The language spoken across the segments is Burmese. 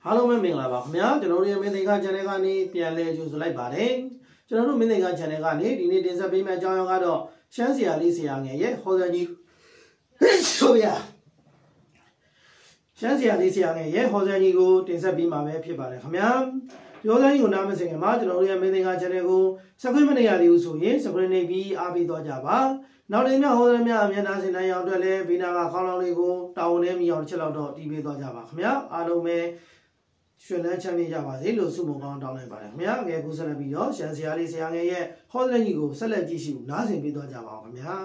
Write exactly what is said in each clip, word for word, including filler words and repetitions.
Hello မင်္ဂလာပါခင်ဗျာကျွန်တော်တို့ရဲ့မင်းသိက္ခာ channel ကနေပြန်လည်ကြိုဆိုလိုက်ပါတယ်ကျွန်တော်တို့မင်းသိက္ခာ channel ကနေဒီနေ့တင်ဆက်ပေးမယ့်အကြောင်းအရာကတော့ရှမ်းဆရာလေးဆရာငယ်ရဲ့ဟောစံကြီးဆိုရရှမ်းဆရာလေးဆရာငယ်ရဲ့ဟောစံကြီးကိုတင်ဆက်ပေးမှာပဲဖြစ်ပါတယ်ခင်ဗျာဒီဟောစံကြီးကိုနားမစင်ခင်မှာကျွန်တော်တို့ရဲ့မင်းသိက္ခာ channel ကို subscribe မနေရသေးဘူးဆိုရင် subscribe နေပြီးအားပေးတော့ကြပါနောက်နေ့များဟောစံများအမြဲတမ်းစင်တိုင်းရောက်အတွက်လည်းဗီနာကခေါင်းလောင်းလေးကိုတာဝန်နဲ့မိအောင်တစ်ချက်လောက်တော့တီးပေးတော့ကြပါခင်ဗျာအားလုံးပဲရှင်လန်းချမ်းမြေ့ကြပါစေလို့ဆုမွန်ကောင်းတောင်းလိုက်ပါတယ်ခင်ဗျာငယ်ကူဆက်လက်ပြီးတော့ရှမ်းဆရာလေးဆရာငယ်ရဲ့ဟောစံကြီးကိုဆက်လက်ကြည့်ရှုနားဆင်ပေးတော့ကြပါအောင်ခင်ဗျာ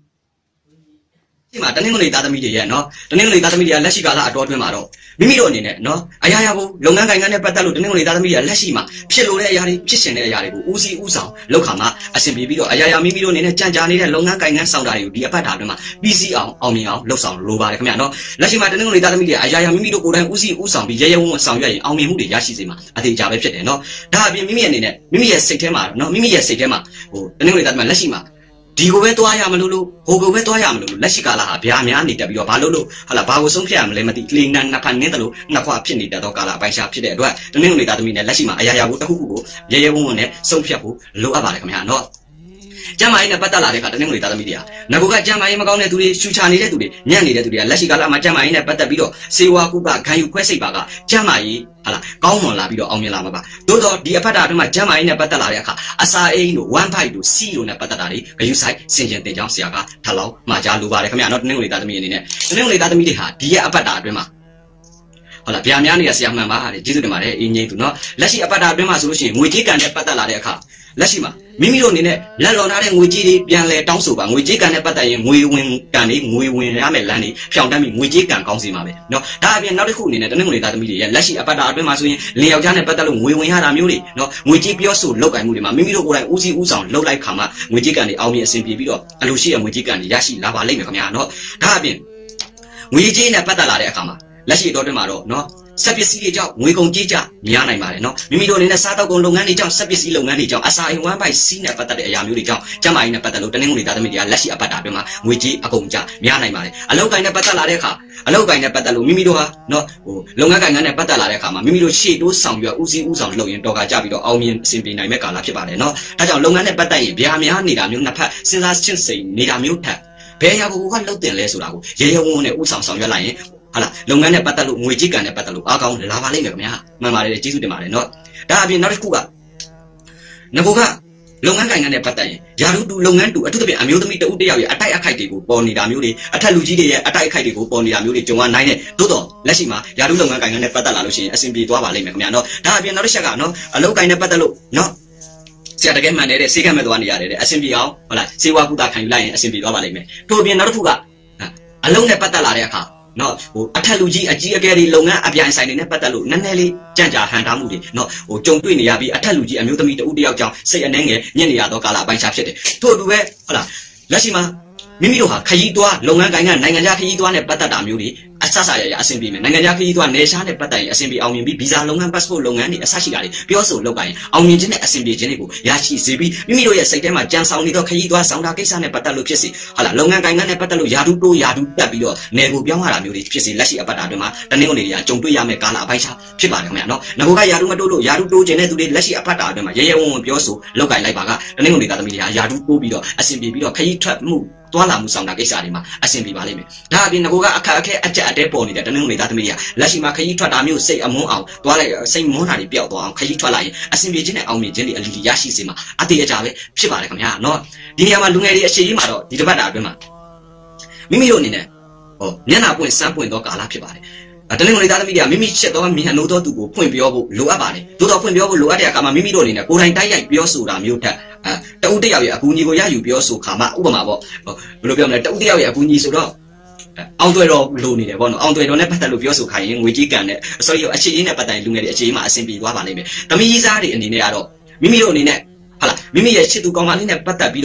ဒီမှာတနင်္ဂနွေသားသမီးတွေရဲ့နော်တနင်္ဂနွေသားသမီးတွေကလက်ရှိကာလအတော်အတွင်းမှာတော့မိမိတို့အနေနဲ့နော်အရာရာကိုလုပ်ငန်းကိုင်ငန်းနဲ့ပတ်သက်လို့တနင်္ဂနွေသားသမီးတွေကလက်ရှိမှာဖြစ်လို့တဲ့အရာတွေဖြစ်ရှင်တဲ့အရာတွေကိုဦးစီးဦးဆောင်လုပ်ခါမှာအဆင်ပြေပြီးတော့အရာရာမိမိတို့အနေနဲ့ကြံကြားနေတဲ့လုပ်ငန်းကိုင်ငန်းဆောင်တာတွေကိုဒီအပတ်တာအတွင်းမှာပြီးစီးအောင်အောင်မြင်အောင်လုပ်ဆောင်လိုပါတယ်ခင်ဗျာနော်လက်ရှိမှာတနင်္ဂနွေသားသမီးတွေအရာရာမိမိတို့ကိုယ်တိုင်ဦးစီးဦးဆောင်ပြီးရဲရဲဝံ့ဝံ့ဆောင်ရွက်ရင်အောင်မြင်မှုတွေရရှိစေမှာအသေးချာပဲဖြစ်တယ်နော်ဒါအပြင်မိမိအနေနဲ့မိမိရဲ့စိတ်ထဲမှာနော်မိမိရဲ့စိတ်ထဲမှာဟိုတနင်္ဂနွေသားသမီးလက်ရှိမှာဒီကိုပဲသွားရမလို့လို့ဟိုကိုပဲသွားရမလို့လက်ရှိကာလဟာဗျာများနေတက်ပြီးတော့ဘာလို့လို့ဟာလာဘာကိုဆုံးဖြတ်ရမလဲမသိလေနန်နှစ်ဖက်နင်းတယ်လို့နှစ်ခွဖြစ်နေတတ်တော့ကာလအပိုင်းခြားဖြစ်တဲ့အတွက်တနင်္ဂနွေသားသမီးနဲ့လက်ရှိမှာအရာရာကိုတစ်ခုခုကိုရဲရဲဝံ့ဝံ့နဲ့ဆုံးဖြတ်ဖို့လိုအပ်ပါတယ်ခင်ဗျာနော်ကျမ်းမာရေးနဲ့ပတ်သက်လာတဲ့အခါတနင်္ဂနွေသားသမီးတွေကငါကကျမ်းမာရေးမကောင်းတဲ့သူတွေရှူချနေတဲ့သူတွေညံ့နေတဲ့သူတွေကလက်ရှိကာလမှာကျမ်းမာရေးနဲ့ပတ်သက်ပြီးတော့စေဝါကုပခံယူခွဲစိတ်ပါကကျမ်းမာရေးဟာလာကောင်းမွန်လာပြီးတော့အောင်မြင်လာမှာပါသို့တော့ဒီအဖက်တာအတွင်းမှာကျမ်းမာရေးနဲ့ပတ်သက်လာတဲ့အခါအစာအိမ်တို့ one five တို့ C တို့နဲ့ပတ်သက်တာတွေဂရုစိုက်စင်ကြင်တင်ကြောင်းဆရာကထပ်လောင်းမှာကြားလိုပါတယ်ခင်ဗျာနော်တနင်္ဂနွေသားသမီးအနေနဲ့တနင်္ဂနွေသားသမီးတွေဟာဒီရဲ့အဖက်တာအတွင်းမှာဟုတ်လားဗျာများနေတဲ့ဆရာမှန်ပါတဲ့ကျေးဇူးတင်ပါတယ်အင်းကြီးသူနော်လက်ရှိအပတ်တာအတွင်းမှာဆိုလို့ရှိရင်ငွေကြေးကန်နဲ့ပတ်သက်လာတဲ့အခါလက်ရှိမှာမိမိတို့အနေနဲ့လက်လော်ထားတဲ့ငွေကြေးတွေပြန်လဲတောင်းဆိုပါငွေကြေးကန်နဲ့ပတ်သက်ရင်ငွေဝင်ကန်တွေငွေဝင်ရမယ်လမ်းတွေဖြောင်းတမ်းပြီးငွေကြေးကန်ကောင်းစီမှာပဲနော်ဒါအပြင်နောက်တစ်ခုအနေနဲ့တနင်္ဂနွေသားသမီးတွေရဲ့လက်ရှိအပတ်တာအတွင်းမှာဆိုရင်လင်ယောက်ျားနဲ့ပတ်သက်လို့ငွေဝင်ရတာမျိုးတွေနော်ငွေကြေးပြောဆိုလောက်ကင်မှုတွေမှာမိမိတို့ကိုယ်တိုင်ဦးစီးဦးဆောင်လုပ်လိုက်ခါမှငွေကြေးကန်တွေအောင်မြင်အဆင်ပြေပြီးတော့အလိုရှိတဲ့ငွေကြေးကန်တွေရရှိလာပါလိမ့်မယ်ခင်ဗျာနော်ဒါအပြင်ငွေကြေးနဲ့ပတ်သက်လာတဲ့အခါမှာလက်ရှိတော့တွင်မှာတော့နော်စက်ပစ္စည်းတွေကြောင့်ငွေကုန်ကြေးကျများနိုင်ပါတယ်နော်မိမိတို့အနေနဲ့စားတောက်ကုန်လုပ်ငန်းတွေကြောင့်စက်ပစ္စည်းလုပ်ငန်းတွေကြောင့်အစာအိမ်ဝမ်းပိုက်စီးနဲ့ပတ်သက်တဲ့အရာမျိုးတွေကြောင့်ကျန်းမာရေးနဲ့ပတ်သက်လို့တနင်္ဂနွေသားသမီးတွေကလက်ရှိအပတ်တာအတွင်းမှာငွေကြေးအကုန်ကျများနိုင်ပါတယ်အလုပ်ကိုင်နဲ့ပတ်သက်လာတဲ့အခါအလုပ်ကိုင်နဲ့ပတ်သက်လို့မိမိတို့ဟာနော်ဟိုလုပ်ငန်းကိုင်ငန်းနဲ့ပတ်သက်လာတဲ့အခါမှာမိမိတို့ရှေ့တိုးဆောင်ရွက်ဦးစီးဦးဆောင်လုပ်ရင်တော့ကကြပြီးတော့အောင်မြင်အဆင်ပြေနိုင်မဲ့ကာလဖြစ်ပါတယ်နော်ဒါကြောင့်လုပ်ငန်းနဲ့ပတ်သက်ရင်ဗျာများနေတာမျိုးနှစ်ဖက်စဉ်းစားချင်းစိန်နေတာမျိုးထက်ဘယ်အရာကိုကလှုပ်တင်လဲဆိုတာကိုရေရဲဝံ့ဝံ့နဲ့ဦးဆောင်ဆောင်ရွက်လိုက်ရင်ဟာလာလုပ်ငန်းနဲ့ပတ်သက်လို့ငွေကြေးကန်နဲ့ပတ်သက်လို့အားကောင်းလာပါလိမ့်မယ်ခင်ဗျာမှန်ပါတယ်ကျေးဇူးတင်ပါတယ်နော်ဒါအပြင်နောက်တစ်ခုကငကိုကလုပ်ငန်းကိုင်ငန်းနဲ့ပတ်သက်ရင်ယာရုတူလုပ်ငန်းတူအထူးသဖြင့်အမျိုးသမီးတဦးတယောက်ရဲ့အတိုက်အခိုက်တွေကိုပေါ်နေတာမျိုးတွေအထက်လူကြီးတွေရဲ့အတိုက်အခိုက်တွေကိုပေါ်နေတာမျိုးတွေကြုံရနိုင်တဲ့သို့တော့လက်ရှိမှာယာရုလုပ်ငန်းကိုင်ငန်းနဲ့ပတ်သက်လာလို့ရှိရင်အဆင်ပြေသွားပါလိမ့်မယ်ခင်ဗျာနော်ဒါအပြင်နောက်တစ်ချက်ကနော်အလုပ်ကိုင်နဲ့ပတ်သက်လို့နော်ဆရာတကယ်မှန်တဲ့စေကမ်းမဲ့သွားနေရတယ်တဲ့အဆင်ပြေအောင်ဟုတ်လားစေဝါကုသခံယူလိုက်ရင်အဆင်ပြေသွားပါလိမ့်မယ်ထို့အပြင်နောက်တစ်ခုကအလုံးနဲ့ပတ်သက်လာတဲ့အခါနော်ဟိုအထက်လူကြီးအကြီးအကဲတွေလုပ်ငန်းအပြိုင်ဆိုင်တွေနဲ့ပတ်သက်လို့နည်းနည်းလေးကြံ့ကြာဟန်တာမှုတွေနော်ဟိုကြုံတွေ့နေရပြီးအထက်လူကြီးအမျိုးသမီးတဦးတယောက်ကြောင့်စိတ်အနှဲငယ်ညစ်နေရတော့ကာလအပိုင်းခြားဖြစ်တယ်ထို့အတူပဲဟုတ်လားလက်ရှိမှာမိမိတို့ဟာခရီးသွားလုပ်ငန်းကိုင်ကနိုင်ငံခြားခရီးသွားနဲ့ပတ်သက်တာမျိုးတွေအဆဆရရအဆင်ပြေမယ်နိုင်ငံခြားခရီးသွားနေရှားနဲ့ပတ်သက်ရင်အဆင်ပြေအောင်မြင်ပြီးဗီဇာလုပ်ငန်း passport လုပ်ငန်းတွေအဆရှိတာတွေပြောဆိုလုပ်ကိုင်အောင်မြင်ခြင်းနဲ့အဆင်ပြေခြင်းတွေကိုရရှိစေပြီးမိမိတို့ရဲ့စိတ်ထဲမှာကြံဆောင်နေတော့ခရီးသွားဆောင်တာကိစ္စနဲ့ပတ်သက်လို့ဖြစ်စီဟာလာလုပ်ငန်းကိုင်ကနဲ့ပတ်သက်လို့ယာတုတိုးယာတုတက်ပြီးတော့နေကိုပြောင်းရတာမျိုးတွေဖြစ်စီလက်ရှိအပတ်တာအတွင်းမှာတနင်္ဂနွေတွေကကြုံတွေ့ရမယ့်ကာလအပိုင်းခြားဖြစ်ပါတယ်ခင်ဗျာနော်ငကိုကယာတုမတိုးလို့ယာတုတိုးခြင်းတဲ့သူတွေလက်ရှိအပတ်တာအတွင်းမှာရဲရဲဝံ့ဝံ့ပြောဆိုလုပ်ကိုင်လိုက်ပါကတနင်္ဂနွေသားသမီးတွေကယာတုတိုးပြီးတော့အဆင်ပြေပြီးတော့ခရီးထွက်မှုသွားလာမှုဆောင်တာကိစ္စတွေမှာအဆင်ပြေပါလိမ့်မယ်ဒါအပြင်ငကိုကအခက်အခဲအကျက်အတဲပေါ်နေတဲ့တနင်္ဂနွေသားသမီးတွေကလက်ရှိမှာခရီးထွက်တာမျိုးစိတ်အမွန်းအောင်သွားလိုက်စိတ်မွန်းတာတွေပျောက်သွားအောင်ခရီးထွက်လာရင်အဆင်ပြေခြင်းနဲ့အောင်မြင်ခြင်းတွေအလီလီရရှိစေမှာအသေးအကြပဲဖြစ်ပါတယ်ခင်ဗျာနော်ဒီနေရာမှာလူငယ်တွေအရှိကြီးမှာတော့ဒီတစ်ပတ်တာအတွင်းမှာမိမိတို့အနေနဲ့ဟောမျက်နှာပွင့်စမ်းပွင့်သောကာလဖြစ်ပါတယ်တနင်္ဂနွေသားသမီးတွေကမိမိချက်သောမြင်နိုးသောသူကိုဖွင့်ပြောဖို့လိုအပ်ပါတယ်သို့တော်ဖွင့်ပြောဖို့လိုအပ်တဲ့အခါမှာမိမိတို့အနေနဲ့ကိုယ်တိုင်တိုက်ရိုက်ပြောဆိုတာမျိုးထက်အဲတဦးတယောက်ရဲ့အကူအညီကိုရယူပြောဆိုခါမှဥပမာပေါ့ဘယ်လိုပြောမလဲတဦးတယောက်ရဲ့အကူအညီဆိုတော့အောင်သွဲတော်လိုနေတယ်ပေါ့နော်အောင်သွဲတော်နဲ့ပတ်သက်လို့ပြောဆိုခိုင်းရင်ငွေကြေးကန်နဲ့ sorry အခြေအင်းနဲ့ပတ်သက်ရင်လူငယ်တွေအခြေအင်းမှာအဆင်ပြေသွားပါလိမ့်မယ်သမီးကြီးစားတွေအနေနဲ့ကတော့မိမိတို့အနေနဲ့ဟာလားမိမိရဲ့ချစ်သူကောင်းမလေးနဲ့ပတ်သက်ပြီးတော့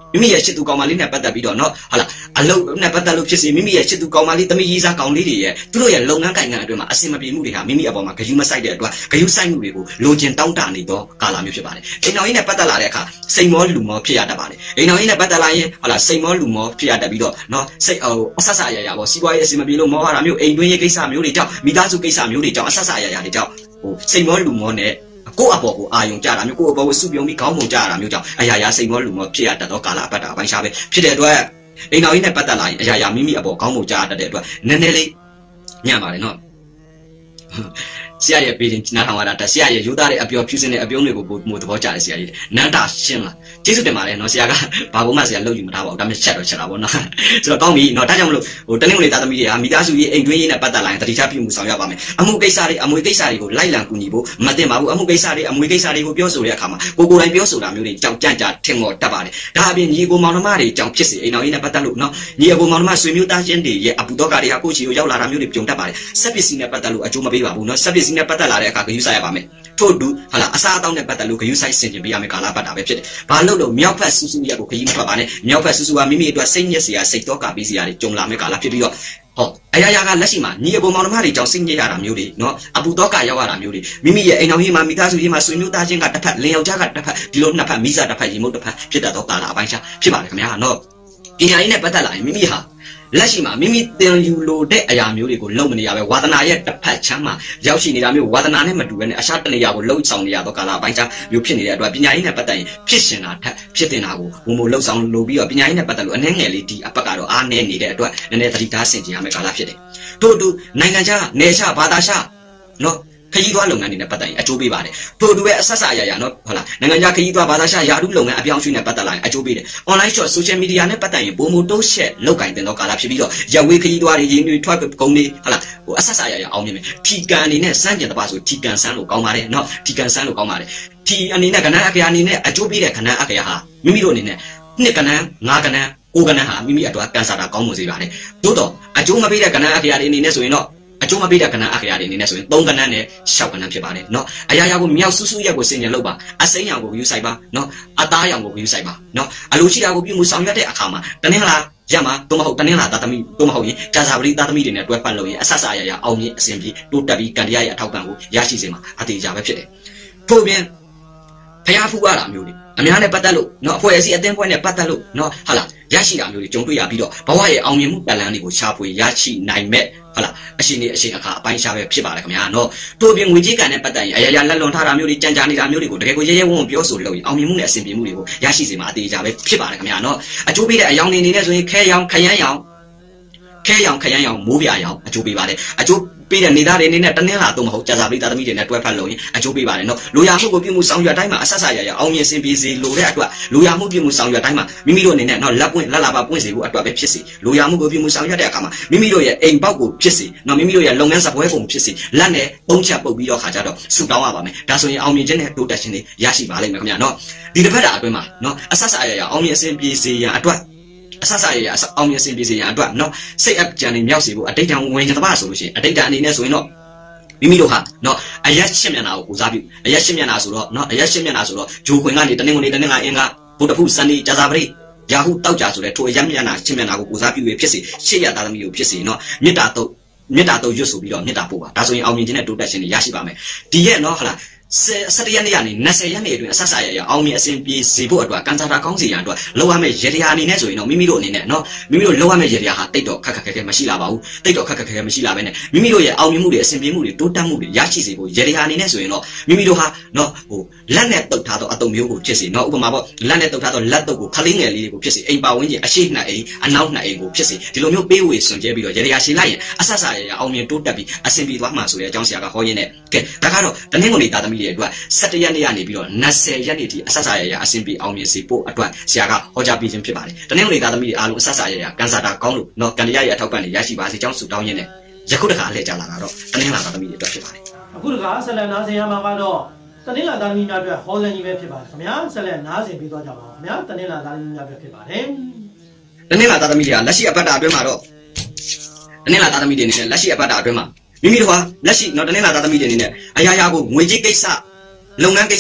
မိမိရဲ့ချစ်သူကောင်မလေးနဲ့ပတ်သက်ပြီးတော့နော်ဟုတ်လားအလုပ်နဲ့ပတ်သက်လို့ဖြစ်စီမိမိရဲ့ချစ်သူကောင်မလေးသမီးကြီးစားကောင်လေးတွေရဲ့သူတို့ရဲ့လုပ်ငန်းကိုင်ငန်းအတွင်းမှာအဆင်မပြေမှုတွေဟာမိမိအပေါ်မှာဂရုမစိုက်တဲ့အတွက်ဂရုစိုက်မှုတွေကိုလိုချင်တောင်းတနေတော့ကာလမျိုးဖြစ်ပါတယ်အိမ်တော်ကြီးနဲ့ပတ်သက်လာတဲ့အခါစိတ်မောလူမောဖြစ်ရတတ်ပါတယ်အိမ်တော်ကြီးနဲ့ပတ်သက်လာရင်ဟုတ်လားစိတ်မောလူမောဖြစ်ရတတ်ပြီးတော့နော်စိတ်ဟိုအဆဆအရာရာပေါ့စီးပွားရေးအဆင်မပြေလို့မောဟာတာမျိုးအိမ်တွင်းရေးကိစ္စမျိုးတွေကြောင့်မိသားစုကိစ္စမျိုးတွေကြောင့်အဆဆအရာရာတွေကြောင့်ဟိုစိတ်မောလူမောနဲ့ကိုယ့်အပေါ်ကိုအာယုံကြတာမျိုးကိုယ့်အပေါ်ကိုစုပြုံပြီးခေါင်းပုံကြတာမျိုးကြောင့်အရာရာစိတ်မောလူမောဖြစ်ရတတ်တော့ကာလပတ်တာအပိုင်းရှားပဲဖြစ်တဲ့အတွက်အိမ်တော်ကြီးနဲ့ပတ်သက်လာရင်အရာရာမိမိအပေါ်ခေါင်းပုံကြတတ်တဲ့အတွက်နည်းနည်းလေးညံ့ပါတယ်နော်ဆရာရဲ့ပေးတင်နားထောင်ရတာဆရာရဲ့ယူသားတဲ့အပြောဖြူစင်တဲ့အပြုံးတွေကိုပို့မို့သဘောကျတယ်ဆရာကြီးနန္တာရှင်းလားကျေးဇူးတင်ပါတယ်နော်ဆရာကဘာဘုံမဆရာလုပ်ယူမထားပါဘူးဒါပေမဲ့ချက်တော့ချက်တာပေါ့နော်ဆိုတော့ကောင်းပြီနော်ဒါကြောင့်မလို့ဟိုတနင်္ဂနွေသားသမီးတွေကမိသားစုရေးအိမ်တွင်းရေးနဲ့ပတ်သက်လာရင်တတိချပြုမှုဆောင်ရပါမယ်အမှုကိစ္စတွေအမွေကိစ္စတွေကိုလိုက်လံကူညီဖို့မတင်ပါဘူးအမှုကိစ္စတွေအမွေကိစ္စတွေကိုပြောဆိုတဲ့အခါမှာကိုကိုယ်တိုင်ပြောဆိုတာမျိုးတွေကြောက်ကြံ့ကြထင်ပေါ်တတ်ပါတယ်ဒါအပြင်ညီကိုမောင်နှမတွေကြောင့်ဖြစ်စေအိမ်တော်ရေးနဲ့ပတ်သက်လို့နော်ညီအကိုမောင်နှမဆွေမျိုးသားချင်းတွေရဲ့အပူတော့ကတွေဟာကိုချီကိုရောက်လာတာမျိုးတွေပြုံတတ်ပါတယ်စက်ပစ္စည်းနဲ့ပတ်သက်လို့အကျိုးမပေးပါဘူးနော်စက်ပစ္စည်းနဲ့ပတ်သက်လာတဲ့အခါဂရုစိုက်ရပါမယ်ထို့တူဟာလားအစားအသောက်နဲ့ပတ်သက်လို့ဂရုစိုက်ဆင်ခြင်ပေးရမယ်ကာလပတ်တာပဲဖြစ်တယ်ဘာလို့လို့မြောက်ဖက်ဆူဆူရက်ကိုခရီးမထွက်ပါနဲ့မြောက်ဖက်ဆူဆူကမိမိအတွက်စိတ်ညစ်စရာစိတ်တော့ကပေးစရာတွေကြုံလာမယ်ကာလဖြစ်ပြီးတော့ဟောအရာရာကလက်ရှိမှာညီအကိုမောင်နှမတွေကြောင့်စိတ်ညစ်ရတာမျိုးတွေနော်အပူတော့ကရောက်ရတာမျိုးတွေမိမိရဲ့အိမ်တော်ကြီးမှာမိသားစုကြီးမှာဆွေမျိုးသားချင်းကတစ်ဖက်လင်ယောက်ျားကတစ်ဖက်ဒီလိုနှစ်ဖက်မိစားတစ်ဖက်ရေမုတ်တစ်ဖက်ဖြစ်တတ်တော့ကာလအပိုင်းခြားဖြစ်ပါတယ်ခင်ဗျာနော်ပညာရေးနဲ့ပတ်သက်လာရင်မိမိဟာလက်ရှိမှာမိမိတင်ယူလို့တဲ့အရာမျိုးတွေကိုလုံမနေရပဲဝါသနာရဲ့တစ်ဖက်ချမ်းမှာရောက်ရှိနေတာမျိုးဝါသနာနဲ့မတူဘဲနဲ့အရှာတနေရာကိုလှုပ်ဆောင်နေရတော့ကာလအပိုင်းခြားမျိုးဖြစ်နေတဲ့အတွက်ပညာရေးနဲ့ပတ်သက်ရင်ဖြစ်ရှင်တာထက်ဖြစ်တင်တာကိုဘုံဘုံလှုပ်ဆောင်လို့ပြီးတော့ပညာရေးနဲ့ပတ်သက်လို့အနှဲငယ်လေးဒီအပတ်ကတော့အားနည်းနေတဲ့အတွက်နည်းနည်းသတိထားဆင်ခြင်ရမယ့်ကာလဖြစ်တယ်ထို့အတူနိုင်ငံခြားနယ်ခြားဘာသာခြားနော်ခရီးသွားလုပ်ငန်းတွေနဲ့ပတ်သက်ရင်အကျိုးပေးပါတယ်ထို့အတူပဲအဆက်ဆက်အရာရာနော်ဟုတ်လားနိုင်ငံခြားခရီးသွားဘာသာခြားယာတုလုပ်ငန်းအပြောင်းအရွှေ့နဲ့ပတ်သက်လာရင်အကျိုးပေးတယ် online shop social media နဲ့ပတ်သက်ရင်ပုံမတိုးရှက်လောက်ကင်တင်တော့ကာလဖြစ်ပြီးတော့ရဝေးခရီးသွားတွေရင်းတွေထွက်ကုန်တွေဟုတ်လားဟိုအဆက်ဆက်အရာရာအောင်မြင်မယ်ထီကန်အနေနဲ့စမ်းကြင်တပါဆိုထီကန်ဆန်းလို့ကောင်းပါတယ်နော်ထီကန်ဆန်းလို့ကောင်းပါတယ်ထီအနေနဲ့ကဏ္ဍအကရာအနေနဲ့အကျိုးပေးတဲ့ကဏ္ဍအကရာဟာမိမိတို့အနေနဲ့နှစ်ကဏ္ဍငါးကဏ္ဍကိုကဏ္ဍဟာမိမိအတွက်ကန်ဆာတာကောင်းမှုစေပါတယ်သို့တော့အကျိုးမပေးတဲ့ကဏ္ဍအကရာတွေအနေနဲ့ဆိုရင်တော့အကျိုးမပေးတဲ့ကဏ္ဍအခရာတွေအနေနဲ့ဆိုရင်သုံးကဏ္ဍနဲ့ရှောက်ကဏ္ဍဖြစ်ပါတယ်เนาะအရာရာကိုမြောက်ဆူဆူရက်ကိုစင်ကြယ်လုပ်ပါအစိမ်းရောင်ကိုယူဆိုင်ပါเนาะအသားရောင်ကိုယူဆိုင်ပါเนาะအလိုရှိတာကိုပြုမှုဆောင်ရွက်တဲ့အခါမှာတနင်္လာရမှာတော့မဟုတ်တနင်္လာသားသမီးတော့မဟုတ်ရင်ကြာစာပရိသားသမီးတွေနဲ့တွဲပတ်လို့ရင်အဆဆအရာရာအောင်မြင်အစဉ်ပြေတိုးတက်ပြီးကံတရားရဲ့အထောက်ပံ့ကိုရရှိစေမှာအသေးချာပဲဖြစ်တယ်ထို့ပြင်ဖျားဖူးရတာမျိုးတွေအများနဲ့ပတ်သက်လို့เนาะအဖွဲ့အစည်းအသင်းဖွဲ့နဲ့ပတ်သက်လို့เนาะဟာလားရရှိတာမျိုးတွေကြုံတွေ့ရပြီးတော့ဘဝရဲ့အောင်မြင်မှုတက်လန်းတွေကိုရှာဖွေရရှိနိုင်မဲ့ဟုတ်လားအရှင်နေအရှင်အခါအပိုင်းရှားပဲဖြစ်ပါတယ်ခင်ဗျာเนาะတို့ပြင်ငွေကြေးကံနဲ့ပတ်သက်ရင်အရာရာလက်လွန်ထားတာမျိုးတွေကြံကြာနေတာမျိုးတွေကိုတကယ်ကိုရဲရဲဝံ့ဝံ့ပြောဆိုလို့ရင်အောင်မြင်မှုနဲ့အစဉ်ပြေမှုတွေကိုရရှိစေမှာအသေးချာပဲဖြစ်ပါတယ်ခင်ဗျာเนาะအကျိုးပေးတဲ့အယောင်နေနေနဲ့ဆိုရင်ခဲရောင်ခရမ်းရောင်ခဲရောင်ခရမ်းရောင်မိုးပြရောင်အကျိုးပေးပါတယ်အကျိုးပေးတဲ့နေသားတွေအနေနဲ့တနင်္လာတော့မဟုတ်ကြာစာပရိသတ်သမီးတွေနဲ့တွဲဖက်လို့ရင်အကျိုးပေးပါတယ်နော်လူရမှုကိုပြုမှုဆောင်ရွက်တိုင်းမှာအဆက်ဆက်ရရအောင်မြင်စင်ပြေစေလိုတဲ့အတွက်လူရမှုပြုမှုဆောင်ရွက်တိုင်းမှာမိမိတို့အနေနဲ့နော်လက်ပွင့်လက်လာပါပွင့်စေဖို့အတွက်ပဲဖြစ်စေလူရမှုကိုပြုမှုဆောင်ရွက်တဲ့အခါမှာမိမိတို့ရဲ့အိမ်ပေါက်ကိုဖြစ်စေနော်မိမိတို့ရဲ့လုပ်ငန်းစပွဲပုံဖြစ်စေလက်နဲ့ပုံချက်ပုတ်ပြီးတော့ခါကြတော့ဆူတောင်းရပါမယ်ဒါဆိုရင်အောင်မြင်ခြင်းနဲ့တိုးတက်ခြင်းတွေရရှိပါလိမ့်မယ်ခင်ဗျာနော်ဒီတစ်ဖက်တာအတွင်းမှာနော်အဆက်ဆက်ရရအောင်မြင်စင်ပြေစေရန်အတွက်အဆဆရရအောင်မြင်စင်ပြေစေရန်အတွက်နော်စိတ်အကြံနေမြောက်စေဖို့အတိတ်တံဝင်ကြတပါဆိုလို့ရှိရင်အတိတ်တံအနေနဲ့ဆိုရင်တော့မိမိတို့ဟာနော်အရက်ရှင်းမျက်နှာကိုကိုစားပြုအရက်ရှင်းမျက်နှာဆိုတော့နော်အရက်ရှင်းမျက်နှာဆိုတော့ဂျိုခွင်ကနေတနင်္ဂနွေတနင်္လာအင်္ဂါဗုဒ္ဓဖုစနေကြာသပတေးရာဟုတောက်ကြဆိုတဲ့ထိုအရက်မျက်နှာရှင်းမျက်နှာကိုကိုစားပြုရဖြစ်စေရှေ့ရသားသမီးကိုဖြစ်စေနော်မေတ္တာတုတ်မေတ္တာတုတ်ရွတ်ဆိုပြီးတော့မေတ္တာပို့ပါဒါဆိုရင်အောင်မြင်ခြင်းနဲ့တိုးတက်ခြင်းတွေရရှိပါမယ်ဒီရဲ့နော်ဟလားစတရက်နေ့ကနေ၂၀ရက်နေ့အတွင်းအဆက်ဆက်ရရအောင်မြင်အစဉ်ပြေစေဖို့အတွက်ကန်စာတာကောင်းစီရန်အတွက်လောက်ရမယ့်ရေတရားအနေနဲ့ဆိုရင်တော့မိမိတို့အနေနဲ့နော်မိမိတို့လောက်ရမယ့်ရေတရားဟာတိတ်တော့ခက်ခက်ခဲခဲမရှိလာပါဘူးတိတ်တော့ခက်ခက်ခဲခဲမရှိလာဘဲနဲ့မိမိတို့ရဲ့အောင်မြင်မှုတွေအစဉ်ပြေမှုတွေတိုးတက်မှုတွေရရှိစေဖို့ရေတရားအနေနဲ့ဆိုရင်တော့မိမိတို့ဟာနော်ဟိုလက်နဲ့တုတ်ထားတော့အတုံမျိုးကိုဖြစ်စေနော်ဥပမာပေါ့လက်နဲ့တုတ်ထားတော့လက်တုတ်ကိုခလေးငယ်လေးတွေကိုဖြစ်စေအိမ်ပါဝင်းကျင်အရှိနှစ်အိမ်အနောက်နှစ်အိမ်ကိုဖြစ်စေဒီလိုမျိုးပေးဝေစွန်ကျဲပြီးတော့ရေတရားရှင်းလိုက်ရင်အဆက်ဆက်ရရအောင်မြင်တိုးတက်ပြီးအစဉ်ပြေသွားမှာဆိုတဲ့အကြောင်းဆရာကဟောရင်းနဲ့ကဲဒါကတော့တနင်္ဂနွေသားသမီးတွေအတွက်စက်ရက်နေ့ကနေပြီးတော့၂၀ရက်နေ့ထိအဆက်ဆက်ရရအစဉ်ပြေအောင်မြင်စေဖို့အတွက်ဆရာကဟောကြားပေးခြင်းဖြစ်ပါတယ်တနင်္ဂနွေသားသမီးတွေအားလုံးအဆက်ဆက်ရရကန်စာတာကောင်းလို့နော်ကံတရားရဲ့အထောက်ပံ့တွေရရှိပါစေကြောင်းဆုတောင်းရင်းနဲ့ယခုတခါအလှည့်ကြလာတာတော့တနင်္လာသားသမီးတွေအတွက်ဖြစ်ပါတယ်အခုတခါဆက်လက်နားဆင်ရမှာကတော့တနင်္လာသားသမီးများအတွက်ဟောစံကြီးပဲဖြစ်ပါတယ်ခင်ဗျာဆက်လက်နားဆင်ပြီးသွားကြပါဦးခင်ဗျာတနင်္လာသားသမီးများအတွက်ဖြစ်ပါတယ်တနင်္လာသားသမီးတွေကလက်ရှိအပတ်တာအတွင်းမှာတော့တနင်္လာသားသမီးတွေနဲ့လက်ရှိအပတ်တာအတွင်းမှာမိမိတို့ဟာလက်ရှိနော်တနင်္လာသားသမီးတွေအနေနဲ့အရာရာကိုငွေကြေးကိစ္စလုပ်ငန်းကိစ္စ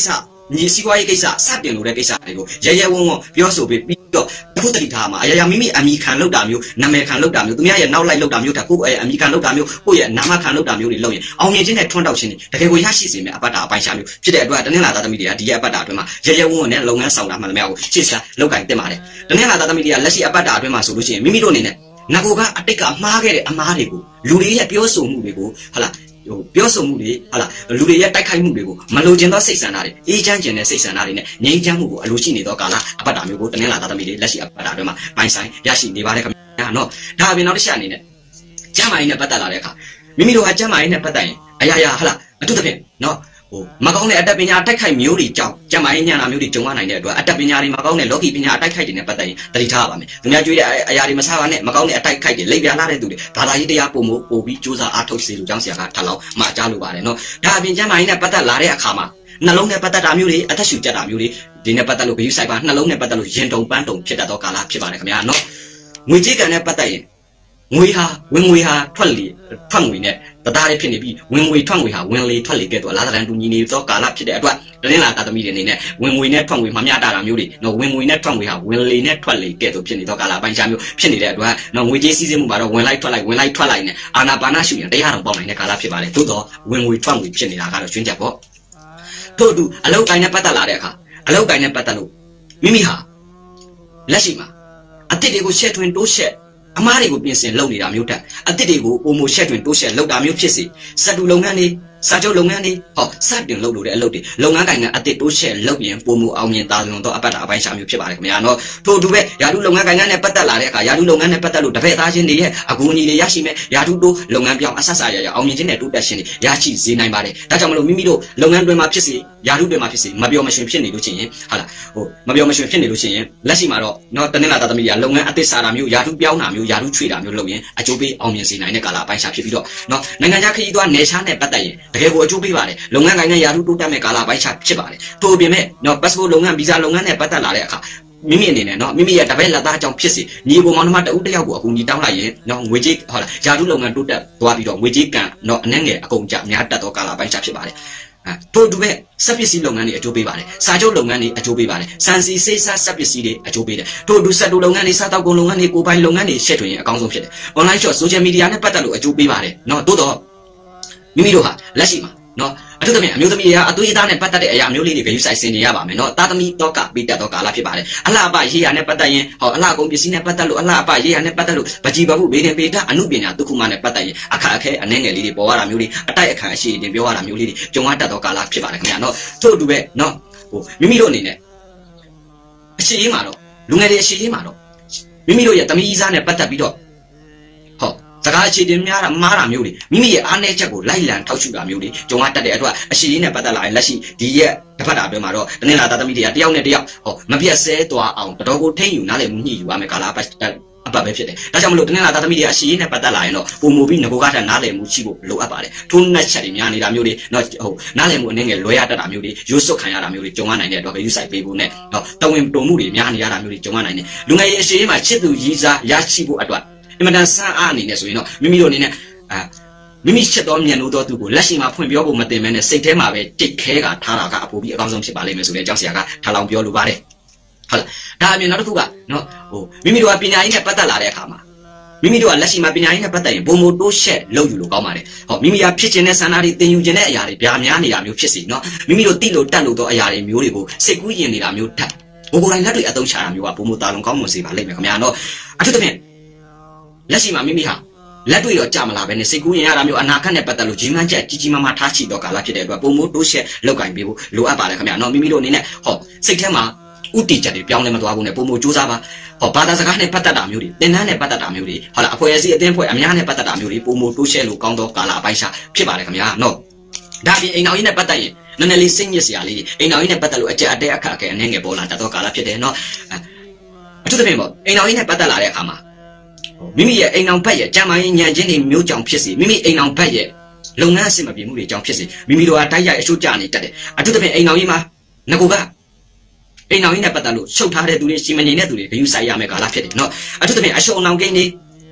你西瓜一给啥啥点路的给啥那个，爷爷问我不要说别比较，不得理他嘛，哎呀咪咪阿米看老大苗，南面看老大苗，对面也闹来老大苗，他过哎阿米看老大苗，过也南面看老大苗的老人，后面现在穿到钱的，大概我也是什么阿巴达半下苗，现在多等你拿到的米的，第一阿巴达对嘛，爷爷问我呢，老人少了嘛没有，其实老干的嘛的，等你拿到的米的，那些阿巴达对嘛，说路线，咪咪多年呢，那个个阿这个阿妈个的阿妈的个，路里也不要说木的个，好了。表示目的，好了，路里也打开目的个，马路见到谁上哪里，一讲见的谁上哪里呢？你讲目个，路线里头搞啦，阿巴达苗个，等你拿到的米的，那是阿巴达对嘛，半山也是你把那个啊喏，他边那里下呢，讲嘛人家不打哪里看，明明都还讲嘛人家不打，哎呀呀，好了，都这边喏。哦，马高呢？阿达边伢打开苗里找，讲嘛人家那苗里种完来呢，对，阿达边伢里马高呢，老几边伢打开的呢，不打，得理他吧没？人家觉得哎呀，你们啥玩呢？马高呢，打开的，里边哪里都的，他那一点也不毛，不比就是阿头西路讲些个，他老马家路吧的喏，他边讲嘛人家不打哪里也看嘛，那龙呢不打大苗里，阿他手家大苗里，人家不打路比如西吧，那龙呢不打路严重板动，撇得到旮旯，撇吧的咁样喏，每这个呢不打人。我下，问我下脱离脱离呢？大家的偏的比问我脱离下，问你脱离个多，哪个人都你你做旮旯撇的多，等你哪大都米的呢？问我呢脱离嘛，面大了没有的，那问我呢脱离下，问你呢脱离个多偏的做旮旯，半下没有偏的多，那我这时间冇把它问来脱来，问来脱来呢，阿那把那修养，等下能帮你呢旮旯撇吧嘞，多多问我脱离偏的那个选择不？多多阿老概念不得哪的卡，阿老概念不得路，咪咪哈，那是嘛？阿弟弟个写出多写。阿妈哋個變成老嚟啦，苗得；阿爹哋個我冇寫段都寫老大苗ဖြစ်事，實到老眼呢，實咗老眼呢，哦，實段老路嘅老啲，老眼計嘅阿爹都寫老邊，父母後面打用到阿爸阿爸上苗ဖြစ်ပါလေ咁樣咯。ထို့တူပဲ，ရာထူးလုပ်ငန်း計嘅နဲ့ပတ်သက်လာတဲ့အခါ，ရာထူးလုပ်ငန်းနဲ့ပတ်သက်လို့တပည့်သားချင်းတွေရဲ့အကူအညီတွေရရှိမယ်။ရာထူးတို့လုပ်ငန်းပြောင်းအဆက်ဆက်ရရအောင်မြင်ခြင်းနဲ့တိုးတက်ခြင်းတွေရရှိစေနိုင်ပါတယ်။ဒါကြောင့်မလို့မိမိတို့လုပ်ငန်းတွင်မှာဖြစ်စေရာထူးတွင်မှာဖြစ်စေမပြောမရှင်ဖြစ်နေလို့ချင်းရင်ဟုတ်လားဟိုမပြောမရှင်ဖြစ်နေလို့ချင်းရင်လက်ရှိမှာတော့နော်တနင်္လာသားသမီးကလုပ်ငန်းအသစ်စာတာမျိုးရာထူးပြောင်းတာမျိုးရာထူးချွေတာမျိုးလုပ်ရင်အကျိုးပေးအောင်မြင်စေနိုင်တဲ့ကာလအပိုင်းခြားဖြစ်ပြီးတော့နော်နိုင်ငံခြားခရီးသွားနယ်ခြားနဲ့ပတ်သက်ရင်တကယ်ကိုအကျိုးပေးပါတယ်လုပ်ငန်းကိုင်နဲ့ရာထူးတိုးတက်မဲ့ကာလအပိုင်းခြားဖြစ်ပါတယ်ထို့အပြင်မဲ့နော် passport လုပ်ငန်း visa လုပ်ငန်းနဲ့ပတ်သက်လာတဲ့အခါမိမိအနေနဲ့နော်မိမိရဲ့တပည့်လက်သားအကြောင်းဖြစ်စေညီကိုမောင်နှမတဦးတယောက်ကိုအကူအညီတောင်းလိုက်ရင်နော်ငွေကြေးဟုတ်လားယာတုလုပ်ငန်းတိုးတက်သွားပြီးတော့ငွေကြေးကံနော်အနှဲငယ်အကုန်ကြများတက်သောကာလပိုင်းခြားဖြစ်ပါတယ်တိုးတူပဲစက်ပစ္စည်းလုပ်ငန်းတွေအကျိုးပေးပါတယ်စာချုပ်လုပ်ငန်းတွေအကျိုးပေးပါတယ်စံစီစေးစားစက်ပစ္စည်းတွေအကျိုးပေးတယ်တိုးတူစက်တူလုပ်ငန်းတွေစားတောက်ကုန်လုပ်ငန်းတွေကိုပိုင်လုပ်ငန်းတွေရှက်ထွင်ရင်အကောင်းဆုံးဖြစ်တယ် online shop social media နဲ့ပတ်သက်လို့အကျိုးပေးပါတယ်နော်တိုးတော့မိမိတို့ဟာလက်ရှိမှာနော်အထူးသဖြင့်အမျိုးသမီးတွေကအသွေးအသားနဲ့ပတ်သက်တဲ့အရာမျိုးလေးတွေဂရုစိုက်စင်နေရပါမယ်နော်တာသမီတော့ကပေးတတ်သောကာလဖြစ်ပါတယ်အလှအပရေးရနဲ့ပတ်သက်ရင်ဟောအလှကုန်ပစ္စည်းနဲ့ပတ်သက်လို့အလှအပရေးရနဲ့ပတ်သက်လို့ပကြည်ပမှုဘေးတင်ပေကအမှုပညာဒုက္ခမနဲ့ပတ်သက်ရင်အခက်အခဲအနှဲငယ်လေးတွေပေါ်ရတာမျိုးတွေအတိုက်အခါအရှိတင်ပြောရတာမျိုးလေးတွေကြုံရတတ်သောကာလဖြစ်ပါတယ်ခင်ဗျာနော်ထို့အတူပဲနော်ဟိုမိမိတို့အနေနဲ့အရှိရေးမှာတော့လူငယ်တွေအရှိရေးမှာတော့မိမိတို့ရဲ့သမီးစားနဲ့ပတ်သက်ပြီးတော့ဟောစကားအခြေတင်များတာမားတာမျိုးတွေမိမိရဲ့အားနည်းချက်ကိုလိုက်လံထောက်ရှုတာမျိုးတွေကြုံရတတ်တဲ့အတွက်အရှိရေးနဲ့ပတ်သက်လာရင်လက်ရှိဒီရဲ့တစ်ဖက်တာအတွင်းမှာတော့တနင်္လာသားသမီးတွေကတယောက်နဲ့တယောက်ဟောမပြတ်ဆဲသွားအောင်တော်ကိုထိန်ယူနားလည်မှုညှိယူရမယ်ကာလာပတ်အပတ်ပဲဖြစ်တယ်။ဒါကြောင့်မလို့တနင်္လာသားသမီးတွေအရှိရေးနဲ့ပတ်သက်လာရင်တော့ပုံမူပြီးငကိုကထနားလည်မှုရှိဖို့လိုအပ်ပါတယ်။ထုံးနှက်ချက်တွေများနေတာမျိုးတွေတော့ဟိုနားလည်မှုအနေငယ်လွဲရတတ်တာမျိုးတွေရိုးစွတ်ခံရတာမျိုးတွေကြုံရနိုင်တဲ့အတွက်ပဲယူဆိုင်ပေးဖို့နဲ့ဟောတဝင်တုံမှုတွေများနေရတာမျိုးတွေကြုံရနိုင်တယ်။လူငယ်ရဲ့အရှိရေးမှာချစ်သူရည်စားရရှိဖို့အတွက်အင်မတန်ဆန်းအားအနေနဲ့ဆိုရင်တော့မိမိတို့အနေနဲ့အာမိမိချစ်တော်မြန်လို့တော့သူကိုလက်ရှိမှာဖွင့်ပြောဖို့မတင်မဲနဲ့စိတ်ထဲမှာပဲတိတ်ခဲကထားတာကအဖို့ပြီးအကောင်းဆုံးဖြစ်ပါလိမ့်မယ်ဆိုတဲ့အကြောင်းဆရာကထားလောင်ပြောလိုပါတယ်ဟုတ်လားဒါအပြင်နောက်တစ်ခုကနော်ဟိုမိမိတို့ကပညာရေးနဲ့ပတ်သက်လာတဲ့အခါမှာမိမိတို့ကလက်ရှိမှာပညာရေးနဲ့ပတ်သက်ရင်ဘုံမိုတိုးရှက်လုပ်ယူလို့ကောင်းပါတယ်ဟောမိမိကဖြစ်ခြင်းနဲ့ဆန္ဒတွေသင်ယူခြင်းတဲ့အရာတွေဗျာများနေတာမျိုးဖြစ်စီနော်မိမိတို့တိလို့တက်လို့တော့အရာတွေမျိုးတွေကိုစိတ်ကူးယဉ်နေတာမျိုးထပ်ဘိုးကိုယ်တိုင်လက်တွေအသုံးချတာမျိုးကဘုံမိုတာလုံးကောင်းမွန်စေပါလိမ့်မယ်ခင်ဗျာနော်အထူးသဖြင့်လက်ရှိမှာမိမိဟာလက်တွေ့တော့ကြာမလာပဲနဲ့စိတ်ကူးရင်ရတာမျိုးအနာခတ်နဲ့ပတ်သက်လို့ကြီးမှန်းချက်ကြီးကြီးမားမားထားရှိတော့ကာလဖြစ်တဲ့အတွက်ပုံမိုးတိုးရှက်လောက်ကင်ပေးဖို့လိုအပ်ပါတယ်ခင်ဗျာနော်မိမိတို့အနေနဲ့ဟောစိတ်ထဲမှာဥတီချက်တွေပြောင်းလဲမသွားဘူးနဲ့ပုံမိုးစူးစမ်းပါဟောဘာသာစကားနဲ့ပတ်သက်တာမျိုးတွေသင်တန်းနဲ့ပတ်သက်တာမျိုးတွေဟောလားအဖွဲ့အစည်းအသင်းဖွဲ့အများနဲ့ပတ်သက်တာမျိုးတွေပုံမိုးတိုးရှက်လို့ကောင်းသောကာလအပိုင်းရှာဖြစ်ပါတယ်ခင်ဗျာနော်ဒါပြင်အိမ်တော်ကြီးနဲ့ပတ်သက်ရင်နည်းနည်းလေးစိတ်ညစ်စရာလေးအိမ်တော်ကြီးနဲ့ပတ်သက်လို့အကြက်အတဲအခါအခဲအနေငယ်ပေါ်လာတတ်သောကာလဖြစ်တယ်နော်အထူးသဖြင့်ပေါ့အိမ်တော်ကြီးနဲ့ပတ်သက်လာတဲ့အခါမှာမိမိရဲ့အိမ်အောင်ဘက်ရဲ့ကြံမိုင်းညံချင်းတွေမျိုးကြောင်ဖြစ်စေမိမိအိမ်အောင်ဘက်ရဲ့လုပ်ငန်းအဆင်မပြေမှုတွေကြောင့်ဖြစ်စေမိမိတို့ကတိုက်ရိုက်အချိုးကျနေတတ်တယ်အထူးသဖြင့်အိမ်အောင်ကြီးမှာငကိုကအိမ်အောင်ကြီးနဲ့ပတ်သက်လို့ရှုပ်ထားတဲ့သူတွေစီမံနေတဲ့သူတွေဂရုစိုက်ရမယ်ကာလဖြစ်တယ်နော်အထူးသဖြင့်အရှုံအောင်ကိန်းတွေအ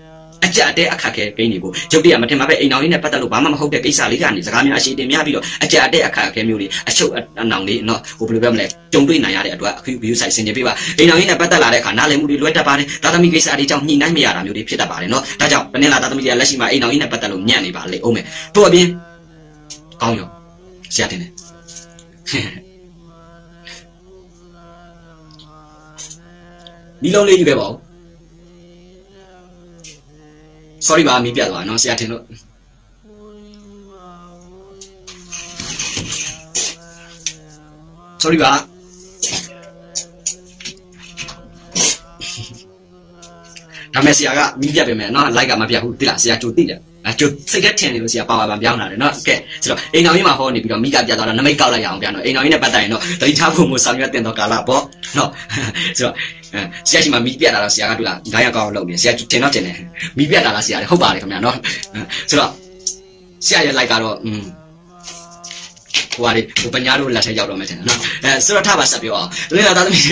အကြတဲ့အခက်ခဲကိန်းတွေကိုရုပ်တရက်မထင်မှာပဲအိမ်အောင်ကြီးနဲ့ပတ်သက်လို့ဘာမှမဟုတ်တဲ့ကိစ္စလေးကနေစကားများအရှိတင်များပြီးတော့အကြတဲ့အခက်ခဲမျိုးတွေအချုပ်အနောင်လေးနော်ဟိုဘယ်လိုပြောမလဲကြုံတွေ့နိုင်ရတဲ့အတွက်အခု view site ဆင်ခြင်ပေးပါအိမ်အောင်ကြီးနဲ့ပတ်သက်လာတဲ့အခါနားလည်မှုတွေလွဲတတ်ပါတယ်သာသမီကိစ္စတွေကြောင့်ညှိနှိုင်းမရတာမျိုးတွေဖြစ်တတ်ပါတယ်နော်ဒါကြောင့်တနင်္လာသာသမီတွေကလက်ရှိမှာအိမ်အောင်ကြီးနဲ့ပတ်သက်လို့ညံ့နေပါလေအောင်မယ်တို့အပြင်ကောင်းရောဆရာတင်တယ်ဒီလုံးလေးယူခဲ့ပါဦး sorry ပါမီးပြတ်သွားနော်ဆရာတင်လို့sorry ပါဒါမဲ့ဆရာကမီးပြတ်ပြင်မယ်နော် like ကမပြတ်ဘူးတိလားဆရာကြိုသိတယ်အကျိုးစိတ်ကထင်တယ်လို့ဆရာပါပါပန်ပြောင်းလာတယ်နော်ကဲဆိုတော့အိမ်တော်ကြီးမှာဟောနေပြီးတော့မိကပြတ်သွားတော့နမိတ်ကောက်လိုက်ရအောင်ပြန်တော့အိမ်တော်ကြီးနဲ့ပတ်သက်ရင်တော့တတိထားဖို့မျိုးဆောင်ရွက်တင်တော့ကာလပေါ့နော်ဆိုတော့ဆရာရှိမှမိပြတ်လာတော့ဆရာကတွေ့လားငါးရက်ကောက်လုပ်နေဆရာတင်တော့တင်တယ်မိပြတ်လာလားဆရာဟုတ်ပါတယ်ခင်ဗျာနော်ဆိုတော့ဆရာရဲ့ like ကတော့อืมဟိုဟာလေဟိုပညာတို့လက်ထဲရောက်တော့မယ်ထင်တယ်နော်အဲဆိုတော့ထားပါဆက်ပြောအောင်တကယ်လားသားသမီး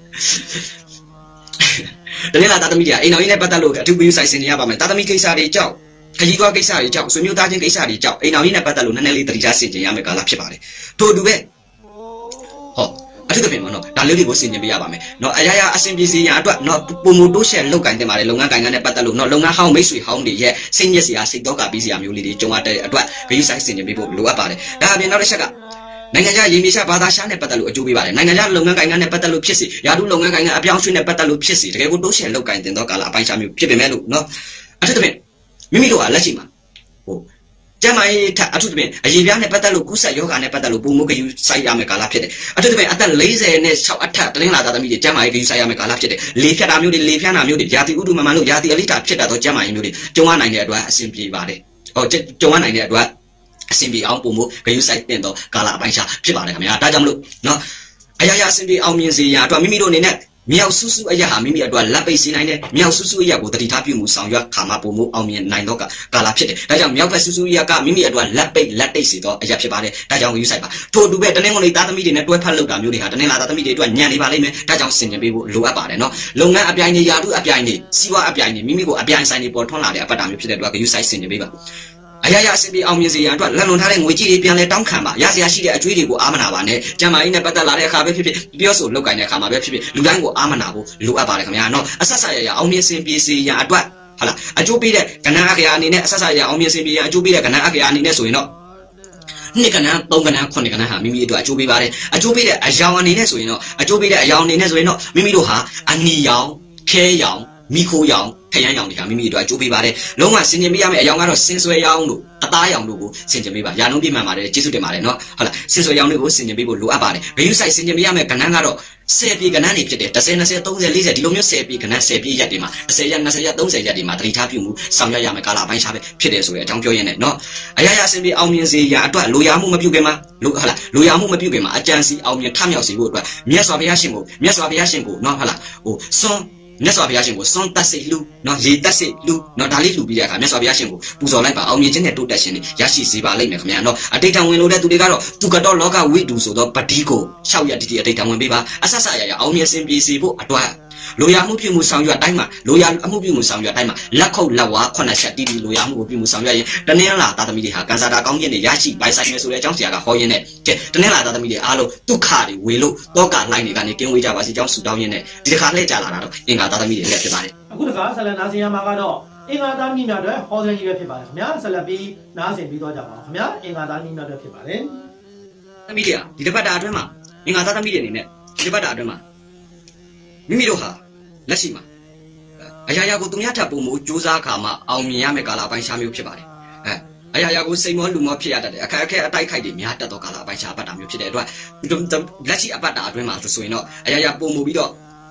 တကယ်လားသားသမီးတွေကအိမ်တော်ကြီးနဲ့ပတ်သက်လို့အထူး view site ဆင်နေရပါမယ်သားသမီးကိစ္စတွေကြောက်ခကြီးသွားကိစ္စတွေကြောက်ဆွေမျိုးသားချင်းကိစ္စတွေကြောက်အိမ်တော်ကြီးနဲ့ပတ်သက်လို့နည်းနည်းလေးတတိထားဆင်ခြင်ရမယ်ကာလဖြစ်ပါတယ်ထို့တူပဲဟောအထူးသဖြင့်မနော်ဒါလေးတွေကိုဆင်ခြင်ပေးရပါမယ်နော်အရာရာအဆင်ပြေစေရန်အတွက်နော်ပုံမတိုးရှက်လောက်ကင်တင်ပါတယ်လုပ်ငန်းကိုင်ကနဲ့ပတ်သက်လို့နော်လုပ်ငန်းဟောင်းမိတ်ဆွေဟောင်းတွေရဲ့စိတ်ညစ်စရာစိတ်တော့ကပြီးစရာမျိုးလေးတွေကြုံရတဲ့အတွက် view site ဆင်ခြင်ပေးဖို့လိုအပ်ပါတယ်ဒါအပြင်နောက်တစ်ချက်ကနိုင်ငံခြားရေမြေရှားဘာသာရှားနဲ့ပတ်သက်လို့အကျိုးပေးပါတယ်နိုင်ငံခြားလုပ်ငန်းကိုင်ကနဲ့ပတ်သက်လို့ဖြစ်စီယာတုလုပ်ငန်းကိုင်ကအပြောင်းအရွှေ့နဲ့ပတ်သက်လို့ဖြစ်စီတကယ်ကိုတိုးရှက်လောက်ကင်တင်တော့ကာလအပိုင်းခြားမျိုးဖြစ်ပေမဲ့လို့နော်အထူးသဖြင့်မိမိတို့ကလက်ရှိမှာဟိုကျမကြီးထအထူးသဖြင့်အရေးပြားနဲ့ပတ်သက်လို့ကုသယောဂနဲ့ပတ်သက်လို့ပုံမှုကယူဆိုင်ရမယ်ကာလဖြစ်တယ်အထူးသဖြင့်အသက်၄၀နဲ့၆အထက်တလင်းလာသားသမီးတွေကျမကြီးကယူဆိုင်ရမယ်ကာလဖြစ်တယ်လေဖြတ်တာမျိုးတွေလေဖြတ်တာမျိုးတွေယာတိဥဒုမမှန်လို့ယာတိအလိတာဖြစ်တာတော့ကျမကြီးမျိုးတွေကြုံရနိုင်တဲ့အတွက်အဆင်ပြေပါတယ်ဟောကြုံရနိုင်တဲ့အတွက်အဆင်ပြေအောင်ပုံမှုကယူဆိုင်တင်တော့ကာလအပိုင်းခြားဖြစ်ပါတယ်ခင်ဗျာဒါကြောင့်မလို့နော်အရာရာအဆင်ပြေအောင်မြင်စေရန်အတွက်မိမိတို့အနေနဲ့မြောက်ဆူဆူအရာဟာမိမိအတွက်လက်ပိတ်စေနိုင်တဲ့မြောက်ဆူဆူအရာကိုတတိထားပြုမှုဆောင်ရွက်ခါမှာပုံမှုအောင်မြင်နိုင်တော့ကာလဖြစ်တယ်ဒါကြောင့်မြောက်ဘက်ဆူဆူအရာကမိမိအတွက်လက်ပိတ်လက်တိတ်စေတော့အရာဖြစ်ပါတယ်ဒါကြောင့်ယူဆိုင်ပါထို့တူပဲတနင်္ဂနွေသားသမီးတွေနဲ့တွဲဖက်လုပ်တာမျိုးတွေဟာတနင်္လာသားသမီးတွေအတွက်ညံနေပါလိမ့်မယ်ဒါကြောင့်ဆင်ခြင်ပေးဖို့လိုအပ်ပါတယ်နော်လုပ်ငန်းအပြိုင်တွေယာတုအပြိုင်တွေစီးပွားအပြိုင်တွေမိမိကိုအပြိုင်ဆိုင်တွေပေါ်ထွန်းလာတဲ့အပတ်တာမျိုးဖြစ်တဲ့အတွက်ယူဆိုင်ဆင်ခြင်ပေးပါအရာရာအစီအပြေအောင်မြင်စေရန်အတွက်လက်လွန်ထားတဲ့ငွေကြီးတွေပြန်လဲတောင်းခံပါရစရာရှိတဲ့အကျွေးတွေကိုအာမနာပါနဲ့ကျမကြီးနဲ့ပတ်သက်လာတဲ့အခါပဲဖြစ်ဖြစ်ပြောဆိုလောက်ကင်တဲ့အခါမှာပဲဖြစ်ဖြစ်လူတိုင်းကိုအာမနာဖို့လိုအပ်ပါတယ်ခင်ဗျာနော်အဆက်ဆက်ရရအောင်မြင်စင်ပြေစေရန်အတွက်ဟာလားအကျိုးပေးတဲ့ကဏ္ဍအခရာအနေနဲ့အဆက်ဆက်ရအောင်မြင်စင်ပြေရန်အကျိုးပေးတဲ့ကဏ္ဍအခရာအနေနဲ့ဆိုရင်တော့နှစ်ကဏ္ဍသုံးကဏ္ဍခုနှစ်ကဏ္ဍဟာမိမိအတွက်အကျိုးပေးပါတယ်အကျိုးပေးတဲ့အယောင်အနေနဲ့ဆိုရင်တော့အကျိုးပေးတဲ့အယောင်အနေနဲ့ဆိုရင်တော့မိမိတို့ဟာအနီရောင်ခဲရောင်မိခိုးရောင်ထရန်ရောင်တွေဟာမိမိတို့အကျိုးပေးပါတယ်လုံးဝဆင်ခြင်ပေးရမယ့်အယောင်ကတော့စင်ဆွဲရောင်တို့အသားရောင်တို့ကိုဆင်ခြင်ပေးပါရာနှုန်းပြမှန်ပါတယ်ကျေးဇူးတင်ပါတယ်နော်ဟုတ်လားစင်ဆွဲရောင်တွေကိုဆင်ခြင်ပေးဖို့လိုအပ်ပါတယ်ဂယုဆိုင်ဆင်ခြင်ပေးရမယ့်ကဏ္ဍကတော့ဆယ်ပြေကဏ္ဍတွေဖြစ်တယ်တစ်ဆယ်နှစ်ဆယ်သုံးဆယ်လေးဆယ်ဒီလိုမျိုးဆယ်ပြေကဏ္ဍဆယ်ပြေရက်တွေမှာတစ်ဆယ်ရက်နှစ်ဆယ်ရက်သုံးဆယ်ရက်တွေမှာတတိထားပြုမှုဆောင်ရွက်ရမယ့်ကာလအပိုင်းခြားပဲဖြစ်တယ်ဆိုတဲ့အကြောင်းပြောရင်းနဲ့နော်အရာရာအဆင်ပြေအောင်မြင်စေရအတွက်လိုရာမှုမပြုခင်မှာလိုဟုတ်လားလိုရာမှုမပြုခင်မှာအကြံစီအောင်မြင်ထမြောက်စေဖို့အတွက်မြတ်စွာဘုရားရှင်ကိုမြတ်စွာဘုရားရှင်ကိုနော်ဟုတ်လားဟိုစွန်းမြတ်စွာဘုရားရှင်ကိုစွန့်တက်စိတ်လူနော်ရေတက်စိတ်လူနော်ဒါလေးလူပြီးတဲ့အခါမြတ်စွာဘုရားရှင်ကိုပူဇော်လိုက်ပါအောင်မြင်ခြင်းနဲ့တိုးတက်ခြင်းတွေရရှိစေပါလိမ့်မယ်ခင်ဗျာနော်အတိတ်တံဝင်လို့တဲ့သူတွေကတော့သူကတော့လောကဝိတုဆိုတော့ပတိကိုရှောက်ရတတိအတိတ်တံဝင်ပေးပါအဆက်ဆက်ရရအောင်မြင်စင်ပြေစေဖို့အတွက်လိုရာမှုပြုမှုဆောင်ရွက်တိုင်းမှာလိုရာအမှုပြုမှုဆောင်ရွက်တိုင်းမှာလက်ခုပ်လက်ဝါခုနှစ်ချက်တီးပြီးလိုရာမှုကိုပြုမှုဆောင်ရွက်ရင်တနင်္လာသားသမီးတွေဟာကန်စာတာကောင်းခြင်းတွေရရှိပိုင်ဆိုင်မယ်ဆိုတဲ့အကြောင်းဆရာကဟောရင်းနဲ့ကဲတနင်္လာသားသမီးတွေအားလုံးဒုက္ခတွေဝေလို့တောကလိုင်းတွေကနေကင်းဝေးကြပါစေအကြောင်းဆုတောင်းရင်းနဲ့ဒီတစ်ခါလှည့်ကြလာတာတော့အင်္ဂါသားသမီးတွေလည်းဖြစ်ပါတယ်အခုတခါဆက်လက်နားဆင်ရမှာကတော့အင်္ဂါသားသမီးများအတွက်ဟောခြင်းကြီးပဲဖြစ်ပါတယ်ခင်ဗျာဆက်လက်ပြီးနားဆင်ပြီးတော့ကြပါအောင်ခင်ဗျာအင်္ဂါသားသမီးများအတွက်ဖြစ်ပါတယ်သမီးတွေကဒီတစ်ပတ်တာအတွင်းမှာအင်္ဂါသားသမီးတွေအနေနဲ့ဒီတစ်ပတ်တာအတွင်းမှာမိမိတို့ဟာလက်ရှိမှာအရာရာကိုသူများထပ်ပုံမှုစူးစမ်းခါမှာအောင်မြင်ရမယ့်ကာလအပိုင်းခြားမျိုးဖြစ်ပါတယ်အဲအရာရာကိုစိတ်မောလူမောဖြစ်ရတတ်တယ်အခက်အခဲအတိုက်ခိုက်တွေများတတ်သောကာလအပိုင်းခြားအပတ်တာမျိုးဖြစ်တဲ့အတွက်လက်ရှိအပတ်တာအတွင်းမှာဆိုရင်တော့အရာရာပုံမှုပြီးတော့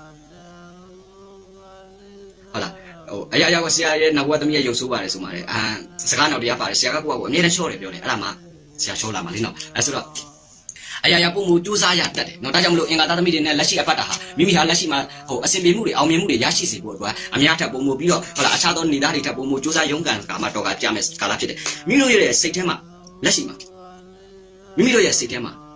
ဟုတ်လားဟိုအရာရာကိုဆရာရဲ့နောက်ဘဝသမီးရဲ့ရုပ်ဆိုးပါတယ်ဆိုပါတယ်အာစကားနောက်တရားပါတယ်ဆရာကကိုယ့်ကိုအမြဲတမ်းချော့တယ်ပြောတယ်အဲ့ဒါမှဆရာချော့လာမှာလीနော်အဲဆိုတော့အရာရာပုံမှုစူးစမ်းရတတ်တယ်နော်ဒါကြောင့်မလို့အင်္ဂါသားသမီးတွေနဲ့လက်ရှိအပတ်တာဟာမိမိဟာလက်ရှိမှာဟိုအစဉ်ပြေမှုတွေအောင်မြင်မှုတွေရရှိစေဖို့အတွက်အများထပ်ပုံမှုပြီးတော့ဟုတ်လားအခြားသောနေသားတွေထပ်ပုံမှုစူးစမ်းရုန်းကန်ကာမတော်ကကြမယ်ကာလဖြစ်တယ်မိမိတို့ရဲ့စိတ်ထဲမှာလက်ရှိမှာမိမိတို့ရဲ့စိတ်ထဲမှာ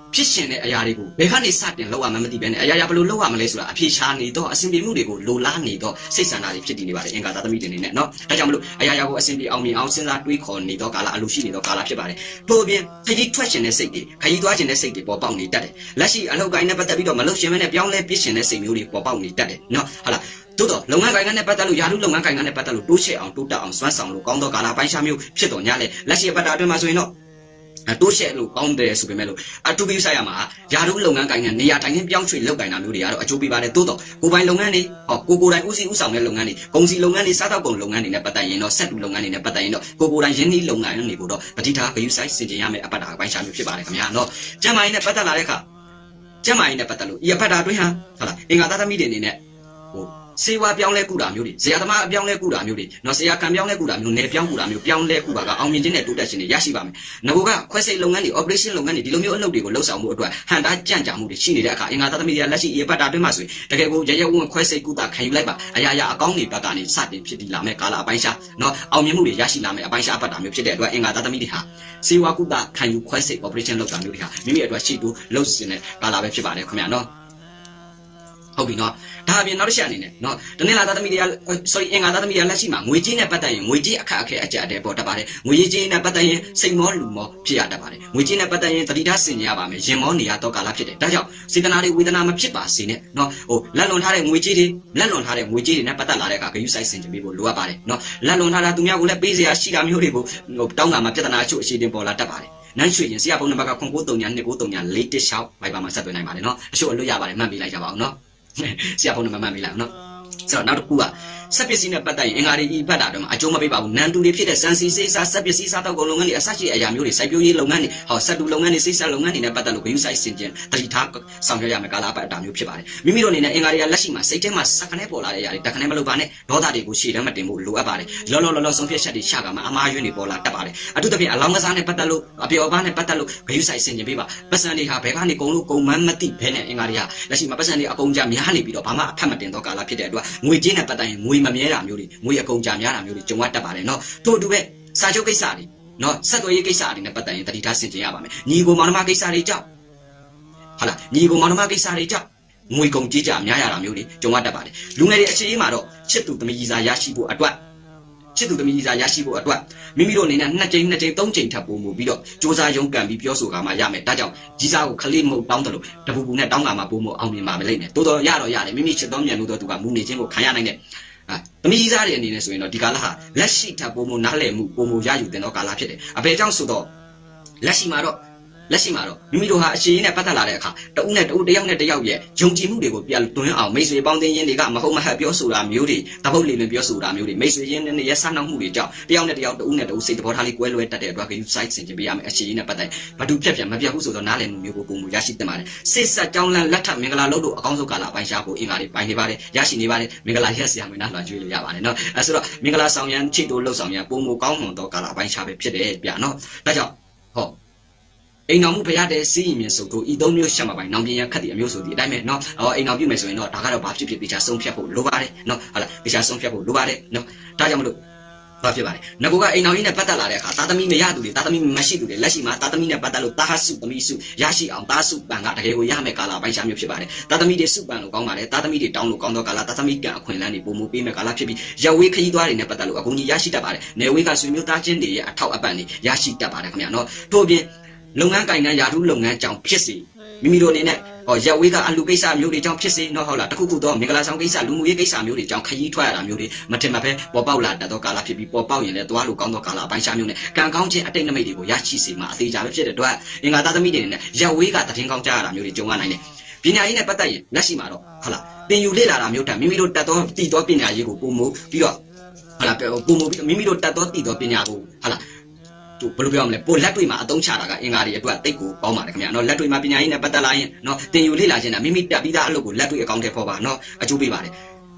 ဖြစ်ရှင်တဲ့အရာတွေကိုဘယ်ကနေစတင်လောက်ရမှမသိဘဲနဲ့အရာရာဘယ်လိုလောက်ရမလဲဆိုတာအဖြေရှာနေတော့အစဉ်ပြေမှုတွေကိုလိုလားနေတော့စိတ်ဆန္ဒတွေဖြစ်တည်နေပါတယ်အင်္ဂါသားသမီးတွေနေနဲ့နော်ဒါကြောင့်မလို့အရာရာကိုအစဉ်ပြေအောင်မြင်အောင်စဉ်းစားတွေးခေါ်နေတော့ကာလအလိုရှိနေတော့ကာလဖြစ်ပါတယ်ထို့အပြင်ခရီးထွက်ရှင်တဲ့စိတ်တွေခရီးသွားရှင်တဲ့စိတ်တွေပေါ်ပေါက်နေတတ်တယ်လက်ရှိအလောက်ကိုင်းနဲ့ပတ်သက်ပြီးတော့မလုပ်ရှင်မဲနဲ့ပြောင်းလဲပြစ်ရှင်တဲ့စိတ်မျိုးတွေပေါ်ပေါက်နေတတ်တယ်နော်ဟုတ်လားတိုးတော့လုပ်ငန်းကိုင်ကနဲ့ပတ်သက်လို့ယာရုလုပ်ငန်းကိုင်ကနဲ့ပတ်သက်လို့တိုးချဲ့အောင်တိုးတက်အောင်စွမ်းဆောင်လို့ကောင်းသောကာလပိုင်းခြားမျိုးဖြစ်တော်냐လေလက်ရှိပတ်တာအတွင်းမှာဆိုရင်တော့တိုးချဲ့လို့ကောင်းတယ်ဆိုပေမဲ့လို့အတူတူဆိုင်ရမှာယာရုလုပ်ငန်းကိုင်ကနေရာတိုင်းပြောင်းရွှေ့လုပ်ကိုင်တာမျိုးတွေကတော့အကျိုးပေးပါတယ်တိုးတော့ကိုပိုင်လုပ်ငန်းတွေဟောကိုကိုတိုင်းဦးစီးဦးဆောင်တဲ့လုပ်ငန်းတွေကုန်စည်လုပ်ငန်းတွေစားတောက်ကုန်လုပ်ငန်းတွေနဲ့ပတ်သက်ရင်တော့ဆက်တူလုပ်ငန်းတွေနဲ့ပတ်သက်ရင်တော့ကိုကိုတိုင်းရင်းနှီးလုပ်ငန်းတွေကိုတော့ပဋိဌာဂရုစိုက်စင်ကြင်ရမယ်အပတ်တာပိုင်းခြားမျိုးဖြစ်ပါတယ်ခင်ဗျာနော်ကျမ်းမာရေးနဲ့ပတ်သက်လာတဲ့အခါကျမ်းမာရေးနဲ့ပတ်သက်လို့ဒီအပတ်တာအတွင်းဟာဟုတ်လားအင်္ဂါသားသမီးတွေအနေနဲ့ဟိုစေဝါပြောင်းလဲကုတာမျိုးတွေဇေယျသမားအပြောင်းလဲကုတာမျိုးတွေနော်ဆရာခံပြောင်းလဲကုတာမျိုးနယ်ပြောင်းကုတာမျိုးပြောင်းလဲကုပါကအောင်မြင်ခြင်းနဲ့တိုးတက်ခြင်းတွေရရှိပါမယ်။ငါကခွဲစိတ်လုပ်ငန်းတွေ operation လုပ်ငန်းတွေဒီလိုမျိုးအလုပ်တွေကိုလှုပ်ဆောင်မှုအတွက်ဟန်တာကြံ့ကြာမှုတွေရှိနေတဲ့အခါအင်္ဂါသားသမီးတွေကလက်ရှိရေပတ်တာအတွင်းမှာဆိုရင်တကယ်ကိုရရဝုံခွဲစိတ်ကုတာခံယူလိုက်ပါအရာရာအကောင်းတွေဘက်ကနေစတင်ဖြစ်တည်လာမယ်ကာလအပိုင်းရှာနော်အောင်မြင်မှုတွေရရှိလာမယ်အပိုင်းရှာပတ်တာမျိုးဖြစ်တဲ့အတွက်အင်္ဂါသားသမီးတွေဟာစေဝါကုတာခံယူခွဲစိတ် operation လုပ်တာမျိုးတွေဟာမိမိအတွက်ရှိတူလှုပ်ရှင်တဲ့ကာလပဲဖြစ်ပါတယ်ခင်ဗျာနော်ဟုတ်ပြီနော်ဒါအပြင်နောက်တစ်ချက်အနေနဲ့နော်တနေ့လာသားသမီးတွေက sorry အင်္ဂါသားသမီးတွေလက်ရှိမှာငွေကြေးနဲ့ပတ်သက်ရင်ငွေကြေးအခက်အခဲအကျအတဲပေါ်တတ်ပါတယ်ငွေကြေးနဲ့ပတ်သက်ရင်စိတ်မောလူမောဖြစ်ရတတ်ပါတယ်ငွေကြေးနဲ့ပတ်သက်ရင်တတိထားဆင်ကြရပါမယ်ရင်မောနေရတော့ကာလဖြစ်တယ်ဒါကြောင့်စေတနာတွေဝေဒနာမဖြစ်ပါစေနဲ့နော်ဟိုလက်လွန်ထားတဲ့ငွေကြေးတွေလက်လွန်ထားတဲ့ငွေကြေးတွေနဲ့ပတ်သက်လာတဲ့အခါဂရုစိုက်ဆင်ခြင်ပေးဖို့လိုအပ်ပါတယ်နော်လက်လွန်ထားတာသူများကိုလည်းပေးစရာရှိတာမျိုးတွေကိုဟိုတောင်းတာမှာပြဿနာအချို့အခြေတင်ပေါ်လာတတ်ပါတယ်နန်းရွှေရင်ဆရာပုံနံပါတ်ကခွန်ကိုတုံညာနှစ်ကိုတုံညာလေးတစ်လျှောက်ဘိုင်ပါမှာဆက်သွင်းနိုင်ပါတယ်နော်အချို့အလွတ်ရပါတယ်မှတ်ပေးလိုက်ကြပါအောင်နော်ဆရာဖုန်းနံပါတ်မှတ်မိလိုက်နော်ဆိုတော့နောက်တစ်ခုကစက်ပစ္စည်းနဲ့ပတ်သက်ရင်အင်္ဂါတွေဤပတ်တာတော့အကျိုးမပေးပါဘူးနန်တူတွေဖြစ်တဲ့စံစီစေးစားစက်ပစ္စည်းစားတောက်ကုန်လုပ်ငန်းတွေအစရှိတဲ့အရာမျိုးတွေစိုက်ပျိုးရေးလုပ်ငန်းတွေဟောစက်တူလုပ်ငန်းတွေစိတ်ဆက်လုပ်ငန်းတွေနဲ့ပတ်သက်လို့ဂရုစိုက်စင်ကြင်တတိထားဆောင်ရွက်ရမယ်ကာလပတ်အတာမျိုးဖြစ်ပါတယ်မိမိတို့အနေနဲ့အင်္ဂါတွေကလက်ရှိမှာစိတ်ထဲမှာစက္ကနဲ့ပေါ်လာတဲ့အရာတွေတက္ကနဲ့မလုပ်ပါနဲ့ဒေါသတွေကိုရှေ့တန်းမတင်ဖို့လိုအပ်ပါတယ်လောလောလောလောဆုံးဖြတ်ချက်တွေရှာကမှာအမှားယွင်းတွေပေါ်လာတတ်ပါတယ်အထူးသဖြင့်အလောင်းကစားနဲ့ပတ်သက်လို့အပျော်ပါးနဲ့ပတ်သက်လို့ဂရုစိုက်စင်ကြင်ပေးပါပတ်စံတွေဟာဘယ်ကနေကုန်လို့ကုန်မှန်းမသိဘဲနဲ့အင်္ဂါတွေကလက်ရှိမှာပတ်စံတွေအကုန်ကြများနေပြီးတော့ဘာမှအဖတ်မတင်တော့ကာလဖြစ်တဲ့အတွက်ငွေကြေးနဲ့ပတ်သက်ရင်ငွေမမြဲတာမျိုးတွေငွေအကုန်ကြများတာမျိုးတွေကြုံရတတ်ပါတယ်နော်ထို့အတူပဲစာချုပ်ကိစ္စတွေနော်ဆက်သွယ်ရေးကိစ္စတွေနဲ့ပတ်သက်ရင်တတိထားဆင်ခြင်ရပါမယ်ညီကိုမောင်နှမကိစ္စတွေကြောင့်ဟုတ်လားညီကိုမောင်နှမကိစ္စတွေကြောင့်ငွေကုန်ကြေးကြများရတာမျိုးတွေကြုံရတတ်ပါတယ်လူငယ်တွေအခြေအေးမှာတော့ချစ်သူသမီးကြီးစာရရှိဖို့အတွက်ချစ်သူသမီးကြီးစာရရှိဖို့အတွက်မိမိတို့အနေနဲ့နှစ်ကြိမ်နှစ်ကြိမ်သုံးကြိမ်ထပ်ပို့မှုပြီးတော့စ조사ရုံးကန်ပြီးပြောဆိုကြမှာရမယ်ဒါကြောင့်ကြီးစားကိုခလေးမဟုတ်တောင်းတယ်လို့တပူပူနဲ့တောင်းကြမှာပို့မှုအောင်မြင်ပါမလိမ့်မယ်တိုးတော်ရတော့ရတယ်မိမိချစ်တော်မြတ်လို့တော့သူကမူနေခြင်းကိုခံရနိုင်တယ်သမီးစားတွေအနေနဲ့ဆိုရင်တော့ဒီကာလဟာလက်ရှိထပ်ပုံမနားလည်မှုပုံမရယူတဲ့တော့ကာလဖြစ်တယ်အဘယ်ကြောင့်ဆိုတော့လက်ရှိမှာတော့လက်ရှိမှာတော့မိမိတို့ဟာအခြေအနေနဲ့ပတ်သက်လာတဲ့အခါတဦးနဲ့တဦးတယောက်နဲ့တယောက်ရဲ့ယုံကြည်မှုတွေကိုပြန်တွင်းအောင်မိတ်ဆွေပေါင်းသင်းရင်းတွေကမဟုတ်မဟတ်ပြောဆိုတာမျိုးတွေတပုတ်လေးလေးပြောဆိုတာမျိုးတွေမိတ်ဆွေရင်းနဲ့ရဲ့ဆန်းနှောက်မှုတွေကြောင့်တယောက်နဲ့တယောက်တဦးနဲ့တဦးစိတ်သဘောထားလေးကွဲလွဲတတ်တဲ့အတွက် gain site ဆင်ခြင်ပေးရမယ်အခြေအနေနဲ့ပတ်သက်ဘာတူဖြတ်ဖြတ်မပြတ်ဘူးဆိုတော့နားလည်မှုမျိုးကိုပုံမူရရှိတင်ပါတယ်စိတ်ဆက်ကြောင်းလန်းလက်ထပ်မင်္ဂလာလုပ်လို့အကောင်းဆုံးကာလအပိုင်းရှားဖို့အင်္ဂါတွေပိုင်နေပါတယ်ရရှိနေပါတယ်မင်္ဂလာရက်စရာမင်းသားလွှမ်းကျွေးလို့ရပါတယ်နော်အဲဆိုတော့မင်္ဂလာဆောင်ရန်ချိတ်တို့လှုပ်ဆောင်ရန်ပုံမူကောင်းမွန်သောကာလအပိုင်းရှားပဲဖြစ်တယ်ဗျာနော်ဒါကြောင့်ဟောအိမ်တော်မှုဖရတဲ့စီးရင်မြစုပ်တို့ဤသုံးမျိုးရှက်မှာပိုင်နောင်ပြင်းရခတ်တီအမျိုးဆိုဒီအတိုင်းပဲเนาะအော်အိမ်တော်ပြုမယ်ဆိုရင်တော့ဒါကတော့ဘာဖြစ်ဖြစ်တေချာဆုံးဖြတ်ဖို့လိုပါတယ်เนาะဟုတ်လားတေချာဆုံးဖြတ်ဖို့လိုပါတယ်เนาะဒါကြောင့်မလို့ဘာဖြစ်ပါလဲငါကအိမ်တော်ကြီးနဲ့ပတ်သက်လာတဲ့အခါသားသမီးမရသူတွေသားသမီးမရှိသူတွေလက်ရှိမှာသားသမီးနဲ့ပတ်သက်လို့သားစုသမီးစုရရှိအောင်သားစုပန်ကတကယ်ကိုရမယ်ကာလပိုင်းရှားမျိုးဖြစ်ပါတယ်သားသမီးတွေစုပန်လို့ကောင်းပါတယ်သားသမီးတွေတောင်းလို့ကောင်းတော့ကာလသားသမီးကအခွင့်အလမ်းတွေပုံမူပေးမယ်ကာလဖြစ်ပြီးရဝေးခရီးသွားတွေနဲ့ပတ်သက်လို့အကုန်ကြီးရရှိတတ်ပါတယ်နယ်ဝေးကဆွေမျိုးသားချင်းတွေရဲ့အထောက်အပံ့တွေရရှိတတ်ပါတယ်ခင်ဗျာเนาะထို့ပြင်လုပ်ငန်းကိုင်ငန်းယာထုလုပ်ငန်းကြောင့်ဖြစ်စေမိမိတို့အနေနဲ့ဟောရက်ဝေးကအလူကိစ္စမျိုးတွေကြောင့်ဖြစ်စေနော်ဟုတ်လားတခုခုတော့မင်္ဂလာဆောင်ကိစ္စလူမှုရေးကိစ္စမျိုးတွေကြောင့်ခရီးထွက်ရတာမျိုးတွေမထင်မှတ်ပဲပေါ်ပေါက်လာတတ်သောကာလဖြစ်ပြီးပေါ်ပေါက်ရင်လည်းသွားလို့ကောင်းသောကာလအပိုင်းရှားမျိုးနဲ့ကံကောင်းခြင်းအတိတ်နမိတ်တွေကိုရရှိစေမှာအသေးချာပဲဖြစ်တဲ့အတွက်အင်္ဂါသားသမီးတွေနဲ့ရက်ဝေးကတည်င်းကောင်းကြရတာမျိုးတွေကြုံရနိုင်တယ်ပညာရေးနဲ့ပတ်သက်ရင်လက်ရှိမှာတော့ဟုတ်လားသင်ယူလေ့လာတာမျိုးတည်းမိမိတို့တတ်သောတည်သောပညာရေးကိုပုံမူပြီးတော့ဟုတ်လားပုံမူပြီးမိမိတို့တတ်သောတည်သောပညာကိုဟုတ်လားသူဘယ်လိုပြောမလဲပိုလက်တွေ့မှာအသုံးချတာကအင်္ဂါတွေအတွက်တိတ်ကိုကောင်းပါတယ်ခင်ဗျာနော်လက်တွေ့မှာပညာရေးနဲ့ပတ်သက်လာရင်နော်သင်ယူလေ့လာခြင်းနဲ့မိမိတက်ပြီးသားအလုပ်ကိုလက်တွေ့အကောင့်ထဲပေါ်ပါနော်အကျိုးပေးပါတယ်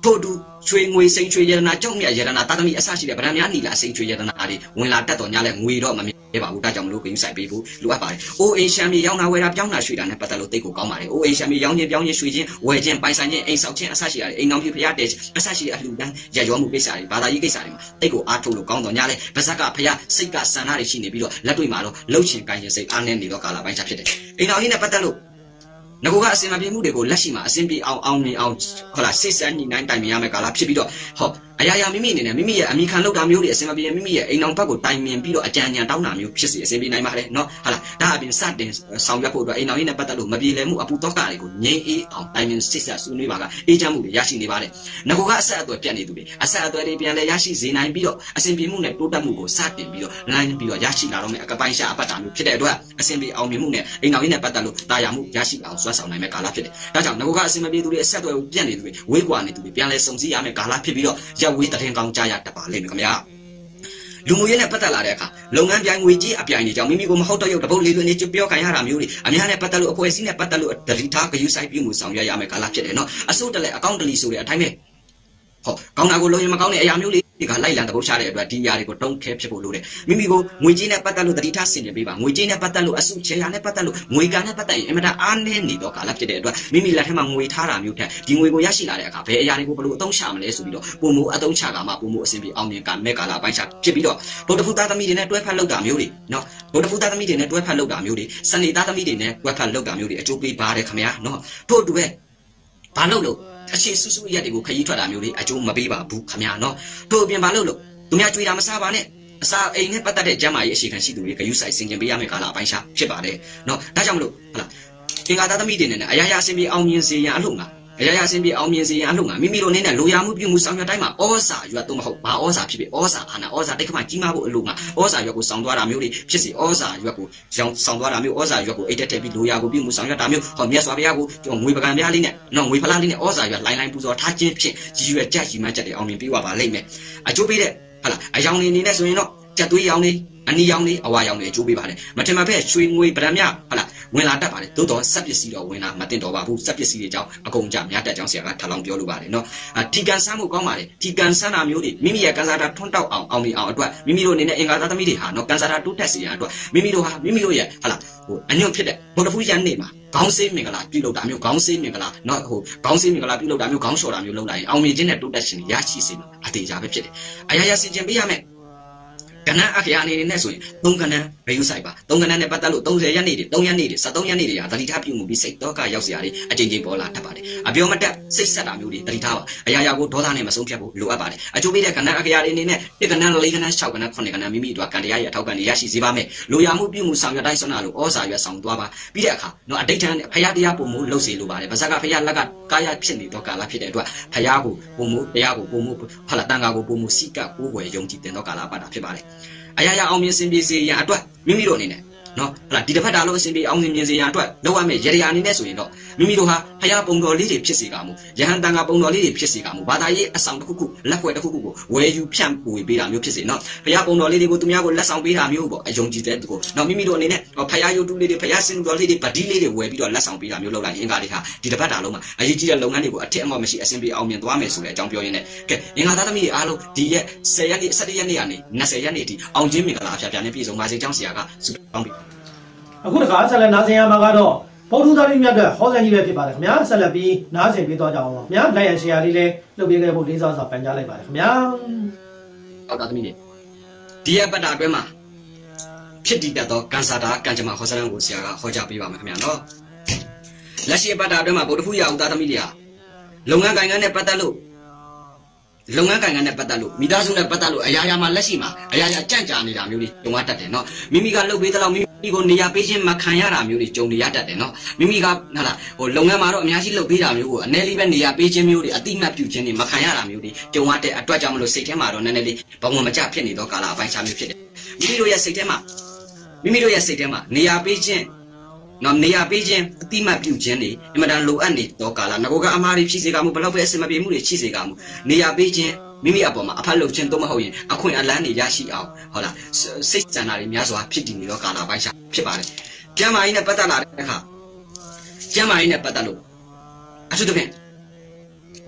ထို့တူချွေငွေစိန်ချွေရတနာကြောင့်မြတ်ရတနာတာသမီအစရှိတဲ့ဗရမများနီလာစိန်ချွေရတနာတွေဝင်လာတတ်တော်ညလဲငွေတော့မမြဲပါဘူးဒါကြောင့်မလို့ဂိမ်းဆိုင်ပေးဖို့လိုအပ်ပါတယ်။အိုအိမ်ရှမ်းမြေရောင်းတာဝယ်တာပြောင်းတာရွှေတာနဲ့ပတ်သက်လို့တိတ်ကိုကောင်းပါတယ်။အိုအိမ်ရှမ်းမြေရောင်းခြင်းပြောင်းခြင်းရွှေခြင်းဝယ်ခြင်းပိုင်ဆိုင်ခြင်းအိမ်ဆောက်ခြင်းအစရှိရတယ်အိမ်တော်ပြဖျားတဲ့အစရှိတဲ့အလှူဒန်းရရောမှုကိစ္စတွေဘာသာရေးကိစ္စတွေမှာတိတ်ကိုအားထုတ်လို့ကောင်းတော်ညလဲဗဇက်ကဖျားစိတ်ကဆန္ဒတွေရှိနေပြီးတော့လက်တွေ့မှာတော့လှုပ်ချင်ကိုင်းခြင်းစိတ်အားနဲ့နေတော့ကာလပိုင်းခြားဖြစ်တယ်။အိမ်တော်ကြီးနဲ့ပတ်သက်လို့ငါကအစင်မပြေမှုတွေကိုလက်ရှိမှာအစင်ပြေအောင်အောင်မြင်အောင်ဟုတ်လားစိတ်ဆက်ညှိနှိုင်းတိုင်ပင်ရမယ်ကာလဖြစ်ပြီးတော့ဟောအရာရာမိမိအနေနဲ့မိမိရဲ့အမိခံလောက်တာမျိုးတွေအစင်မပြေမိမိရဲ့အိမ်အောင်ဘက်ကိုတိုင်ပင်ပြီးတော့အကြံဉာဏ်တောင်းတာမျိုးဖြစ်စီအစင်ပြေနိုင်ပါလေနော်ဟုတ်လားဒါအပြင်စတင်ဆောင်ရွက်ဖို့အတွက်အိမ်အောင်ရင်းနဲ့ပတ်သက်လို့မပြေလည်မှုအပူတောကတွေကိုငြိမ်းအေးအောင်တိုင်ပင်စိတ်ဆက်ဆွေးနွေးပါကအေးချမ်းမှုတွေရရှိနေပါတယ်ငါကအဆက်အသွယ်ပြတ်နေသူတွေအဆက်အသွယ်တွေပြန်လဲရရှိစေနိုင်ပြီးတော့အစင်ပြေမှုနဲ့တိုးတက်မှုကိုစတင်ပြီးတော့လိုင်းပြီးတော့ရရှိလာတော့မယ်အကပိုင်းရှာအပတ်တာမျိုးဖြစ်တဲ့အတွက်အစင်ပြေအောင်မြင်မှုနဲ့အိမ်အောင်ရင်းနဲ့ပတ်သက်လို့တာယာမှုရရှိအောင်စွမ်းဆောင်နိုင်မယ်ကာလဖြစ်တယ်ဒါကြောင့်ငါကအစင်မပြေသူတွေအဆက်အသွယ်ကိုပြတ်နေသူတွေဝေးကွာနေသူတွေပြန်လဲစုံစည်းရမယ်ကာလဖြစ်ပြီးတော့ရက်ဝေးတည်ကောင်းကြရတတ်ပါလိမ့်မယ်ခင်ဗျာလူမှုရေးနဲ့ပတ်သက်လာတဲ့အခါလုပ်ငန်းပြိုင်ငွေကြီးအပြိုင်တွေကြောင့်မိမိကိုမဟုတ်တော့ရုပ်တပုတ်လေးတွေနေပြောခံရတာမျိုးတွေအများနဲ့ပတ်သက်လို့အဖွဲ့အစည်းနဲ့ပတ်သက်လို့ဒရီထားဂရုစိုက်ပြုမှုဆောင်ရွက်ရမယ်ကာလဖြစ်တယ်နော်အစိုးတလဲအကောင့်တလီဆိုတဲ့အတိုင်းပဲဟောကောင်းတာကိုလုံးရင်မကောင်းတဲ့အရာမျိုးလေးတွေကလိုက်လံတပုတ်ချတဲ့အတွက်ဒီအရာတွေကိုတုံးခဲဖြစ်ဖို့လိုတယ်မိမိကိုငွေကြီးနဲ့ပတ်သက်လို့ဒရီထားဆင်ခြင်ပေးပါငွေကြီးနဲ့ပတ်သက်လို့အစုချေရနဲ့ပတ်သက်လို့ငွေကနဲ့ပတ်သက်ရင်အင်မတန်အားနည်းနေတော့ကာလဖြစ်တဲ့အတွက်မိမိလက်ထဲမှာငွေထားတာမျိုးထက်ဒီငွေကိုရရှိလာတဲ့အခါဘယ်အရာတွေကိုဘယ်လိုအသုံးချမလဲဆိုပြီးတော့ပုံမှုအသုံးချကမှပုံမှုအဆင်ပြေအောင်မြင်ကမဲ့ကာလအပိုင်းချဖြစ်ပြီးတော့ဗုဒ္ဓဖူသားသမီးတွေနဲ့တွဲဖက်လောက်တာမျိုးတွေနော်ဗုဒ္ဓဖူသားသမီးတွေနဲ့တွဲဖက်လောက်တာမျိုးတွေစနေသားသမီးတွေနဲ့တွဲဖက်လောက်တာမျိုးတွေအကျိုးပေးပါတယ်ခင်ဗျာနော်ထို့တူပဲဘာလို့လို့အခြေဆူဆူရက်တွေကိုခရီးထွက်တာမျိုးတွေအကျိုးမပေးပါဘူးခင်ဗျာနော်တို့အပြင်ဘာလို့လို့သူများကြွေးတာမစားပါနဲ့အစာအိမ်နဲ့ပတ်သက်တဲ့ကျမ်းမာရေးအရှိခံရှိသူတွေဂရုစိုက်ဆင်ခြင်ပေးရမယ့်ကာလအပိုင်းရှာဖြစ်ပါတယ်နော်ဒါကြောင့်မလို့ဟုတ်လားသင်္ကာသားသမီးတွေနဲ့အရာရာအစဉ်ပြေအောင်မြင်စေရန်အလို့ငါအရာရာအစဉ်ပြေအောင်မြင်စေရန်အလို့ငါမိမိတို့အနေနဲ့လိုရာမှုပြုမှုဆောင်ရွက်တိုင်းမှာဩဇာရွက်တော့မဟုတ်ဘာဩဇာဖြစ်ဖြစ်ဩဇာအာဏာဩဇာတိတ်ခမကြီးမားဖို့အလို့ငါဩဇာရွက်ကိုဆောင်သွားတာမျိုးတွေဖြစ်စီဩဇာရွက်ကိုရောင်းဆောင်သွားတာမျိုးဩဇာရွက်ကိုအိတ်တက်တက်ပြီးလိုရာကိုပြုမှုဆောင်ရွက်တာမျိုးဟောမြတ်စွာဘုရားကိုငွေပကံပြားလေးနဲ့နော်ငွေဖလားလေးနဲ့ဩဇာရွက်လိုင်းလိုင်းပူဇော်ထားခြင်းဖြင့်ရည်ရွယ်ကြရည်မှန်းချက်တွေအောင်မြင်ပြီးွားပါလိမ့်မယ်အကျိုးပေးတဲ့ဟုတ်လားအယောင်နေနေနဲ့ဆိုရင်တော့ကြက်သွေးရောင်နေအနီရောင်နေအဝါရောင်နေအကျိုးပေးပါတယ်မထင်မှဖက်ရွှေငွေဗရမမြဟုတ်လားဝင်လာတတ်ပါတယ်သို့တော့စက်ပစ္စည်းတော့ဝင်လာမတင်တော့ပါဘူးစက်ပစ္စည်းတွေကြောင့်အကုန်ကြများတက်ကြောင်းဆရာကထပ်လောင်းပြောလိုပါတယ်နော်ထီကန်ဆန်းမှုကောင်းပါတယ်ထီကန်ဆန်းတာမျိုးတွေမိမိရဲ့ကန်စာတာထွန်းတောက်အောင်အောင်မြင်အောင်အတွက်မိမိတို့အနေနဲ့အင်္ဂါသားသမီးတွေဟာနော်ကန်စာတာတိုးတက်စေရန်အတွက်မိမိတို့ဟာမိမိတို့ရဲ့ဟုတ်လားဟိုအညွန့်ဖြစ်တဲ့ဗုဒ္ဓဖူးရန်နေမှာခေါင်းဆေးမင်္ဂလာပြုလုပ်တာမျိုးခေါင်းဆေးမင်္ဂလာနော်ဟိုခေါင်းဆေးမင်္ဂလာပြုလုပ်တာမျိုးခေါင်းလျှော်တာမျိုးလုပ်လိုက်ရင်အောင်မြင်ခြင်းနဲ့တိုးတက်ခြင်းရရှိစေမှာအသေးချာပဲဖြစ်တယ်အရာရာစင်ကြင်ပေးရမယ်ကဏ္ဍအခရာအနေနဲ့ဆိုရင်သုံးကဏ္ဍဘယ်ယူဆိုင်ပါသုံးကဏ္ဍနဲ့ပတ်သက်လို့၃၀ရက်နေ့တွေ၃ရက်နေ့တွေ၁၃ရက်နေ့တွေဟာသတိထားပြုမှုပြီးစိတ်တော့ကရောက်စရာတွေအကျဉ်းချင်းပေါ်လာတတ်ပါတယ်အပြောမတက်စိတ်ဆက်တာမျိုးတွေသတိထားပါအရာရာကိုဒေါသနဲ့မဆုံးဖြတ်ဖို့လိုအပ်ပါတယ်အကျိုးပေးတဲ့ကဏ္ဍအခရာတွေအနေနဲ့တစ်ကဏ္ဍလေးကဏ္ဍ၆ကဏ္ဍခုနှစ်ကဏ္ဍမိမိတို့ကံတရားရဲ့အထောက်အပံ့တွေရရှိစေပါမယ်လိုရာမှုပြုမှုဆောင်ရွက်တိုင်းဆွမ်းနာလို့ဩဇာရွက်ဆောင်သွားပါပြီးတဲ့အခါတော့အတိတ်ထန်ဖရာတရားပုံမှုလှုပ်စေလိုပါတယ်ဗဇက်ကဖရာလက်ကကာယဖြစ်နေတော့ကာလဖြစ်တဲ့အတွက်ဖရာကိုပုံမှုတရားကိုပုံမှုဖလာတန်ကာကိုပုံမှုစိကကိုယ်ွယ်ယုံကြည်တင်တော့ကာလပါတာဖြစ်ပါတယ်အရာရာအောင်မြင်စင်ပြေစေရန်အတွက်မိမိတို့အနေနဲ့နော်ဟုတ်လားဒီတစ်ဖက်တာလို့အစင်ပြေအောင်မြင်စေရန်အတွက်လောက်ရမယ့်ရရအနေနဲ့ဆိုရင်တော့မိမိတို့ဟာဖရာပုံတော်လေးတွေဖြစ်စေကမှုယဟန်တန်ကပုံတော်လေးတွေဖြစ်စေကမှုဘာသာရေးအဆောင်တစ်ခုခုလက်ဖွဲ့တစ်ခုခုကိုဝယ်ယူဖြန့်ပွေပေးတာမျိုးဖြစ်စေနော်ဖရာပုံတော်လေးတွေကိုသူများကိုလက်ဆောင်ပေးတာမျိုးပေါ့အယုံကြည်တဲ့သူကိုနော်မိမိတို့အနေနဲ့ဖရာယုတ်တုလေးတွေဖရာစင်တော်လေးတွေဗတိလေးတွေဝယ်ပြီးတော့လက်ဆောင်ပေးတာမျိုးလုပ်လိုက်ရင်အင်္ဂါတွေဟာဒီတစ်ဖက်တာလုံးမှာအရေးကြီးတဲ့လုပ်ငန်းတွေကိုအထက်အမော့မရှိအစင်ပြေအောင်မြင်သွားမယ်ဆိုတဲ့အကြောင်းပြောရင်းနဲ့ကဲအင်္ဂါသားသမီးတွေအားလုံးဒီရက်၁၀ရက်နေ့၁၁ရက်နေ့ကနေ၂၀ရက်နေ့အထိအောင်ခြင်းမင်္ဂလာအဖျားဖျားနဲ့ပြည့်စုံပါစေကြောင်းဆရာကဆုတောင်းပြီးအခုတခါဆက်လက်နားဆင်ရမှာကတော့ဗုဒ္ဓသာရိမြတ်ကဟောစံကြီးပဲဖြစ်ပါတယ်ခင်ဗျာဆက်လက်ပြီးနားဆင်ပေးသွားကြအောင်ပါခင်ဗျာလိုက်ရရှယ်ယာလေးလည်းလုပ်ပေးခဲ့ဖို့လေးစားစွာပန်ကြားလိုက်ပါတယ်ခင်ဗျာဟုတ်တာသမီးတွေဒီရက်ပတ်တာအတွင်းမှာဖြစ်တည်တတ်သောကန်စာတာကံကြမ္မာဟောစံကိုဆရာကဟောကြားပေးပါမယ်ခင်ဗျာနော်လက်ရှိပတ်တာအတွင်းမှာဗုဒ္ဓဖူးရအောင်သားသမီးတွေဟာလုပ်ငန်းကိုင်ငန်းနဲ့ပတ်သက်လို့လုပ်ငန်းကိုင်ငန်းနဲ့ပတ်သက်လို့မိသားစုနဲ့ပတ်သက်လို့အရာရာမှာလက်ရှိမှာအရာရာကြန့်ကြာနေတာမျိုးတွေကြုံရတတ်တယ်နော်မိမိကလုပ်ပေးသလောက်မိမိကိုနေရာပေးခြင်းမခံရတာမျိုးတွေကြုံနေရတတ်တယ်နော်မိမိကဟာလားဟိုလုပ်ငန်းမှာတော့အများကြီးလုပ်ပေးတာမျိုးကိုအနည်းလေးပဲနေရာပေးခြင်းမျိုးတွေအတိမတ်ပြုခြင်းတွေမခံရတာမျိုးတွေကြုံရတဲ့အတွက်ကြောင့်မလို့စိတ်ထဲမှာတော့နည်းနည်းလေးဘဝမကျဖြစ်နေတော့ကာလအပိုင်းခြားမျိုးဖြစ်တယ်မိမိတို့ရဲ့စိတ်ထဲမှာမိမိတို့ရဲ့စိတ်ထဲမှာနေရာပေးခြင်းနော်နေရာပေးခြင်းအတိမတ်ပြုခြင်းတွေအမှန်တန်လိုအပ်နေတော့ကာလငကိုကအမားတွေဖြစ်စေကမှုဘလောက်ပဲအစမပြေမှုတွေရှိစေကမှုနေရာပေးခြင်းမိမိအပေါ်မှာအဖက်လုပ်ခြင်းတော့မဟုတ်ရင်အခွင့်အလန်းတွေရရှိအောင်ဟုတ်လားစိတ်စံတာတွေများစွာဖြစ်တည်နေတော့ကာလပိုင်းရှာဖြစ်ပါတယ်ကျမ်းမာရေးနဲ့ပတ်သက်လာတဲ့အခါကျမ်းမာရေးနဲ့ပတ်သက်လို့အထူးသဖြင့်ဟိုဘ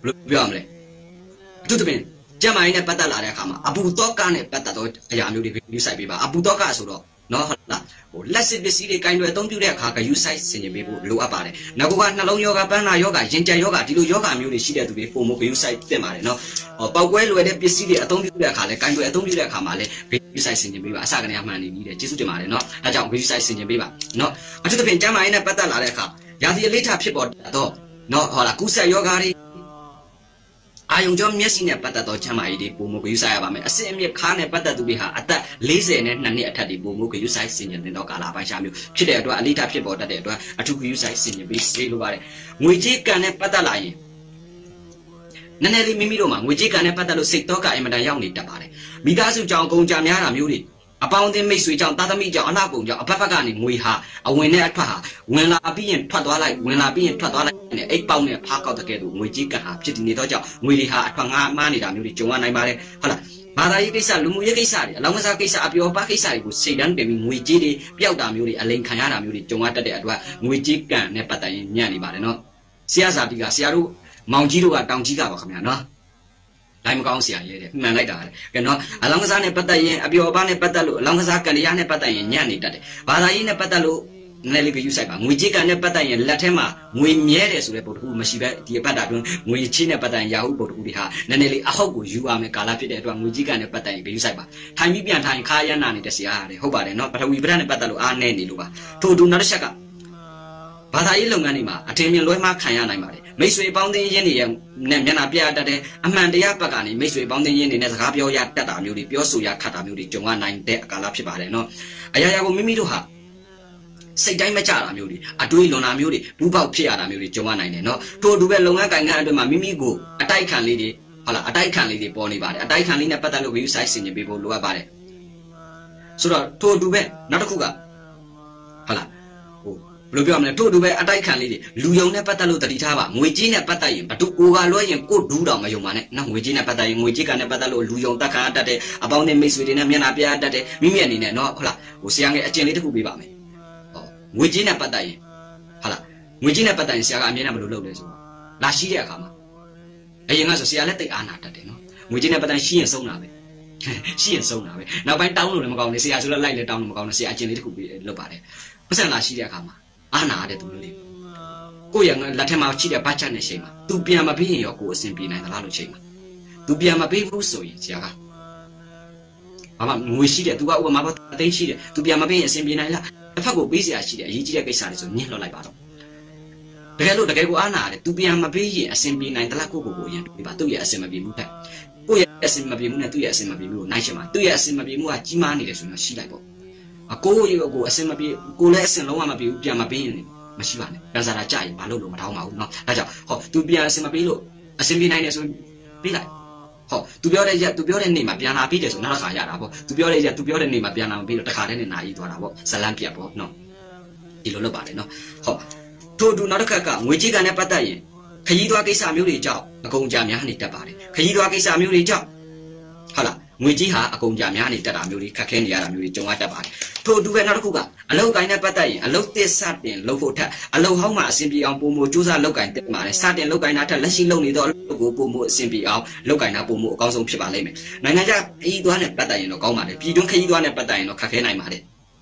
ပြောရမလဲအထူးသဖြင့်ကျမကြီးနဲ့ပတ်သက်လာတဲ့အခါမှာအပူတော့ကနဲ့ပတ်သက်တော့အရာမျိုးတွေယူဆိုင်ပေးပါအပူတော့ကဆိုတော့နော်ဟုတ်လားဟိုလက်စစ်ပစ္စည်းတွေကင်တွေအသုံးပြုတဲ့အခါကယူဆိုင်ဆင်ခြင်ပေးဖို့လိုအပ်ပါတယ်။နောက်ကနှလုံးယောဂပန်းနာယောဂရင်ကြံယောဂဒီလိုယောဂမျိုးတွေရှိတဲ့သူတွေပုံမယူဆိုင်တင်ပါတယ်နော်။ဟောပောက်ကွဲလွယ်တဲ့ပစ္စည်းတွေအသုံးပြုတဲ့အခါလဲကင်တွေအသုံးပြုတဲ့အခါမှာလဲယူဆိုင်ဆင်ခြင်ပေးပါအစကနေအမှန်နေပြီးတယ်ကျေးဇူးတင်ပါတယ်နော်။ဒါကြောင့်ယူဆိုင်ဆင်ခြင်ပေးပါနော်။အထူးသဖြင့်ကျမကြီးနဲ့ပတ်သက်လာတဲ့အခါရာသီအလေးထားဖြစ်ပေါ်တော့နော်ဟောလားကုဆက်ယောဂတွေအာယုံကြောင့်မျက်စိနဲ့ပတ်သက်သောချမ်းမာရေးတွေပုံမဂရုစိုက်ရပါမယ်အစစ်အမြစ်ခါနဲ့ပတ်သက်သူတွေဟာအသက်၄၀နဲ့၂နှစ်အထက်တွေပုံမဂရုစိုက်ဆင်ခြင်တဲ့ကာလပိုင်းရှားမျိုးဖြစ်တဲ့အတွက်အလေးထားဖြစ်ပေါ်တတ်တဲ့အတွက်အထူးဂရုစိုက်ဆင်ခြင်ပြီးစေလိုပါတယ်ငွေကြေးကံနဲ့ပတ်သက်လာရင်နည်းနည်းလေးမိမိတို့မှာငွေကြေးကံနဲ့ပတ်သက်လို့စိတ်တော့ကအင်မတန်ရောက်နေတတ်ပါတယ်မိသားစုကြောင့်ကုန်ကြများတာမျိုးတွေအပေါင်းအသင်းမိတ်ဆွေကြောင့်တာသမီကြောင့်အလှကုန်ကြောင့်အဖက်ဖက်ကနေငွေဟာအဝင်နဲ့အထွက်ဟာဝင်လာပြီးရင်ထွက်သွားလိုက်ဝင်လာပြီးရင်ထွက်သွားလိုက်နဲ့အိတ်ပေါက်နဲ့ဖားကောက်တဲ့ကဲ့သို့ငွေကြီးကံဟာဖြစ်နေတော့ကြောင့်ငွေတွေဟာအထွက်ငါးမားနေတာမျိုးတွေကြုံရနိုင်ပါတယ်ဟုတ်လားဘာသာရေးကိစ္စလူမှုရေးကိစ္စတွေအလောင်းကစားကိစ္စအပျော်ပါကိစ္စတွေကိုစိတ်တန်းတင်ပြီးငွေကြီးတွေပျောက်တာမျိုးတွေအလိန်ခံရတာမျိုးတွေကြုံရတတ်တဲ့အတွက်ငွေကြီးကံနဲ့ပတ်သက်ရင်ညံ့နေပါတယ်နော်ဆရာစာတီကဆရာတို့မောင်ကြီးတို့ကတောင်ကြီးကပါခင်ဗျာနော်တိုင်းမကောင်းဆရာရဲတဲ့မှန်လိုက်တာလေကဲနော်အလောင်းကစားနဲ့ပတ်သက်ရင်အပျော်ပါနဲ့ပတ်သက်လို့အလောင်းကစားကံတရားနဲ့ပတ်သက်ရင်ညံ့နေတတ်တယ်ဘာသာရေးနဲ့ပတ်သက်လို့နည်းလေးကယူဆိုင်ပါငွေကြေးကံနဲ့ပတ်သက်ရင်လက်ထဲမှာငွေမြဲတယ်ဆိုတဲ့ပုံတစ်ခုမရှိပဲဒီအပတ်တာတွင်ငွေချေးနဲ့ပတ်သက်ရင်ရာဟုပုံတစ်ခုတွေဟာနည်းနည်းလေးအဟုတ်ကိုယူရမယ်ကာလဖြစ်တဲ့အတွက်ငွေကြေးကံနဲ့ပတ်သက်ရင်ယူဆိုင်ပါထိုင်ပြီးပြန်ထိုင်ခါရမ်းနာနေတဲ့ဆရာရတယ်ဟုတ်ပါတယ်နော်ပထဝီပဒနဲ့ပတ်သက်လို့အားနည်းနေလို့ပါထို့တူနောက်တစ်ချက်ကဘာသာရေးလုပ်ငန်းတွေမှာအထင်မြင်လွဲမှားခံရနိုင်ပါတယ်မိတ်ဆွေပေါင်းသင်းရင်းတွေရဲ့နဲ့မျက်နှာပြတတ်တဲ့အမှန်တရားဘက်ကနေမိတ်ဆွေပေါင်းသင်းရင်းတွေနဲ့စကားပြောရတတ်တာမျိုးတွေပြောဆိုရခတ်တာမျိုးတွေကြုံရနိုင်တဲ့အကာလဖြစ်ပါတယ်နော်အရာရာကိုမိမိတို့ဟာစိတ်တိုင်းမကြတာမျိုးတွေအတွေးလွန်တာမျိုးတွေဘူးပေါက်ဖြစ်ရတာမျိုးတွေကြုံရနိုင်တယ်နော်ထို့တူပဲလုပ်ငန်းကိုင်ငန်းအတွင်းမှာမိမိကိုအတိုက်ခံလေးတွေဟုတ်လားအတိုက်ခံလေးတွေပေါ်နေပါတယ်အတိုက်ခံလေးနဲ့ပတ်သက်လို့ view size ဆင်ခြင်ပေးဖို့လိုအပ်ပါတယ်ဆိုတော့ထို့တူပဲနောက်တစ်ခုကဟုတ်လားဘယ်လိုပြောမလဲတို့တူပဲအတိုက်ခံလေးတွေလူယုံနဲ့ပတ်သက်လို့တတိထားပါငွေကြေးနဲ့ပတ်သက်ရင်ဘတူကိုကလွှဲရင်ကိုဒူးတောင်မယုံပါနဲ့နော်ငွေကြေးနဲ့ပတ်သက်ရင်ငွေကြေးကနဲ့ပတ်သက်လို့လူယုံတက်ခံတတ်တယ်အပေါင်းနဲ့မိတ်ဆွေတွေနဲ့မျက်နှာပြတတ်တယ်မိမိအနေနဲ့နော်ဟုတ်လားဟိုဆရာငယ်အကျင့်လေးတစ်ခုပေးပါမယ်ဟောငွေကြေးနဲ့ပတ်သက်ရင်ဟုတ်လားငွေကြေးနဲ့ပတ်သက်ရင်ဆရာကအမြဲတမ်းမလို့လုပ်လဲဆိုတော့လာရှိတဲ့အခါမှာအရင်ကဆိုဆရာလည်းတိတ်အားနာတတ်တယ်နော်ငွေကြေးနဲ့ပတ်သက်ရှိရင်ဆုံးတာပဲရှိရင်ဆုံးတာပဲနောက်ပိုင်းတောင်းလို့လည်းမကောင်းဘူးဆရာဆိုတော့လိုက်လည်းတောင်းလို့မကောင်းဘူးဆရာအကျင့်လေးတစ်ခုပေးလုပ်ပါတယ်ပတ်စံလာရှိတဲ့အခါမှာအာနာတဲ့သူမျိုးလေးကိုယ့်ရဲ့လက်ထက်မှာချိတဲ့ဘတ်ချက်နဲ့ချိန်မှာသူပြန်မပေးရင်ရောကိုယ်အဆင်ပြေနိုင်သလားလို့ချိန်မှာသူပြန်မပေးဘူးဆိုရင်ဆရာကဘာမှငွေရှိတယ်သူကဥပမာပေါ့အသိရှိတယ်သူပြန်မပေးရင်အဆင်ပြေနိုင်လားတစ်ဖက်ကိုပေးစရာရှိတယ်အရေးကြီးတဲ့ကိစ္စတွေဆိုညှင်းလွှတ်လိုက်ပါတော့တကယ်လို့တကယ်ကိုအာနာတယ်သူပြန်မပေးရင်အဆင်ပြေနိုင်သလားကိုကိုကိုရင်ဒီပါသူ့ရဲ့အဆင်မပြေမှုတဲ့ကိုယ့်ရဲ့အဆင်မပြေမှုနဲ့သူ့ရဲ့အဆင်မပြေမှုကိုနိုင်ချင်မှာသူ့ရဲ့အဆင်မပြေမှုကကြီးမားနေတယ်ဆိုရင်ရှိလိုက်ပေါ့အကိုရေကိုအစင်မပြေကိုလည်းအစင်လုံးဝမပြေဘူးပြန်မပေးရင်မရှိပါနဲ့ပြန်စားတာကြရင်မလုပ်လို့မထောင်းပါဘူးเนาะဒါကြောင့်ဟော तू ပြန်အစင်မပေးလို့အစင်ပြေနိုင်တယ်ဆိုပေးလိုက်ဟော तू ပြောတဲ့ရက် तू ပြောတဲ့နေ့မှာပြန်လာပြီးတယ်ဆိုနောက်တစ်ခါရတာပေါ့ तू ပြောတဲ့ရက် तू ပြောတဲ့နေ့မှာပြန်လာမပြီးတော့တစ်ခါတည်းနဲ့နာရီသွားတာပေါ့ဇလန်းပြတ်ပေါ့เนาะဒီလိုလုပ်ပါတယ်เนาะဟောထို့တူနောက်တစ်ခါကငွေကြေးကနဲ့ပတ်သက်ရင်ခရီးသွားကိစ္စမျိုးတွေကြောင့်အကုန်ကြများနေတတ်ပါတယ်ခရီးသွားကိစ္စမျိုးတွေကြောင့်ဟုတ်လားငွေကြီးဟာအကုန်ကြများနေတတ်တာမျိုးတွေခက်ခဲနေရတာမျိုးတွေကြုံရတတ်ပါတယ်ထို့တူပဲနောက်တစ်ခုကအလုတ်ကိုင်းနဲ့ပတ်သက်ရင်အလုတ်တစ်စတင်လုပ်ဖို့ထက်အလုတ်ဟောင်းမှာအဆင်ပြေအောင်ပုံမစူးစမ်းလုပ်ကိုင်းတက်ပါတယ်စတင်လုပ်ကိုင်းတာထက်လက်ရှိလုပ်နေတော့အလုတ်ကိုပုံမအဆင်ပြေအောင်လုပ်ကိုင်းတာပုံမအကောင်းဆုံးဖြစ်ပါလိမ့်မယ်နိုင်ငံခြားခရီးသွားနဲ့ပတ်သက်ရင်တော့ကောင်းပါတယ်ပြည်တွင်းခရီးသွားနဲ့ပတ်သက်ရင်တော့ခက်ခဲနိုင်ပါတယ်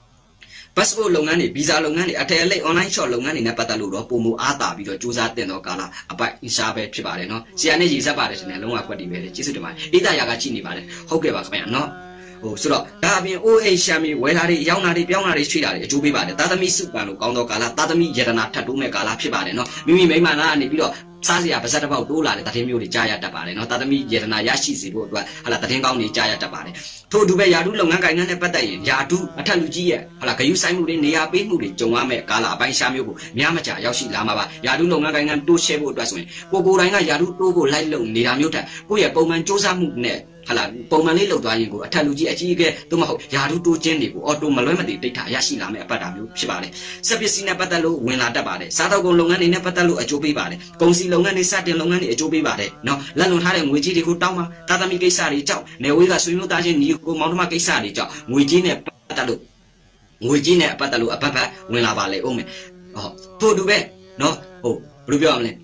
passport လုပ်ငန်းတွေ visa လုပ်ငန်းတွေအထည်အလိပ် online shop လုပ်ငန်းတွေနဲ့ပတ်သက်လို့တော့ပုံမအားတာပြီးတော့စူးစမ်းတင်တော့ကာလအပိုက်အရှားပဲဖြစ်ပါတယ်နော်ဆရာနဲ့ရည်စက်ပါတယ်ရှင်လည်းလုံးဝကွက်တီပဲလေကျေးဇူးတင်ပါတယ်အိဒါရာကကြည့်နေပါတယ်ဟုတ်ကဲ့ပါခင်ဗျာနော်ဟိုဆိုတော့ဒါအပြင် အို အိတ် ရှာမီဝယ်တာတွေရောင်းတာတွေပြောင်းတာတွေချွေတာတွေအကျိုးပေးပါတယ်သာသမီစုပန်လို့ကောင်းသောကာလသာသမီယတနာထပ်တိုးမဲ့ကာလဖြစ်ပါတယ်နော်မိမိမိမနာကနေပြီးတော့စားစရာပါဇက်တစ်ပေါက်တိုးလာတဲ့တည်င်းမျိုးတွေကြားရတတ်ပါတယ်နော်သာသမီယတနာရရှိစေဖို့အတွက်ဟာလာတည်င်းကောင်းတွေကြားရတတ်ပါတယ်ထို့အတူပဲယာတုလုပ်ငန်းကိုင်ငန်းနဲ့ပတ်သက်ရင်ယာတုအထက်လူကြီးရဲ့ဟာလာဂယုဆိုင်မှုတွေနေရာပေးမှုတွေကြုံရမဲ့ကာလအပိုင်းရှားမျိုးကိုများမကြာရောက်ရှိလာမှာပါယာတုလုပ်ငန်းကိုင်ငန်းတိုးရှဲဖို့အတွက်ဆိုရင်ကိုကိုတိုင်းကယာတုတိုးဖို့လိုက်လုံနေတာမျိုးတက်ကိုယ့်ရဲ့ပုံမှန်စူးစမ်းမှုနဲ့ဟာလာပုံမှန်လေးလောက်သွားရင်ကိုအထက်လူကြီးအကြီးအကဲသို့မဟုတ်ယာတုတိုးခြင်းတွေကိုအော်တိုမလွဲမသွေတိတ်တာရရှိလာမဲ့အပတ်တာမျိုးဖြစ်ပါတယ်စက်ပစ္စည်းနဲ့ပတ်သက်လို့ဝင်လာတတ်ပါတယ်စားတောက်ကုန်လုပ်ငန်းတွေနဲ့ပတ်သက်လို့အကျိုးပေးပါတယ်ကုန်စည်လုပ်ငန်းတွေစတင်လုပ်ငန်းတွေအကျိုးပေးပါတယ်နော်လက်လွန်ထားတဲ့ငွေကြီးတွေကိုတောင်းပါတာသမီကိစ္စတွေကြောင့်နေဝေးကဆွေမျိုးသားချင်းညီကိုမောင်နှမကိစ္စတွေကြောင့်ငွေကြီးနဲ့ပတ်သက်လို့ငွေကြီးနဲ့ပတ်သက်လို့အပတ်ပတ်ဝင်လာပါလေဦးမယ်ဟောထို့တူပဲနော်ဟုတ်ဘယ်လိုပြောရမလဲ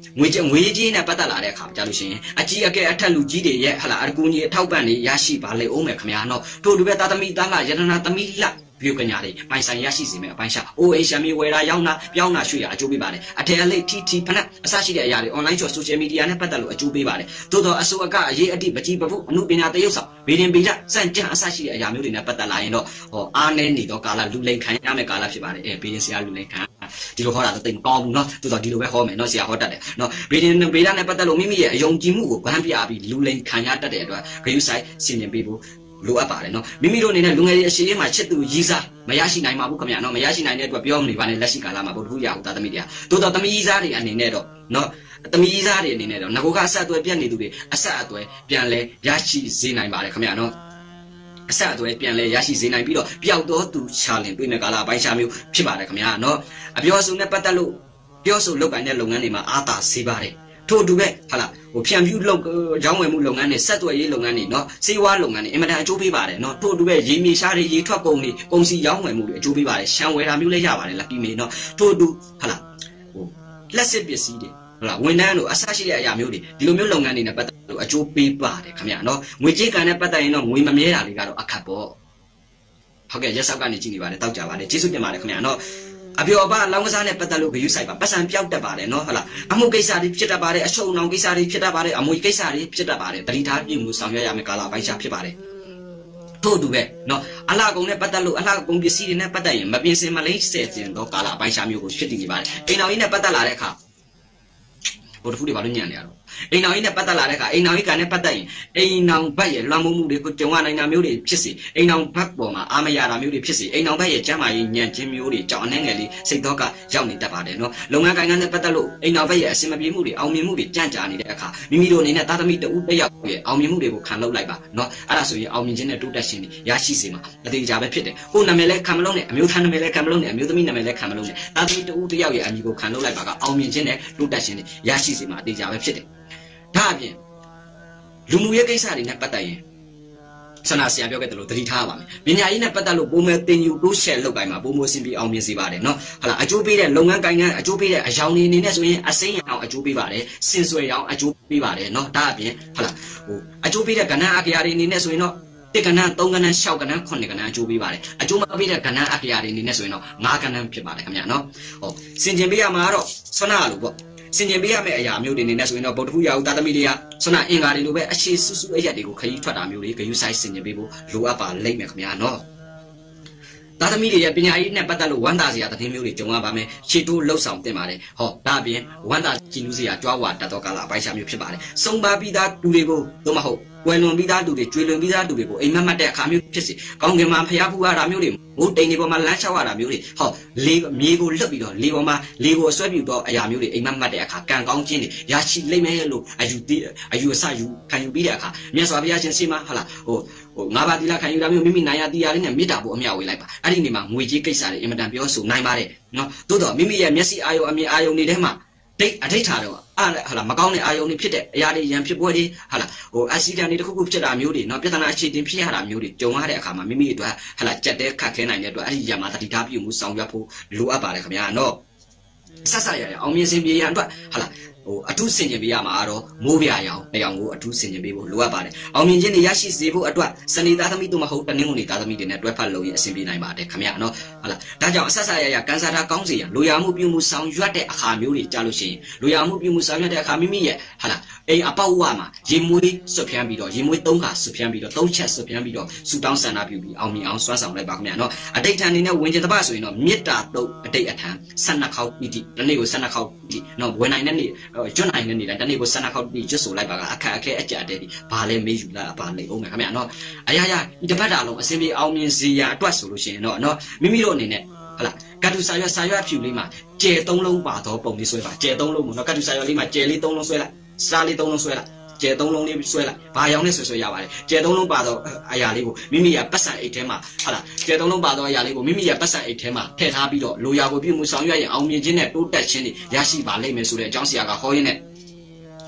ငွေငွေကြီးနဲ့ပတ်သက်လာတဲ့အခါကြားလို့ရှိရင်အကြီးအကဲအထက်လူကြီးတွေရဲ့ဟာလာအကူကြီးအထောက်ပံ့တွေရရှိပါလေအောင်မယ်ခင်ဗျာနော်တို့တူပဲသားသမီးသားလာယတနာသမီးလပြုကညာတွေပိုင်ဆိုင်ရရှိစေမယ်အပိုင်းရှာအိုအေရှမ်မီဝယ်တာရောက်တာပြောင်းတာရွှေ့တာအကျိုးပေးပါတယ်အထက်အလိတ်ထီထီဖနက်အစရှိတဲ့အရာတွေ online ကျော် social media နဲ့ပတ်သက်လို့အကျိုးပေးပါတယ်သို့တော့အစိုးရကအရေးအတိပကြီးပဖို့အမှုပညာတရုပ်ဆောင်ဗီဒင်ပီလာစံကြံအစရှိတဲ့အရာမျိုးတွေနဲ့ပတ်သက်လာရင်တော့ဟောအားနည်းနေတော့ကာလလူလိန်ခံရမယ်ကာလဖြစ်ပါတယ်အဲဗီဒင်ဆရာလူလိန်ခံဒီလိုဟောတာတော့တိတ်မကောင်းဘူးเนาะသို့တော့ဒီလိုပဲဟောမယ်เนาะဆရာဟောတတ်တယ်เนาะဗီဒင်ဗီလာနဲ့ပတ်သက်လို့မိမိရဲ့အယုံကြည်မှုကိုဗန်းပြပြီးလူလိန်ခံရတတ်တဲ့အတွက်ဂရုစိုက်စီရင်ပေးဖို့လိုအပ်ပါတယ်နော်မိမိတို့အနေနဲ့လူငယ်တွေအရှိရေးမှာချစ်သူရည်စားမရရှိနိုင်ပါဘူးခင်ဗျာနော်မရရှိနိုင်တဲ့အတွက်ပြောမနေပါနဲ့လက်ရှိကာလမှာဗုဒ္ဓဟူးရာဟုသားသမီးတွေတိုးတော့သမီးကြီးစားတွေအနေနဲ့တော့နော်သမီးကြီးစားတွေအနေနဲ့တော့ငကိုကအဆက်အသွယ်ပြတ်နေသူတွေအဆက်အသွယ်ပြန်လဲရရှိစေနိုင်ပါတယ်ခင်ဗျာနော်အဆက်အသွယ်ပြန်လဲရရှိစေနိုင်ပြီးတော့ပျောက်တော့သူချာလင်တွေ့မဲ့ကာလအပိုင်းခြားမျိုးဖြစ်ပါတယ်ခင်ဗျာနော်အပြောဆိုနဲ့ပတ်သက်လို့ပြောဆိုလုပ်ကိုင်တဲ့လုပ်ငန်းတွေမှာအားသာစေပါတယ်ထို့တူပဲဟာလားဟိုဖြန့်ဖြူးလုပ်ရောင်းဝယ်မှုလုပ်ငန်းတွေဆက်သွယ်ရေးလုပ်ငန်းတွေเนาะစေဝါလုပ်ငန်းတွေအင်မတန်အကျိုးပေးပါတယ်เนาะထို့တူပဲရေမြေရှားတွေရေထွက်ကုန်တွေကုန်စည်ရောင်းဝယ်မှုတွေအကျိုးပေးပါတယ်ရှမ်းဝယ်တာမျိုးလည်းရပါတယ် lucky မေเนาะထို့တူဟာလားဟိုလက်စစ်ပစ္စည်းတွေဟုတ်လားဝန်ထမ်းတို့အဆရှိတဲ့အရာမျိုးတွေဒီလိုမျိုးလုပ်ငန်းတွေနဲ့ပတ်သက်လို့အကျိုးပေးပါတယ်ခင်ဗျာเนาะငွေကြေးကံနဲ့ပတ်သက်ရင်တော့ငွေမမြဲတာလေးကတော့အခက်ပေါ့ဟုတ်ကဲ့ရက်စောက်ကနေကြည့်နေပါတယ်တောက်ကြပါတယ်ကျေးဇူးတင်ပါတယ်ခင်ဗျာเนาะအပြောပါလောင်းကစားနဲ့ပတ်သက်လို့ဂရုစိုက်ပါပတ်စံပြောက်တတ်ပါတယ်နော်ဟုတ်လားအမှုကိစ္စတွေဖြစ်တတ်ပါတယ်အချုံအောင်ကိစ္စတွေဖြစ်တတ်ပါတယ်အမွေကိစ္စတွေဖြစ်တတ်ပါတယ်တတိထားပြုမှုဆောင်ရွက်ရမယ့်ကာလပိုင်းခြားဖြစ်ပါတယ်ထို့တူပဲနော်အလှကုံနဲ့ပတ်သက်လို့အလှကုံပစ္စည်းတွေနဲ့ပတ်သက်ရင်မပြင်းစင်မလိမ့်ဆယ်ကျင်တော့ကာလပိုင်းခြားမျိုးကိုဖြစ်တည်နေပါတယ်အိမ်တော်ကြီးနဲ့ပတ်သက်လာတဲ့အခါဘုဒ္ဓဖူးတွေဘာလို့ညံ့နေရတော့အိမ်တော်ကြီးနဲ့ပတ်သက်လာတဲ့အခါအိမ်တော်ကြီးကနဲ့ပတ်သက်ရင်အိမ်တော်ဘက်ရဲ့လွှမ်းမိုးမှုတွေကိုကြုံရနိုင်တာမျိုးတွေဖြစ်စေအိမ်တော်ဘက်ပေါ်မှာအာမရတာမျိုးတွေဖြစ်စေအိမ်တော်ဘက်ရဲ့ကျမ်းမာရေးညံ့ခြင်းမျိုးတွေကြောင့်အနေငယ်လေးစိတ်တော့ကရောက်နေတတ်ပါတယ်နော်လုပ်ငန်းကိုင်ငန်းနဲ့ပတ်သက်လို့အိမ်တော်ဘက်ရဲ့အစင်မပြေမှုတွေအောင်မြင်မှုတွေကြံ့ကြာနေတဲ့အခါမိမိတို့အနေနဲ့သားသမီးတဦးတစ်ယောက်ရဲ့အောင်မြင်မှုတွေကိုခံလုပ်လိုက်ပါနော်အဲ့ဒါဆိုရင်အောင်မြင်ခြင်းနဲ့တိုးတက်ခြင်းတွေရရှိစေမှာအသေးကြပဲဖြစ်တယ်ကိုယ်နာမည်လဲခံမလို့နဲ့အမျိုးသားနာမည်လဲခံမလို့နဲ့အမျိုးသမီးနာမည်လဲခံမလို့နဲ့သားသမီးတဦးတစ်ယောက်ရဲ့အမည်ကိုခံလုပ်လိုက်ပါကအောင်မြင်ခြင်းနဲ့တိုးတက်ခြင်းတွေရရှိစေမှာအသေးကြပဲဖြစ်တယ်ဒါအပြင်လူမှုရေးကိစ္စတွေနဲ့ပတ်သက်ရင်ဆန္ဒဆရာပြောခဲ့တယ်လို့သတိထားပါမယ်ပညာရေးနဲ့ပတ်သက်လို့ပုံမှန်သင်ယူတိုးရှယ်လုပ်ကိုင်မှာပုံမှန်စင်ပြီးအောင်မြင်စေပါတယ်နော်ဟာလားအကျိုးပေးတဲ့လုပ်ငန်းကိုင်ငန်းအကျိုးပေးတဲ့အယောင်တွေအနေနဲ့ဆိုရင်အစိမ်းရောင်အကျိုးပေးပါတယ်စင်ဆွယ်ရောင်အကျိုးပေးပါတယ်နော်ဒါအပြင်ဟာလားဟိုအကျိုးပေးတဲ့ကဏ္ဍအကရာတွေအနေနဲ့ဆိုရင်တော့တစ်ကဏ္ဍသုံးကဏ္ဍရှောက်ကဏ္ဍခုနှစ်ကဏ္ဍအကျိုးပေးပါတယ်အကျိုးမပေးတဲ့ကဏ္ဍအကရာတွေအနေနဲ့ဆိုရင်တော့ငါးကဏ္ဍဖြစ်ပါတယ်ခင်ဗျာနော်ဟောစင်ကျင်ပေးရမှာတော့ဆွမ်းနာလို့ပေါ့စင်ကျင်ပေးရမယ့်အရာမျိုးတွေနေနဲ့ဆိုရင်တော့ဗုဒ္ဓဟူးရာဟုသားသမီးတွေကဆွမ်းနာအင်္ဂါတွေလိုပဲအခြေဆူဆူအရက်တွေကိုခရီးထွက်တာမျိုးတွေဂယုဆိုင်စင်ကျင်ပေးဖို့လိုအပ်ပါလိမ့်မယ်ခင်ဗျာနော်သားသမီးတွေရဲ့ပညာရေးနဲ့ပတ်သက်လို့ဝမ်းသာစရာသတင်းမျိုးတွေကြုံရပါမယ်ရှေ့တိုးလှုပ်ဆောင်တင်ပါတယ်ဟောဒါအပြင်ဝမ်းသာကြည်နူးစရာကြွားဝါတတ်သောကာလအပိုင်းခြားမျိုးဖြစ်ပါတယ်စုံပါပြီးသားသူတွေကိုသို့မဟုတ်ကွယ်လွန်ပြီးသားသူတွေကျွေလွန်ပြီးသားသူတွေကိုအိမ်မက်မတ်တဲ့အခါမျိုးဖြစ်စီကောင်းကင်မှာဖျားဖူးရတာမျိုးတွေမိုးတိမ်တွေပေါ်မှာလမ်းလျှောက်ရတာမျိုးတွေဟောလေမြေကိုလွတ်ပြီးတော့လေပေါ်မှာလေကိုဆွဲပြီးတော့အရာမျိုးတွေအိမ်မက်မတ်တဲ့အခါကံကောင်းခြင်းတွေရရှိလိမ့်မယ်လို့အယူတည်အယူအဆယူခံယူပြီးတဲ့အခါမြတ်စွာဘုရားရှင်စီမဟာလားဟိုဟိုငါးပါးသီလခံယူတာမျိုးမိမိနိုင်ရတရားလေးနဲ့မေတ္တာဖို့အမြတ်ဝေလိုက်ပါအဲ့ဒီနေမှာငွေကြီးကိစ္စတွေအင်မတန်ပြောဆိုနိုင်ပါတယ်နော်သို့တော့မိမိရဲ့မျက်စိအာယုံအမြင်အာယုံတွေထဲမှာဒိတ်အဋိဌာတော့အားဟာလားမကောင်းတဲ့အာယုံတွေဖြစ်တဲ့အရာတွေရန်ဖြစ်ပွဲတွေဟာလားဟိုအက်ဆီဒန့်တွေတစ်ခုခုဖြစ်တာမျိုးတွေနော်ပြဿနာအခြေတင်ဖြစ်ရတာမျိုးတွေကြုံရတဲ့အခါမှာမိမိအတွက်ဟာလားကြက်တဲခတ်ခဲနိုင်တဲ့အတွက်အဲ့ဒီရံမှာတတိထားပြုမှုဆောင်ရွက်ဖို့လိုအပ်ပါတယ်ခင်ဗျာနော်ဆက်ဆက်ရရအောင်မြင်စင်ပြေရန်အတွက်ဟာလားဟိုအထူးဆင်ခြင်ပေးရမှာတော့မိုးပြရောင်အယောင်ကိုအထူးဆင်ခြင်ပေးဖို့လိုအပ်ပါတယ်အောင်မြင်ခြင်းတွေရရှိစေဖို့အတွက်စနေသားသမီးတို့မဟုတ်တနင်္ဂနွေသားသမီးတွေနဲ့တွဲဖက်လို့ရင်အဆင်ပြေနိုင်ပါတယ်ခင်ဗျာနော်ဟုတ်လားဒါကြောင့်အဆက်ဆက်ရရကန်စာတာကောင်းစေရန်လိုရာမှုပြုမှုဆောင်ရွက်တဲ့အခါမျိုးတွေကြားလို့ရှိရင်လိုရာမှုပြုမှုဆောင်ရွက်တဲ့အခါမိမိရဲ့ဟာလားအိမ်အပေါက်ဝမှာရေမွေးဆွဖြန်းပြီးတော့ရေမွေးသုံးခါဆွဖြန်းပြီးတော့သုံးချက်ဆွဖြန်းပြီးတော့စူတောင်းဆန္ဒပြုပြီးအောင်မြင်အောင်စွမ်းဆောင်လိုက်ပါခင်ဗျာနော်အတိတ်ထန်နေနဲ့ဝင်ကျင်တပတ်ဆိုရင်တော့မေတ္တာတုတ်အတိတ်အထံဆန္ဒခေါက်ပြီးဒီဒီနေ့ကိုဆန္ဒခေါက်ပြီးနော်ဝင်နိုင်တဲ့နေ့ကျွတ်နိုင်တဲ့နေ့တိုင်းတနေ့ကိုဆန္ဒခေါက်ပြီးကျွတ်ဆိုလိုက်ပါကအခက်အခဲအကြတဲ့ဒီဘာလဲမေးယူလာဘာလဲအောင်မယ်ခင်ဗျာနော်အရာရာဒီတပတ်တာလုံးအစင်ပြေအောင်မြင်စေရအတွက်ဆိုလို့ရှိရင်တော့နော်မိမိတို့အနေနဲ့ဟုတ်လားကတ်တူစာရွက်စာရွက်ဖြူလေးမှာကျဲသုံးလုံးပါတော့ပုံလေးဆွဲပါကျဲသုံးလုံးပေါ့နော်ကတ်တူစာရွက်လေးမှာကျဲလေးသုံးလုံးဆွဲလိုက်စားလေးသုံးလုံးဆွဲလိုက်ကျဲသုံးလုံးလေးဆွဲလိုက်ဘာရောင်နဲ့ဆွဲဆွဲရပါတယ်ကျဲသုံးလုံးပါတော့အရာလေးကိုမိမိရပတ်စံအိတ်ထဲမှာဟုတ်လားကျဲသုံးလုံးပါတော့အရာလေးကိုမိမိရပတ်စံအိတ်ထဲမှာထည့်ထားပြီးတော့လိုရာကိုပြုမှုဆောင်ရွက်ရင်အောင်မြင်ခြင်းနဲ့တိုးတက်ခြင်းတွေရရှိပါလိမ့်မယ်ဆိုတဲ့အကြောင်းဆရာကဟောရင်းနဲ့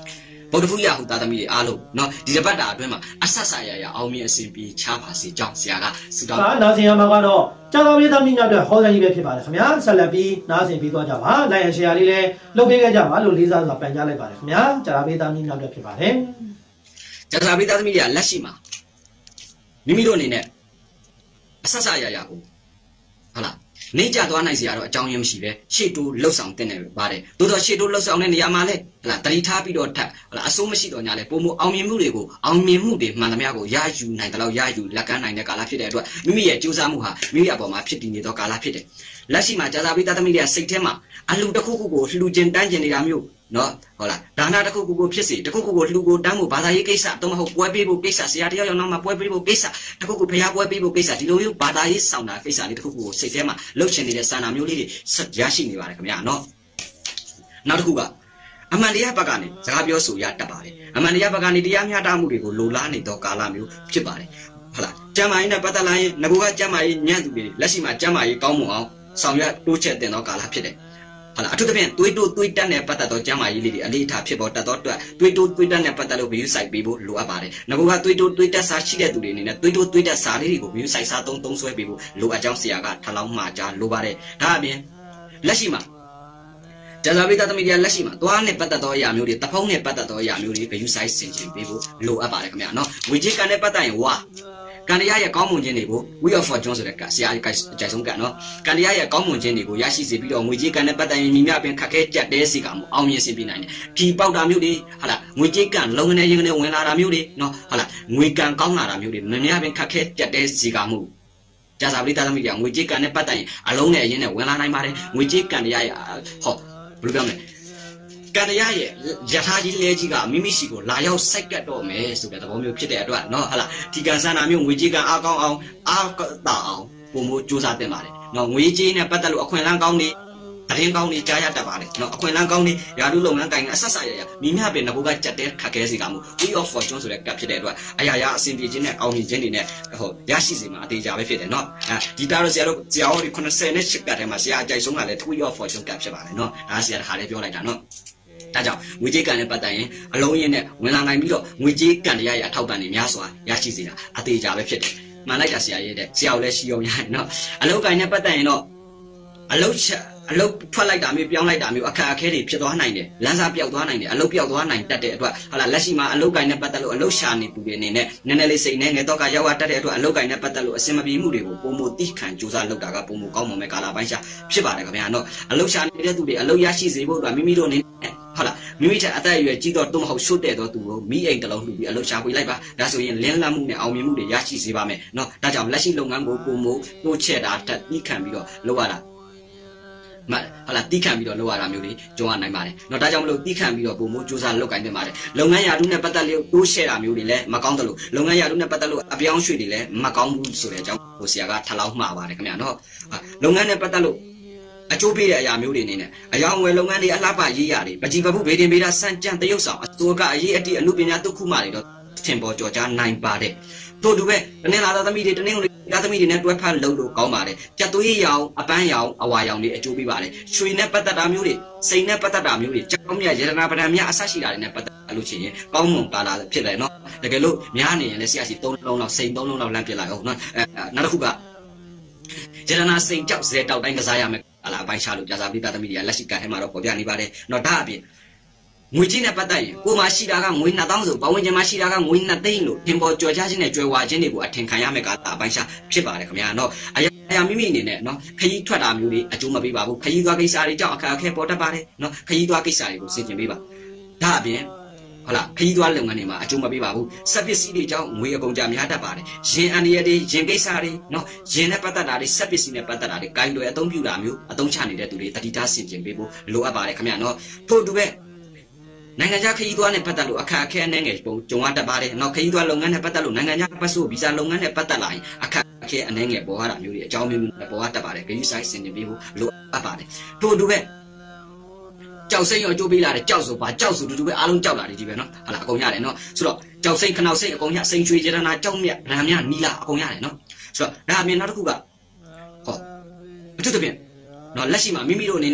ဗုဒ္ဓဖူးရဟုသားသမီးတွေအားလုံးနော်ဒီတစ်ပတ်တာအတွင်းမှာအဆက်ဆက်ရရအောင်မြင်အစဉ်ပြေချပါစေကြောင်းဆရာကဆုတောင်းပါနားဆင်ရမှာကတော့ကြာတော်ပြည်သားမိများအတွက်ဟောစာကြီးပဲဖြစ်ပါတယ်ခင်ဗျာဆက်လက်ပြီးနားဆင်ပြီးသွားကြပါလိုက်ရန်ရှယ်ယာလေးလည်းလုပ်ပေးခဲ့ကြပါလို့လေးစားစွာပန်ကြားလိုက်ပါတယ်ခင်ဗျာကြာတော်ပြည်သားမိများအတွက်ဖြစ်ပါတယ်ကြာတော်ပြည်သားသမီးတွေကလက်ရှိမှာမိမိတို့အနေနဲ့အဆက်ဆက်ရရကိုဟုတ်လားနေကြသွားနိုင်စရာတော့အကြောင်းရင်းမရှိပဲရှေ့တိုးလှုပ်ဆောင်တင်နေပါတယ်သို့တော့ရှေ့တိုးလှုပ်ဆောင်တဲ့နေရာမှာလဲဟလာတတိထားပြီးတော့ထပ်ဟလာအစိုးမရှိတော့ညာလဲပုံမအောင်မြင်မှုတွေကိုအောင်မြင်မှုတွေမှန်သမျှကိုရယူနိုင်တယ်လို့ရယူလက်ကမ်းနိုင်တဲ့ကာလဖြစ်တဲ့အတွက်မိမိရဲ့ကြိုးစားမှုဟာမိမိအပေါ်မှာဖြစ်တည်နေသောကာလဖြစ်တယ်လက်ရှိမှာကြာစာပိသားသမီးတွေကစိတ်ထဲမှာအလှတစ်ခုခုကိုလှူကျင်တန်းကျင်နေတာမျိုးနော်ဟုတ်လားဒါနတစ်ခုခုကိုဖြစ်စေတစ်ခုခုကိုလှူကိုတန်းဖို့ဘာသာရေးကိစ္စတော့မဟုတ်ပွဲပေးဖို့ကိစ္စဆရာတယောက်ယောက်နောက်မှာပွဲပေးဖို့ကိစ္စတစ်ခုခုဖျားပွဲပေးဖို့ကိစ္စဒီလိုမျိုးဘာသာရေးဆောင်တာကိစ္စလေးတစ်ခုခုကိုစိတ်ထဲမှာလှုပ်ချင်နေတဲ့စာနာမျိုးလေးတွေဆက်ရရှိနေပါတယ်ခင်ဗျာနော်နောက်တစ်ခုကအမှန်တရားဘက်ကနေစကားပြောဆိုရတတ်ပါတယ်အမှန်တရားဘက်ကနေတရားမျှတမှုတွေကိုလိုလားနေသောကာလမျိုးဖြစ်ပါတယ်ဟုတ်လားကျမ်းမာရေးနဲ့ပတ်သက်လာရင်ငဘကကျမ်းမာရေးညံ့သူတွေလက်ရှိမှာကျမ်းမာရေးကောင်းမွန်အောင်ဆောင်ရွက်တိုးချဲ့တင်သောကာလဖြစ်တယ်ဟုတ်လားအထူးသဖြင့်သွေးတိုးသွေးတက်နဲ့ပတ်သက်သောကျမ်းမာရေးလေးတွေအလေးထားဖြစ်ပေါ်တတ်သောအတွက်သွေးတိုးသွေးတက်နဲ့ပတ်သက်လို့ဗီယူဆိုင်ပေးဖို့လိုအပ်ပါတယ်။ငါကသွေးတိုးသွေးတက်စားရှိတဲ့သူတွေအနေနဲ့သွေးတိုးသွေးတက်စားလေးတွေကိုဗီယူဆိုင်စားသုံးသုံးဆွဲပေးဖို့လိုအပ်ကြောင်းဆရာကထပ်လောင်းမှာကြားလိုပါတယ်။ဒါအပြင်လက်ရှိမှာကြာစာပိသားသမီးတွေလက်ရှိမှာသွားနဲ့ပတ်သက်သောအရာမျိုးတွေတဖုံးနဲ့ပတ်သက်သောအရာမျိုးတွေဗီယူဆိုင်ဆင်ခြင်ပေးဖို့လိုအပ်ပါတယ်ခင်ဗျာနော်။ဝေကြီးကန်နဲ့ပတ်သက်ရင်ဝါကန်တရားရဲ့ကောင်းမွန်ခြင်းတွေကို Wheel of Fortune ဆိုတဲ့ကဆရာအကြိုက်ဆုံးကနော်ကန်တရားရဲ့ကောင်းမွန်ခြင်းတွေကိုရရှိစေပြီးတော့ငွေကြေးကန်နဲ့ပတ်သက်ရင်မိမြပင်ခက်ခဲကြက်တဲစီကမှုအောင်မြင်စေပြီးနိုင်တယ်။ဒီပေါက်တာမျိုးတွေဟာလားငွေကြေးကန်လုံငနေရင်ကနေဝင်လာတာမျိုးတွေနော်ဟာလားငွေကန်ကောင်းလာတာမျိုးတွေမိမြပင်ခက်ခဲကြက်တဲစီကမှုကြာစာပရိသတ်သမီးကငွေကြေးကန်နဲ့ပတ်သက်ရင်အလုံးနဲ့အရင်နဲ့ဝင်လာနိုင်ပါတယ်ငွေကြေးကန်တရားရဲ့ဟောဘယ်လိုပြောမလဲကန်တရားရဲ့ယထာကြီးလဲကြီးကမိမိရှိကိုလာရောက်စိုက်ကတ်တော့မယ်ဆိုတဲ့သဘောမျိုးဖြစ်တဲ့အတွက်နော်ဟာလားဒီကန်ဆန္ဒမျိုးငွေကြေးကန်အားကောင်းအောင်အားတာအောင်ပုံမို့စူးစမ်းတင်ပါတယ်နော်ငွေကြေးနဲ့ပတ်သက်လို့အခွင့်အလမ်းကောင်းနေတရင်ကောင်းနေကြားရတတ်ပါတယ်နော်အခွင့်အလမ်းကောင်းနေယာတုလုပ်ငန်းကိုင်အဆက်ဆက်ရရမိမြပင်ငဘကကြက်တဲ့ခက်ခဲစီကမှု Wheel of Fortune ဆိုတဲ့ကတ်ဖြစ်တဲ့အတွက်အရာရာအစဉ်ပြေခြင်းနဲ့အောင်မြင်ခြင်းတွေနဲ့ဟိုရရှိစေမှာအသေးချာပဲဖြစ်တယ်နော်အဲဒီတားလို့ဆရာတို့ဆရာဟောဒီခုနှစ်ဆယ်နဲ့ရှစ်ကတ်ထဲမှာဆရာအကြိုက်ဆုံးကလည်း Wheel of Fortune ကတ်ဖြစ်ပါတယ်နော်ဒါဆရာတစ်ခါလေးပြောလိုက်တာနော်ဒါကြောင့်ငွေကြေးကန်နဲ့ပတ်သက်ရင်အလုံးရင်းနဲ့ဝင်လာနိုင်ပြီးတော့ငွေကြေးကန်တရားရအထောက်ပံ့နေများစွာရရှိစေတာအသေးချာပဲဖြစ်တယ်မှန်လိုက်တာဆရာရဲ့တဲ့ဆရာကိုလည်းရှိအောင်ရတယ်နော်အလုံးကန်နဲ့ပတ်သက်ရင်တော့အလုံးချက်အလုံးထွက်လိုက်တာမျိုးပြောင်းလိုက်တာမျိုးအခက်အခဲတွေဖြစ်သွားနိုင်တယ်လမ်းစာပြောက်သွားနိုင်တယ်အလုံးပြောက်သွားနိုင်တတ်တဲ့အတွက်ဟာလာလက်ရှိမှာအလုံးကန်နဲ့ပတ်သက်လို့အလုံးရှာနေသူတွေအနေနဲ့နည်းနည်းလေးစိတ်နဲ့ငယ်တော့ကရောက်ရတတ်တဲ့အတွက်အလုံးကန်နဲ့ပတ်သက်လို့အစင်မပြေမှုတွေကိုပုံမတိခံကြိုးစားလုပ်တာကပုံမကောင်းမွန်မဲ့ကာလပိုင်းရှာဖြစ်ပါတယ်ခင်ဗျာနော်အလုံးရှာနေတဲ့သူတွေအလုံးရရှိစေဖို့အတွက်မိမိတို့အနေနဲ့ဟုတ်လားမိမိတဲ့အသက်အရွယ်ကြီးတော့တုံးမဟုတ်ရှုတ်တဲ့တော့သူကိုမိအိမ်တလုံးလှူပြီးအလုပ်ရှာဖွေလိုက်ပါဒါဆိုရင်လင်းလန်းမှုနဲ့အောင်မြင်မှုတွေရရှိစေပါမယ်เนาะဒါကြောင့်လက်ရှိလုပ်ငန်းကိုပုံမို့တိုးချဲ့တာတက်ပြီးခံပြီးတော့လုပ်ရတာမဟုတ်လားတီးခံပြီးတော့လုပ်ရတာမျိုးတွေကြုံရနိုင်ပါတယ်เนาะဒါကြောင့်မလို့တီးခံပြီးတော့ပုံမို့စူးစမ်းလုပ်ကိုင်နေပါတယ်လုပ်ငန်းရာထူးနဲ့ပတ်သက်လို့တိုးချဲ့တာမျိုးတွေလည်းမကောင်းတယ်လို့လုပ်ငန်းရာထူးနဲ့ပတ်သက်လို့အပြောင်းရွှေ့တွေလည်းမကောင်းဘူးဆိုတဲ့အကြောင်းကိုဆရာကထပ်လောင်းမှားပါတယ်ခင်ဗျာเนาะလုပ်ငန်းနဲ့ပတ်သက်လို့အကျိုးပေးတဲ့အရာမျိုးတွေအနေနဲ့အယောင်ဝယ်လုပ်ငန်းတွေအလှပရေးရတယ်ပကြီးပပုဗေဒင်ဗေဒစံကြံတရုပ်ဆောင်အစိုးကအရေးအတိအမှုပညာတုခုမှတွေတော့ထင်ပေါ်ကြော်ကြားနိုင်ပါတယ်တို့တူပဲတနင်္လာသားသမီးတွေတနင်္ဂနွေသားသမီးတွေနဲ့တွဲဖက်လုပ်လို့ကောင်းပါတယ်ကြက်သွေးရောင်အပန်းရောင်အဝါရောင်တွေအကျိုးပေးပါတယ်ရွှေနဲ့ပတ်သက်တာမျိုးတွေစိန်နဲ့ပတ်သက်တာမျိုးတွေကြောင်းမြတ်ရတနာပဒံမြတ်အဆရှိတာတွေနဲ့ပတ်သက်လို့ချင်းရင်ကောင်းမွန်ပါလာဖြစ်တယ်နော်တကယ်လို့များနေရင်လည်းဆရာစီသုံးလုံးလောက်စိန်သုံးလုံးလောက်လမ်းပြလိုက်အောင်နော်အဲနောက်တစ်ခုကရတနာစိန်ကြောက်စဲတောက်တိုင်းကစားရမယ်အလားအပိုင်းချလို့ကြာစာပိသားသမီးတွေကလက်ရှိကထဲမှာတော့ပေါ်ပြနေပါတယ်တော့ဒါအပြင်ငွေကြီးနဲ့ပတ်သက်ရင်ကိုမှရှိတာကငွေနှစ်သောင်းဆိုပဝန်းကျင်မှာရှိတာကငွေနှစ်သိန်းလို့ထင်ပေါ်ကြော်ကြားခြင်းနဲ့ကြွယ်ဝခြင်းတွေကိုအထင်ခံရမယ့်ကအပိုင်းချဖြစ်ပါတယ်ခင်ဗျာနော်အရာမိမိအနေနဲ့နော်ခရီးထွက်တာမျိုးတွေအကျိုးမပေးပါဘူးခရီးသွားကိစ္စတွေကြောင့်အခက်အခဲပေါ်တတ်ပါတယ်နော်ခရီးသွားကိစ္စတွေကိုဆင်ခြင်ပေးပါဒါအပြင်ဟုတ်လားခရီးသွားလုပ်ငန်းတွေမှာအကျိုးမပေးပါဘူးစက်ပစ္စည်းတွေကြောင့်ငွေအကုန်ကြများတတ်ပါတယ်ရင်အန္တရာယ်တွေရင်ကိစ္စတွေနော်ရင်နဲ့ပတ်သက်တာတွေစက်ပစ္စည်းနဲ့ပတ်သက်တာတွေကင်တွေအသုံးပြုတာမျိုးအသုံးချနေတဲ့သူတွေတတိထားဆင်ခြင်ပေးဖို့လိုအပ်ပါတယ်ခင်ဗျာနော်ထို့တူပဲနိုင်ငံခြားခရီးသွားနဲ့ပတ်သက်လို့အခက်အခဲအနည်းငယ်ပုံကြုံရတတ်ပါတယ်နော်ခရီးသွားလုပ်ငန်းနဲ့ပတ်သက်လို့နိုင်ငံခြားပတ်စုပ်ဗီဇာလုပ်ငန်းနဲ့ပတ်သက်လာရင်အခက်အခဲအနည်းငယ်ပေါ်ရတာမျိုးတွေအကြောင်းမျိုးမျိုးနဲ့ပေါ်ရတတ်ပါတယ်ဂရုစိုက်ဆင်ခြင်ပေးဖို့လိုအပ်ပါတယ်ထို့တူပဲကြောက်စိတ်ရောကြိုးပေးလာတယ်ကြောက်ဆိုပါကြောက်ဆိုတူတူပဲအားလုံးကြောက်လာတယ်ဒီပဲနော်ဟာလားအကုန်ရတယ်နော်ဆိုတော့ကြောက်စိတ်ခနောက်စိတ်အကုန်ရစိန်ချွေရတနာကြောက်မြတ်ဗရံမြနီလာအကုန်ရတယ်နော်ဆိုတော့ဒါအပြင်နောက်တစ်ခုကဟောအထူးသဖြင့်နော်လက်ရှိမှာမိမိတို့အနေနဲ့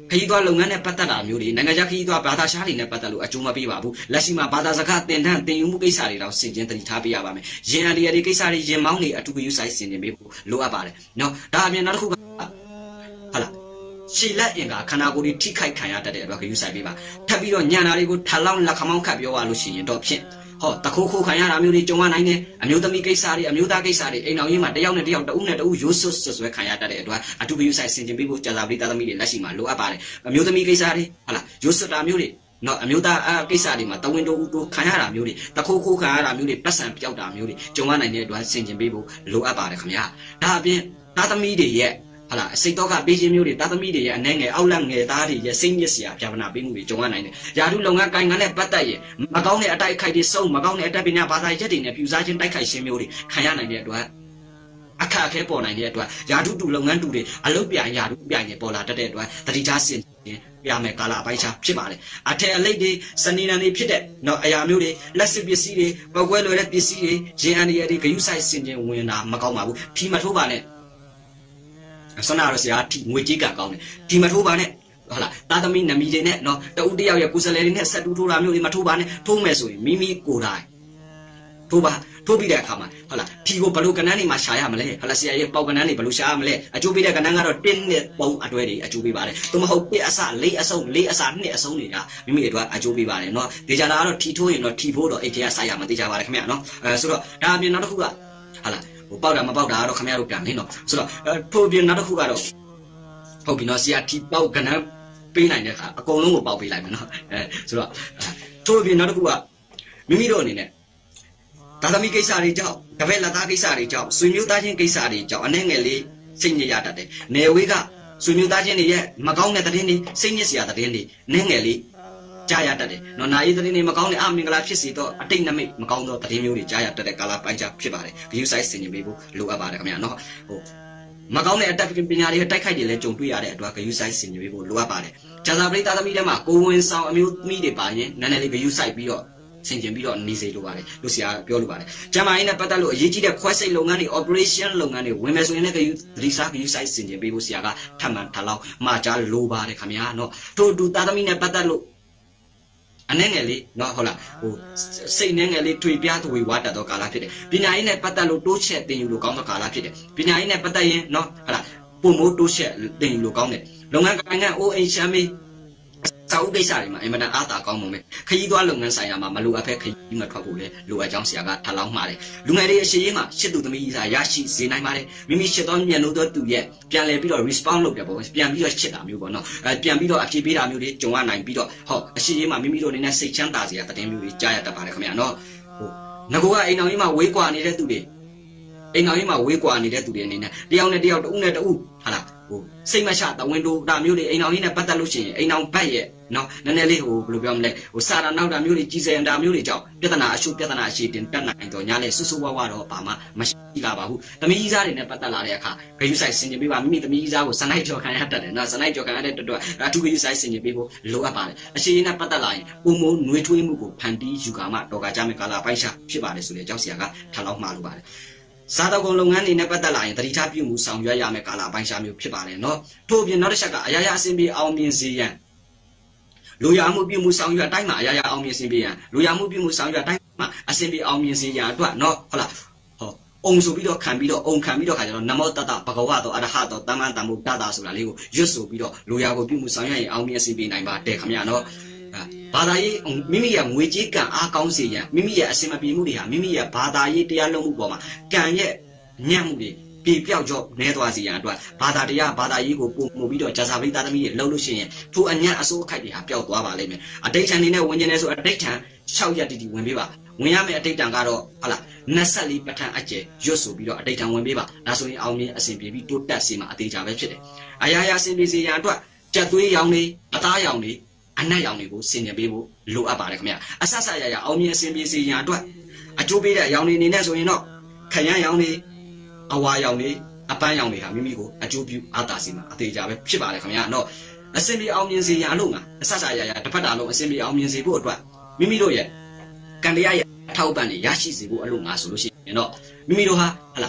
ခရီးသွားလုပ်ငန်းနဲ့ပတ်သက်တာမျိုးတွေနိုင်ငံခြားခရီးသွားဘာသာရှားတွေနဲ့ပတ်သက်လို့အကျိုးမပေးပါဘူးလက်ရှိမှာဘာသာစကားသင်တန်းသင်ယူမှုကိစ္စတွေတော့ဆင်ခြင်တတိထားပေးရပါမယ်ရင်အန်ဒီယာတွေကိစ္စတွေရင်မောင်းတွေအတူတူယူဆိုင်ဆင်ခြင်ပေးဖို့လိုအပ်ပါတယ်နော်ဒါအပြင်နောက်တစ်ခုကဟုတ်လားရှီလက်အင်ကခန္ဓာကိုယ်တွေထိခိုက်ခံရတတ်တဲ့အတွက်ဂရုစိုက်ပေးပါထပ်ပြီးတော့ညံတာတွေကိုထပ်လောင်းလက်ခမောင်းခတ်ပြောရလို့ရှိရင်တော့ဖြင့်ဟောတခိုးခိုးခံရတာမျိုးတွေကြုံရနိုင်တယ်အမျိုးသမီးကိစ္စတွေအမျိုးသားကိစ္စတွေအိမ်တော်ကြီးမှာတယောက်နဲ့တယောက်တဦးနဲ့တဦးရိုးစွတ်ဆွဲခံရတတ်တဲ့အတွက်အတူတူဆိုင်ဆင်ခြင်ပေးဖို့ကြာသာပရိသတ်သမီးတွေလက်ရှိမှာလိုအပ်ပါတယ်အမျိုးသမီးကိစ္စတွေဟုတ်လားရိုးစွတ်တာမျိုးတွေနော်အမျိုးသားကိစ္စတွေမှာတဝင်းတိုးဦးတိုးခံရတာမျိုးတွေတခိုးခိုးခံရတာမျိုးတွေပတ်စံပြောက်တာမျိုးတွေကြုံရနိုင်တဲ့အတွက်ဆင်ခြင်ပေးဖို့လိုအပ်ပါတယ်ခင်ဗျာဒါအပြင်သားသမီးတွေရဲ့ဟာလားစိတ်တော့ကပေးခြင်းမျိုးတွေတာသမီတွေရဲ့အနေငယ်အောက်လက်ငယ်သားတွေရဲ့စိတ်ညစ်စရာပြဿနာပေးမှုတွေကြုံရနိုင်တယ်။ယာတုလုပ်ငန်းကိုင်ငန်းနဲ့ပတ်သက်ရင်မကောင်းတဲ့အတိုက်အခိုက်တွေစုံမကောင်းတဲ့အတက်ပညာဘာသာရက်တွေနဲ့ပြူစားခြင်းတိုက်ခိုက်ခြင်းမျိုးတွေခံရနိုင်တဲ့အတွက်အခက်အခဲပေါ်နိုင်တဲ့အတွက်ယာတုတူလုပ်ငန်းတူတွေအလုပ်ပြိုင်ယာတုပြိုင်တွေပေါ်လာတတ်တဲ့အတွက်တတိထားဆင်ခြင်းပြမယ်ကာလအပိုင်းခြားဖြစ်ပါလေ။အထက်အလိတ်တွေစနေနံတွေဖြစ်တဲ့နော်အရာမျိုးတွေလက်စစ်ပစ္စည်းတွေပောက်ကွဲလွယ်တဲ့ပစ္စည်းတွေရင်အန်ဒီယာတွေဂယုစိုက်ဆင်ခြင်းဝင်တာမကောင်းပါဘူး။ထီမထိုးပါနဲ့ဆန္ဒရစရာဒီငွေကြေးကကောင်းတယ်ဒီမထိုးပါနဲ့ဟုတ်လားတာသမီနမီတွေနဲ့နော်တဦးတယောက်ရဲ့ကိုယ်စလဲတွေနဲ့ဆက်တူထိုးတာမျိုးတွေမထိုးပါနဲ့ထိုးမယ်ဆိုရင်မိမိကိုယ်တိုင်ထိုးပါထိုးပြီးတဲ့အခါမှာဟုတ်လားဒီကိုဘလို့ကနန်းနေမှာရှာရမလဲဟုတ်လားဆရာရဲ့ပေါက်ကနန်းနေဘလို့ရှာရမလဲအကျိုးပေးတဲ့ကနန်းကတော့တင်းနဲ့ပုံအတွဲတွေအကျိုးပေးပါတယ်သို့မဟုတ်ပြစ်အစလေးအစုံလေးအစနှစ်အစုံတွေကမိမိတို့အကျိုးပေးပါတယ်နော်ဒေကြလာကတော့ထီထိုးရင်တော့ထီဖို့တော့အိတ်ထဲကစိုက်ရမှာသိကြပါတယ်ခင်ဗျာနော်အဲဆိုတော့ဒါအပြင်နောက်တစ်ခုကဟုတ်လားဟိုပေါက်တာမပေါက်တာကတော့ခင်ဗျားတို့ပြန်နေနော်ဆိုတော့ထိုးပြနောက်တစ်ခုကတော့ဟုတ်ပြီနော်ဆရာထီပေါက်ကနန်းပေးနိုင်တဲ့အခါအကုန်လုံးကိုပေါက်ပေးလိုက်မယ်နော်အဲဆိုတော့ထိုးပြနောက်တစ်ခုကမိမိတို့အနေနဲ့ဒါသမီကိစ္စတွေကြောင့်တပည့်လက်သားကိစ္စတွေကြောင့်ဆွေမျိုးသားချင်းကိစ္စတွေကြောင့်အနေငယ်လေးစိတ်ညစ်ရတတ်တယ်။နေဝေးကဆွေမျိုးသားချင်းတွေရဲ့မကောင်းတဲ့သတင်းတွေစိတ်ညစ်စရာသတင်းတွေအနေငယ်လေးကြားရတတ်တယ်။နော်နာရီသတင်းတွေမကောင်းတဲ့အမင်္ဂလာဖြစ်စီတော့အတိတ်နမိတ်မကောင်းသောသတင်းမျိုးတွေကြားရတတ်တဲ့ကာလပိုင်းခြားဖြစ်ပါတယ်။ view size ဆင်ခြင်ပေးဖို့လိုအပ်ပါတယ်ခင်ဗျာနော်။ဟိုမကောင်းတဲ့အတက်ပညာတွေတိုက်ခိုက်တွေလည်းကြုံတွေ့ရတဲ့အတွက် view size ဆင်ခြင်ပေးဖို့လိုအပ်ပါတယ်။ဂျာဇာပရိသတ်သမီးတွေမှာကိုဝင်ဆောင်အမျိုးသမီးတွေပါရင်နည်းနည်းလေး view size ပြီးတော့ဆင်ခြင်ပြီးတော့နေစေလိုပါတယ်လို့ဆရာပြောလိုပါတယ်။ကျမကြီးနဲ့ပတ်သက်လို့အရေးကြီးတဲ့ခွဲစိတ်လုပ်ငန်းတွေ operation လုပ်ငန်းတွေဝင်မယ်ဆိုရင်လည်း view သတိစား view size ဆင်ခြင်ပေးဖို့ဆရာကထပ်မံထပ်လောင်းမှာကြားလိုပါတယ်ခင်ဗျာနော်။ထို့တူသားသမီးနဲ့ပတ်သက်လို့အနေငယ်လေးနော်ဟုတ်လားဟိုစိတ်နဲ့ငယ်လေးထွေပြားသွေဝါတတ်သောကာလဖြစ်တယ်ပညာရေးနဲ့ပတ်သက်လို့တိုးချက်တင်ယူလို့ကောင်းသောကာလဖြစ်တယ်ပညာရေးနဲ့ပတ်သက်ရင်နော်ဟုတ်လားပုံမိုးတိုးချက်တင်ယူလို့ကောင်းတယ်လုပ်ငန်းကိုင်ငန်းအိုးအိမ်ချမ်းမေးစာအုပ်ကိစ္စတွေမှာအင်မတန်အားသာကောင်းမှုပဲခရီးသွားလုပ်ငန်းဆိုင်ရာမှာမလိုအပ်ဖက်ခရီးမထွက်ဖို့လေလိုအပ်ကြောင်းဆရာကထပ်လောင်းမှာတယ်လူငယ်တွေအရှိရေးမှာရှစ်သူသမီးကြီးစာရရှိစေနိုင်ပါတယ်မိမိရှစ်သောမြန်လို့တော့သူရဲ့ပြန်လည်ပြီးတော့ response လုပ်ပြပေါ့ပြန်ပြီးတော့ရှစ်တာမျိုးပေါ့နော်အဲပြန်ပြီးတော့အဖြေပေးတာမျိုးတွေကြုံရနိုင်ပြီးတော့ဟောအရှိရေးမှာမိမိတို့အနေနဲ့စိတ်ချမ်းသာစရာတည်င်းမျိုးတွေကြားရတတ်ပါတယ်ခင်ဗျာနော်ဟိုငကောကအိမ်တော်ကြီးမှာဝေးကွာနေတဲ့သူတွေအိမ်တော်ကြီးမှာဝေးကွာနေတဲ့သူတွေအနေနဲ့တယောက်နဲ့တယောက်တဦးနဲ့တဦးဟာလားဟိုစိတ်မချတဝင်းတို့ဒါမျိုးတွေအိမ်တော်ကြီးနဲ့ပတ်သက်လို့ရှိရင်အိမ်တော်ဘက်ရဲ့နော်နည်းနည်းလေးဟိုဘယ်လိုပြောမလဲဟိုစာရနောက်တာမျိုးတွေကြီးစံတာမျိုးတွေကြောင့်ပြဿနာအရှုပြဿနာအရှိတင်တက်နိုင်တော့ညာလဲဆူဆူဝါဝါတော့ဘာမှမရှိလာပါဘူးသမီးကြီးစားတွေနဲ့ပတ်သက်လာတဲ့အခါဂယုဆိုင်ဆင်ခြင်ပေးပါမိမိသမီးကြီးစားကိုစနိုက်ကြော်ခံရတတ်တယ်နော်စနိုက်ကြော်ခံရတဲ့အတွက်အထူးဂယုဆိုင်ဆင်ခြင်ပေးဖို့လိုအပ်ပါတယ်အရှိနဲ့ပတ်သက်လာရင်ပုံမုံနှွေးထွေးမှုကိုဖန်တီးယူကာမှတော့ကကြမယ်ကာလာပိုက်ရှာဖြစ်ပါတယ်ဆိုတဲ့အကြောင်းဆရာကထပ်လောင်းမှာလိုပါတယ်စားတော့ကုန်လုပ်ငန်းတွေနဲ့ပတ်သက်လာရင်တတိထားပြုမှုဆောင်ရွက်ရမယ်ကာလအပိုင်းရှားမျိုးဖြစ်ပါတယ်နော်ထို့အပြင်နောက်တစ်ချက်ကအရာရာအဆင်ပြေအောင်မြင်စေရန်လူရမှုပြုမှုဆောင်ရွက်အတိုင်းမှာအရာရာအောင်မြင်စေရန်လူရမှုပြုမှုဆောင်ရွက်အတိုင်းမှာအဆင်ပြေအောင်မြင်စေရန်အတွက်နော်ဟုတ်လားဟောအုံဆိုပြီးတော့ခံပြီးတော့အုံခံပြီးတော့ခါကျတော့နမောတတဘဂဝတောအရဟတောတမ္မတမ္ဗုဒ္ဓတာဆိုတာလေးကိုရွတ်ဆိုပြီးတော့လူရကိုပြုမှုဆောင်ရွက်ရင်အောင်မြင်စေနိုင်ပါတယ်ခင်ဗျာနော်ဘာသာရေးမိမိရဲ့ငွေကြေးကံအားကောင်းစေရန်မိမိရဲ့အစင်မပြေမှုတွေဟာမိမိရဲ့ဘာသာရေးတရားလုံးမှုပေါ်မှာကံရဲ့ညံ့မှုတွေပြေပြောက်ကြောနဲသွားစေရန်အတွက်ဘာသာတရားဘာသာရေးကိုပုံမှုပြီးတော့ဂျာဇာပရိသတ်သမီးတွေလှုပ်လို့ရှိရင်ထိုအညံ့အစိုးအခိုက်တွေဟာပျောက်သွားပါလိမ့်မယ်အတိတ်ထန်နေနဲ့ဝင်ကျင်နေဆိုအတိတ်ထန်၆ရက်တီတီဝင်ပေးပါဝင်ရမယ့်အတိတ်တန်ကတော့ဟုတ်လား၂၄ပဋ္ဌာန်းအကျယ်ရွတ်ဆိုပြီးတော့အတိတ်ထန်ဝင်ပေးပါဒါဆိုရင်အောင်မြင်အစဉ်ပြေပြီးတိုးတက်စေမှာအသေးချာပဲဖြစ်တယ်အရာရာအစဉ်ပြေစေရန်အတွက်ကြက်သွေးရောင်တွေအသားရောင်တွေအနက်ရောင်တွေကိုဆင်ញင်ပေးဖို့လိုအပ်ပါတယ်ခင်ဗျအဆဆရရအောင်မြင်အစဉ်ပြေစေရန်အတွက်အကျိုးပေးတဲ့အရောင်တွေအနေနဲ့ဆိုရင်တော့ခရမ်းရောင်တွေအဝါရောင်တွေအပန်းရောင်တွေဟာမိမိကိုအကျိုးပြုအားသာစေမှာအသေးချာပဲဖြစ်ပါတယ်ခင်ဗျာနော်အစဉ်ပြေအောင်မြင်စေရန်အလို့ငါအဆဆရရတစ်ဖက်တာလုံးအစဉ်ပြေအောင်မြင်စေဖို့အတွက်မိမိတို့ရဲ့ကံတရားရဲ့အထောက်ပံ့တွေရရှိစေဖို့အလို့ငါဆိုလို့ရှိရင်တော့မိမိတို့ဟာဟလာ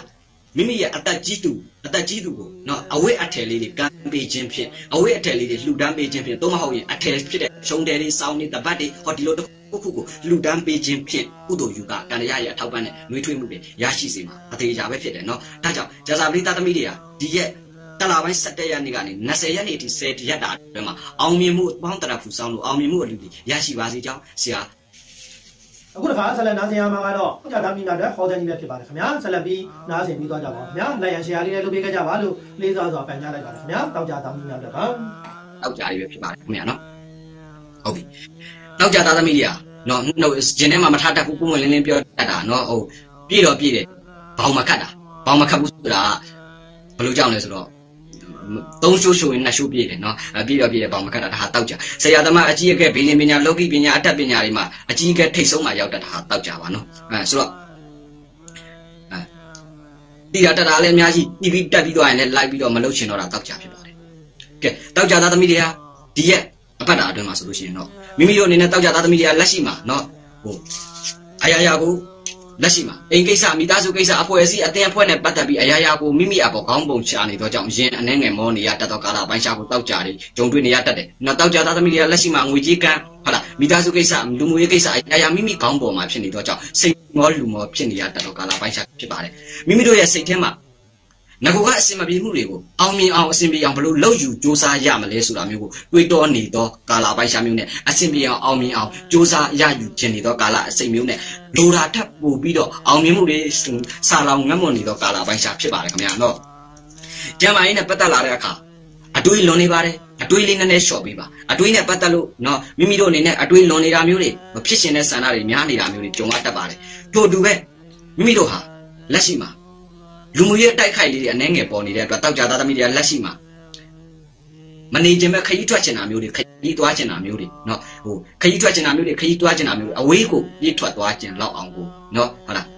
မိမိရဲ့အသက်ကြီးသူအသက်ကြီးသူကိုနော်အဝိအထည်လေးတွေကမ်းပေးခြင်းဖြင့်အဝိအထည်လေးတွေလှူဒန်းပေးခြင်းဖြင့်သို့မဟုတ်ရင်အထည်ဖြစ်တဲ့ရှုံးတယ်တွေစောင်းတွေတပတ်တွေဟောဒီလိုတစ်ခုခုကိုလှူဒန်းပေးခြင်းဖြင့်ကုသိုလ်ယူကကံတရားရဲ့အထောက်ပံ့နဲ့နှွေးထွေးမှုတွေရရှိစေမှာအသေးချာပဲဖြစ်တယ်နော်ဒါကြောင့်ဂျာဇာပရိသတ်သမီးတွေကဒီရဲ့တလာပိုင်း၁၁ရက်နေ့ကနေ၂၀ရက်နေ့အထိ၁၀ရက်တာအတွင်းမှာအောင်မြင်မှုပေါင်းတရဖူဆောင်လို့အောင်မြင်မှုအလူကြီးရရှိပါစေကြောင်းဆရာအခုတစ်ခါဆက်လက်နားဆင်ရမှာကတော့ကြာသားမိများတွေဟောတဲ့နည်းပဲဖြစ်ပါတယ်ခင်ဗျာဆက်လက်ပြီးနားဆင်ပြီးသွားကြပါဦးခင်ဗျာလိုက်ရန်ရှယ်ယာလေးလည်းလုပ်ပေးကြပါလို့လေးစားစွာပန်ကြားလိုက်ပါတယ်ခင်ဗျာတောက်ကြသားမိများတွေပါတောက်ကြလေးပဲဖြစ်ပါတယ်ခင်ဗျာနော်ဟုတ်ပြီတောက်ကြသားသမီးတွေကနော်နှုတ်ဂျင်းထဲမှာမထားတတ်ဘူးပုံမှန်လင်းလင်းပြောတတ်တာနော်ဟုတ်ပြည့်တော့ပြည့်တယ်ဘောင်မခတ်တာဘောင်မခတ်ဘူးဆိုတာဘယ်လိုကြောင့်လဲဆိုတော့သုံးရှိုးရှိုးရင်နှစ်ရှိုးပြည့်တယ်နော်ပြည့်တော့ပြည့်တယ်ဘောင်မခတ်တာဒါဟာတောက်ကြဆရာသမားအကြီးအကဲဘီလင်ပညာလောကီပညာအတတ်ပညာတွေမှာအကြီးအကဲထိတ်ဆုံးမှာရောက်တတ်တာဟာတောက်ကြပါနော်အဲဆိုတော့အဲဒီရတတာလည်းအများကြီးပြီးပြီးတက်ပြီးသွားရင်လည်းလိုက်ပြီးတော့မလုပ်ချင်တော့တာတောက်ကြဖြစ်ပါတယ်ကဲတောက်ကြသားသမီးတွေကဒီရက်အပတ်တာအတွင်းမှာဆိုလို့ရှိရင်တော့မိမိတို့အနေနဲ့တောက်ကြသားသမီးတွေကလက်ရှိမှာနော်ဟိုအရာရာကိုလက်ရှိမှာအိမ်ကိစ္စမိသားစုကိစ္စအဖွဲ့အစည်းအသင်းအဖွဲ့နဲ့ပတ်သက်ပြီးအရာရာကိုမိမိအပေါ်ခေါင်းပုံချနေတော့ကြောင့်ရင်အနှဲငယ်မောနေရတတ်တော့ကာလပိုင်းခြားကိုတောက်ကြတွေဂျုံတွေ့နေရတတ်တယ်။နောက်တောက်ကြသားသမီးတွေကလက်ရှိမှာငွေကြေးကမ်းဟုတ်လားမိသားစုကိစ္စလူမှုရေးကိစ္စအရာရာမိမိခေါင်းပေါ်မှာဖြစ်နေတော့ကြောင့်စိတ်မောလူမောဖြစ်နေရတတ်တော့ကာလပိုင်းခြားဖြစ်ပါတယ်။မိမိတို့ရဲ့စိတ်ထဲမှာငါကအစင်မပြေမှုတွေကိုအောင်မြင်အောင်အစင်ပြေအောင်ဘလို့လှုပ်ယူစူးစမ်းရမလဲဆိုတာမျိုးကိုတွေးတောနေတော့ကာလပိုင်းခြားမျိုးနဲ့အစင်ပြေအောင်အောင်မြင်အောင်စူးစမ်းရယူခြင်းနေတော့ကာလအစိမ်မျိုးနဲ့လိုတာထပ်ပို့ပြီးတော့အောင်မြင်မှုတွေစာလောင်ငတ်မွန်နေတော့ကာလပိုင်းခြားဖြစ်ပါတယ်ခင်ဗျာနော်ကျမ်းမာရေးနဲ့ပတ်သက်လာတဲ့အခါအတွေးလွန်နေပါတယ်အတွေးလေးနည်းနည်းလျှော့ပေးပါအတွေးနဲ့ပတ်သက်လို့နော်မိမိတို့အနေနဲ့အတွေးလွန်နေတာမျိုးတွေမဖြစ်ရှင်တဲ့ဆန္ဒတွေများနေတာမျိုးတွေကြုံရတတ်ပါတယ်ထို့တူပဲမိမိတို့ဟာလက်ရှိမှာလူမှုရေးတိုက်ခိုက်လေးတွေအနှဲငယ်ပေါ်နေတဲ့အတွက်တောက်ကြသားသမီးတွေကလက်ရှိမှာမနေခြင်းပဲခရီးထွက်ချင်တာမျိုးတွေခရီးသွားချင်တာမျိုးတွေเนาะဟိုခရီးထွက်ချင်တာမျိုးတွေခရီးသွားချင်တာမျိုးတွေအဝေးကိုပြေးထွက်သွားခြင်းလောက်အောင်ကိုเนาะဟုတ်လား